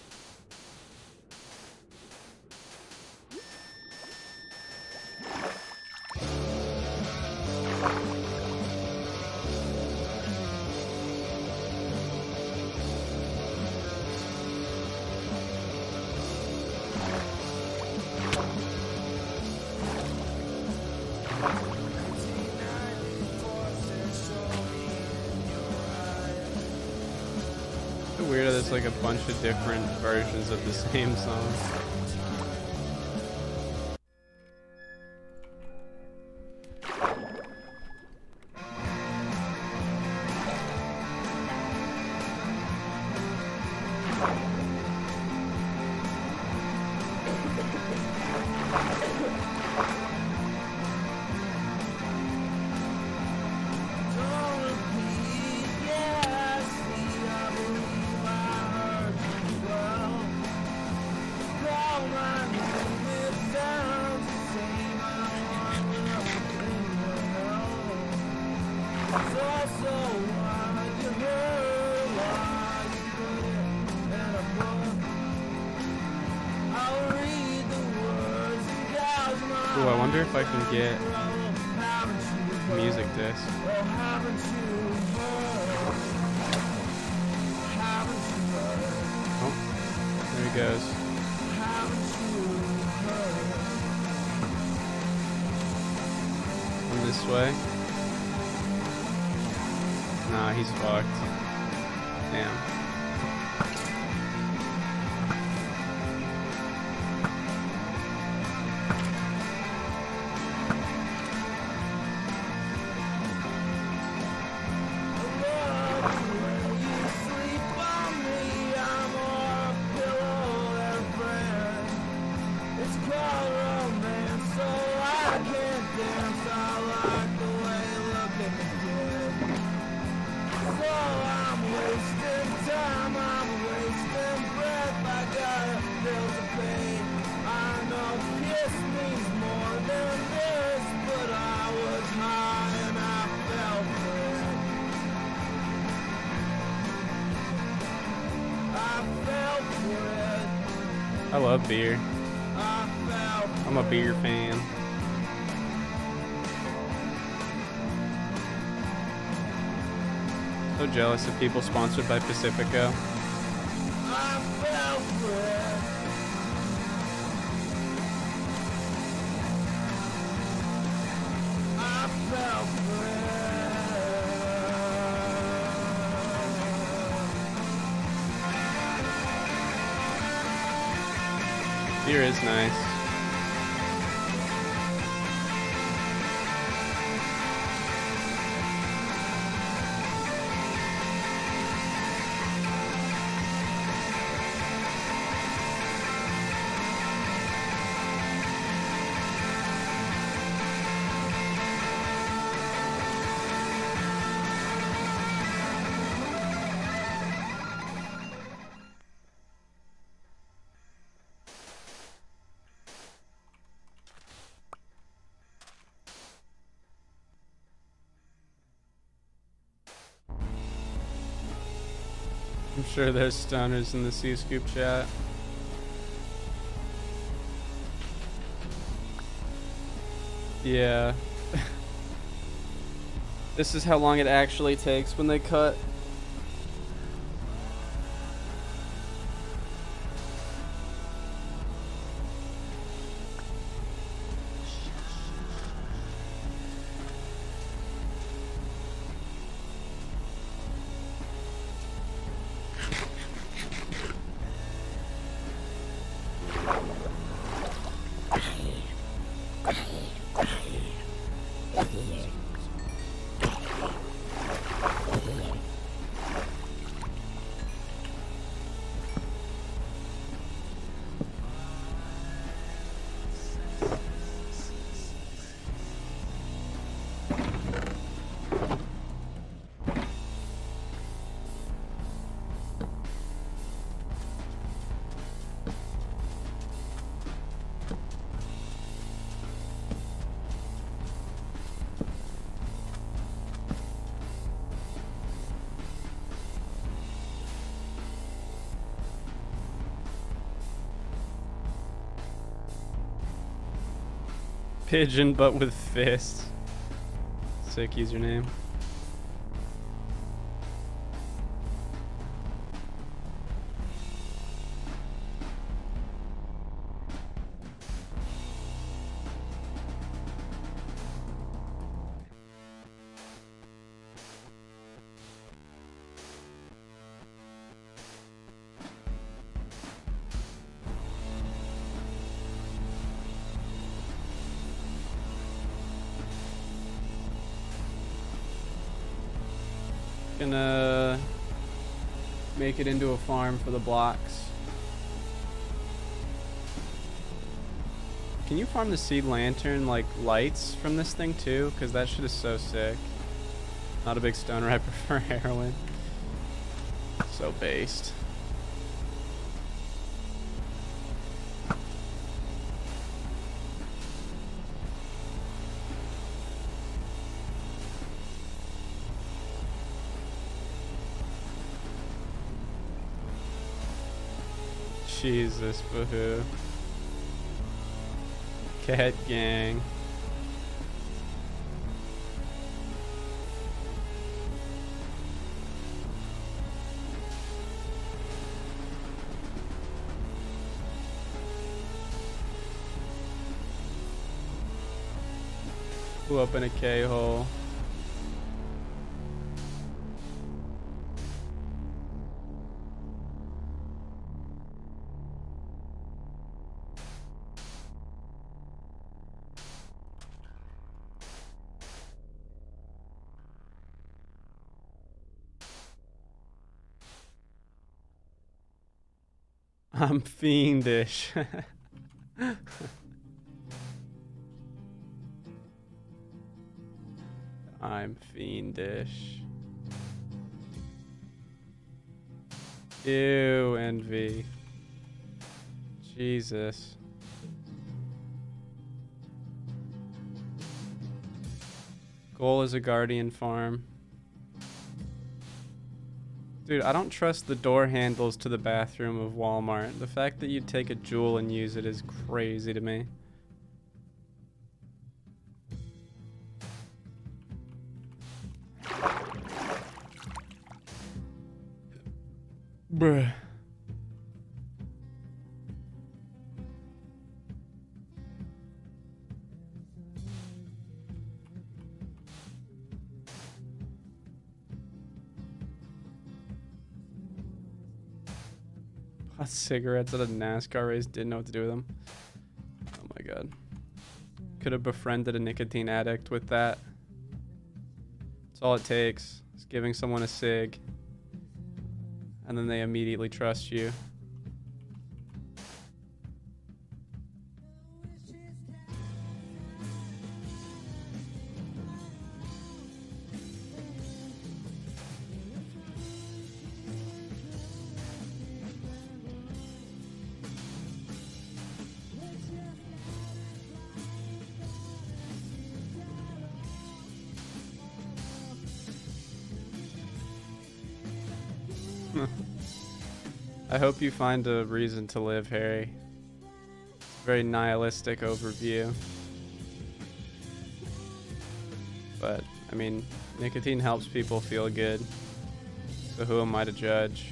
Weird, there's like a bunch of different versions of the same song. Ooh, I wonder if I can get a music disc. Oh, there he goes. Come this way. Nah, he's fucked. Damn. pain. I know kiss means more than this, but I was high and I fell for it. I fell for it. I love beer. I fell for I'm a beer fan. So jealous of people sponsored by Pacifico. I fell for it. I fell for it. Beer is nice. I'm sure there's stoners in the C-Scoop chat. Yeah. This is how long it actually takes when they cut. Pigeon, but with fists. Sick username. Gonna make it into a farm for the blocks. Can you farm the seed lantern like lights from this thing too? Because that shit is so sick. Not a big stoner, I prefer heroin. So based. Jesus, boohoo. Cat gang. Blew up in a K-hole. I'm fiendish. I'm fiendish. Ew, envy. Jesus. Goal is a guardian farm. Dude, I don't trust the door handles to the bathroom of Walmart. The fact that you take a jewel and use it is crazy to me. Bruh. Bought cigarettes at a NASCAR race, didn't know what to do with them. Oh my god. Could have befriended a nicotine addict with that. That's all it takes. Is giving someone a cig. And then they immediately trust you. I hope you find a reason to live, Harry. Very nihilistic overview. But, I mean, nicotine helps people feel good. So who am I to judge?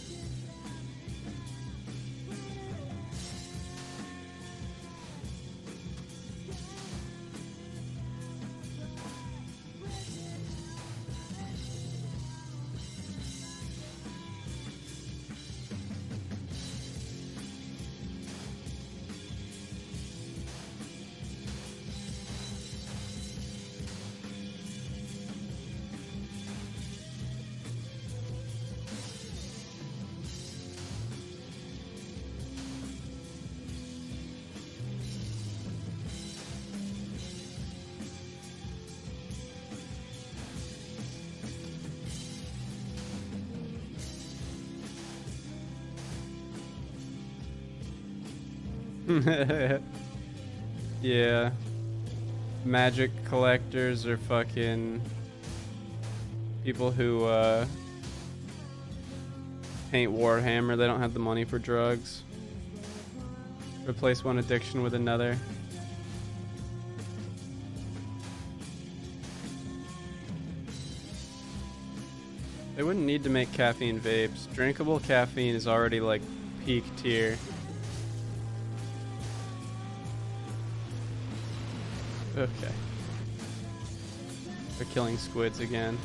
Yeah. Magic collectors are fucking people who paint Warhammer. They don't have the money for drugs. Replace one addiction with another. They wouldn't need to make caffeine vapes. Drinkable caffeine is already like peak tier. Okay. They're killing squids again.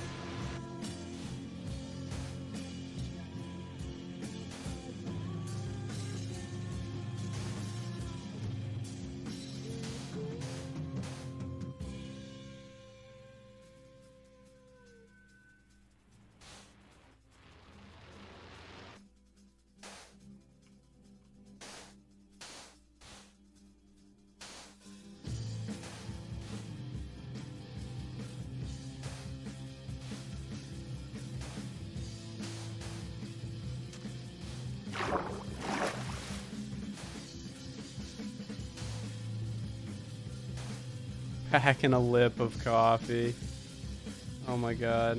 Packing a lip of coffee. Oh my god.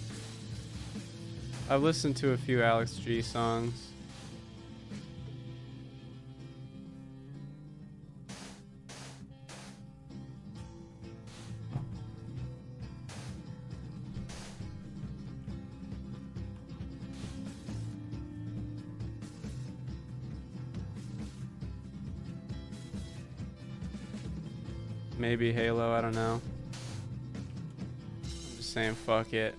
I've listened to a few Alex G songs. Maybe Halo, I don't know. I'm just saying fuck it.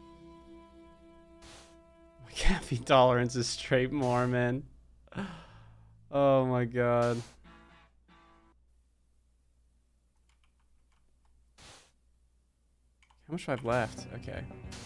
My caffeine tolerance is straight Mormon. Oh my god. How much do I have left? Okay.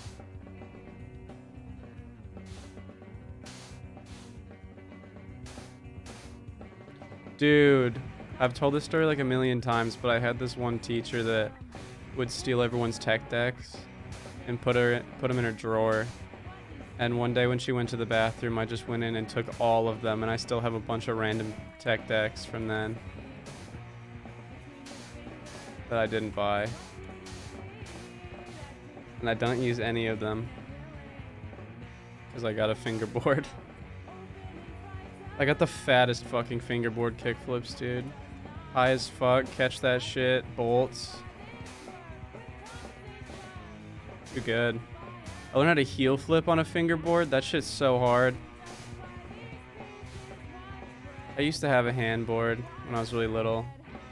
Dude. I've told this story like a million times, but I had this one teacher that would steal everyone's tech decks and put them in her drawer And one day when she went to the bathroom, I just went in and took all of them, and I still have a bunch of random tech decks from then that I didn't buy. And I don't use any of them because I got a fingerboard. I got the fattest fucking fingerboard kickflips, dude. High as fuck, catch that shit, bolts. Too good. I learned how to heel flip on a fingerboard. That shit's so hard. I used to have a handboard when I was really little.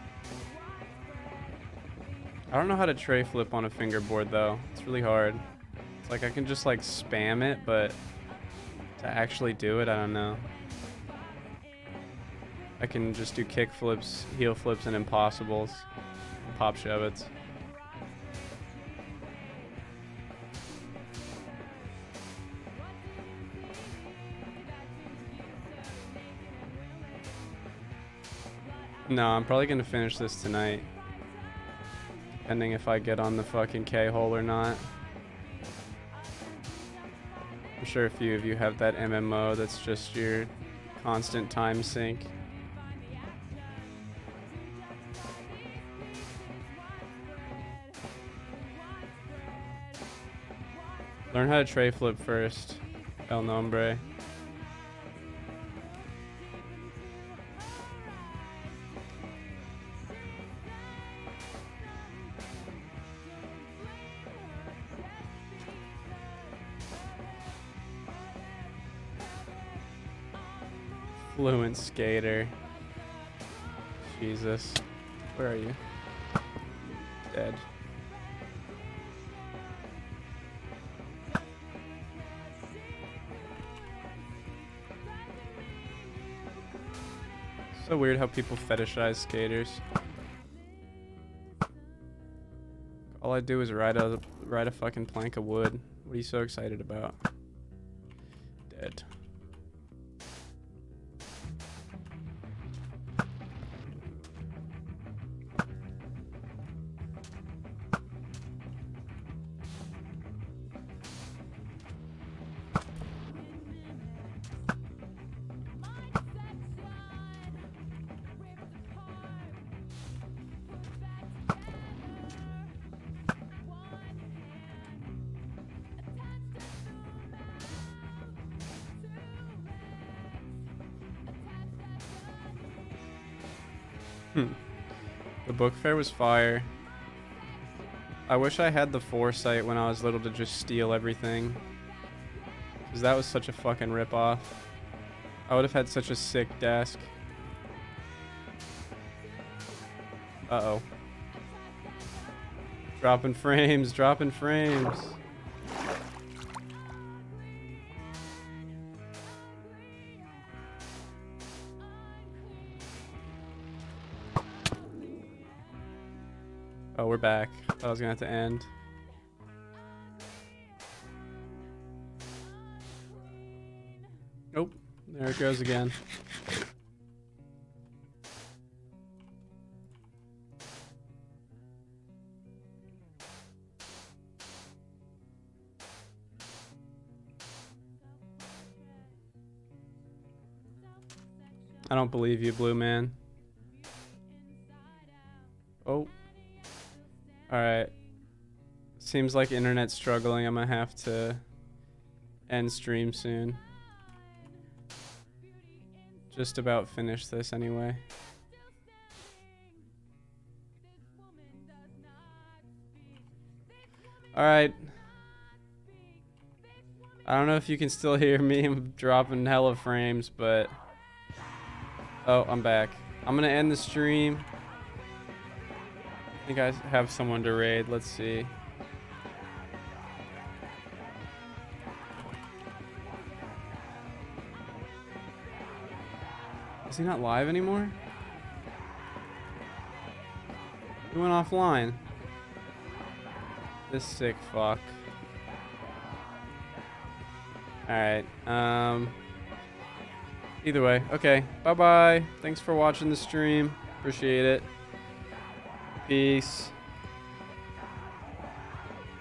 I don't know how to tray flip on a fingerboard though. It's really hard. It's like I can just like spam it, but to actually do it, I don't know. I can just do kick flips, heel flips, and impossibles. Pop shove-its. No, I'm probably gonna finish this tonight. Depending if I get on the fucking K-hole or not. I'm sure a few of you have that MMO that's just your constant time sink. Learn how to tray flip first, El Nombre. Fluent skater. Jesus. Where are you? Dead. So weird how people fetishize skaters. All I do is ride a fucking plank of wood. What are you so excited about? Dead. The book fair was fire. I wish I had the foresight when I was little to just steal everything. Because that was such a fucking ripoff. I would have had such a sick desk. Uh-oh. Dropping frames, dropping frames. Oh, we're back. Thought I was gonna have to end. Nope. There it goes again. I don't believe you, Blue Man. Oh. Alright. Seems like internet's struggling. I'm gonna have to end stream soon. Just about finish this anyway. Alright. I don't know if you can still hear me. I'm dropping hella frames, but... Oh, I'm back. I'm gonna end the stream. I think I have someone to raid. Let's see. Is he not live anymore? He went offline. This sick fuck. Alright, either way, okay. Bye-bye. Thanks for watching the stream. Appreciate it. Peace.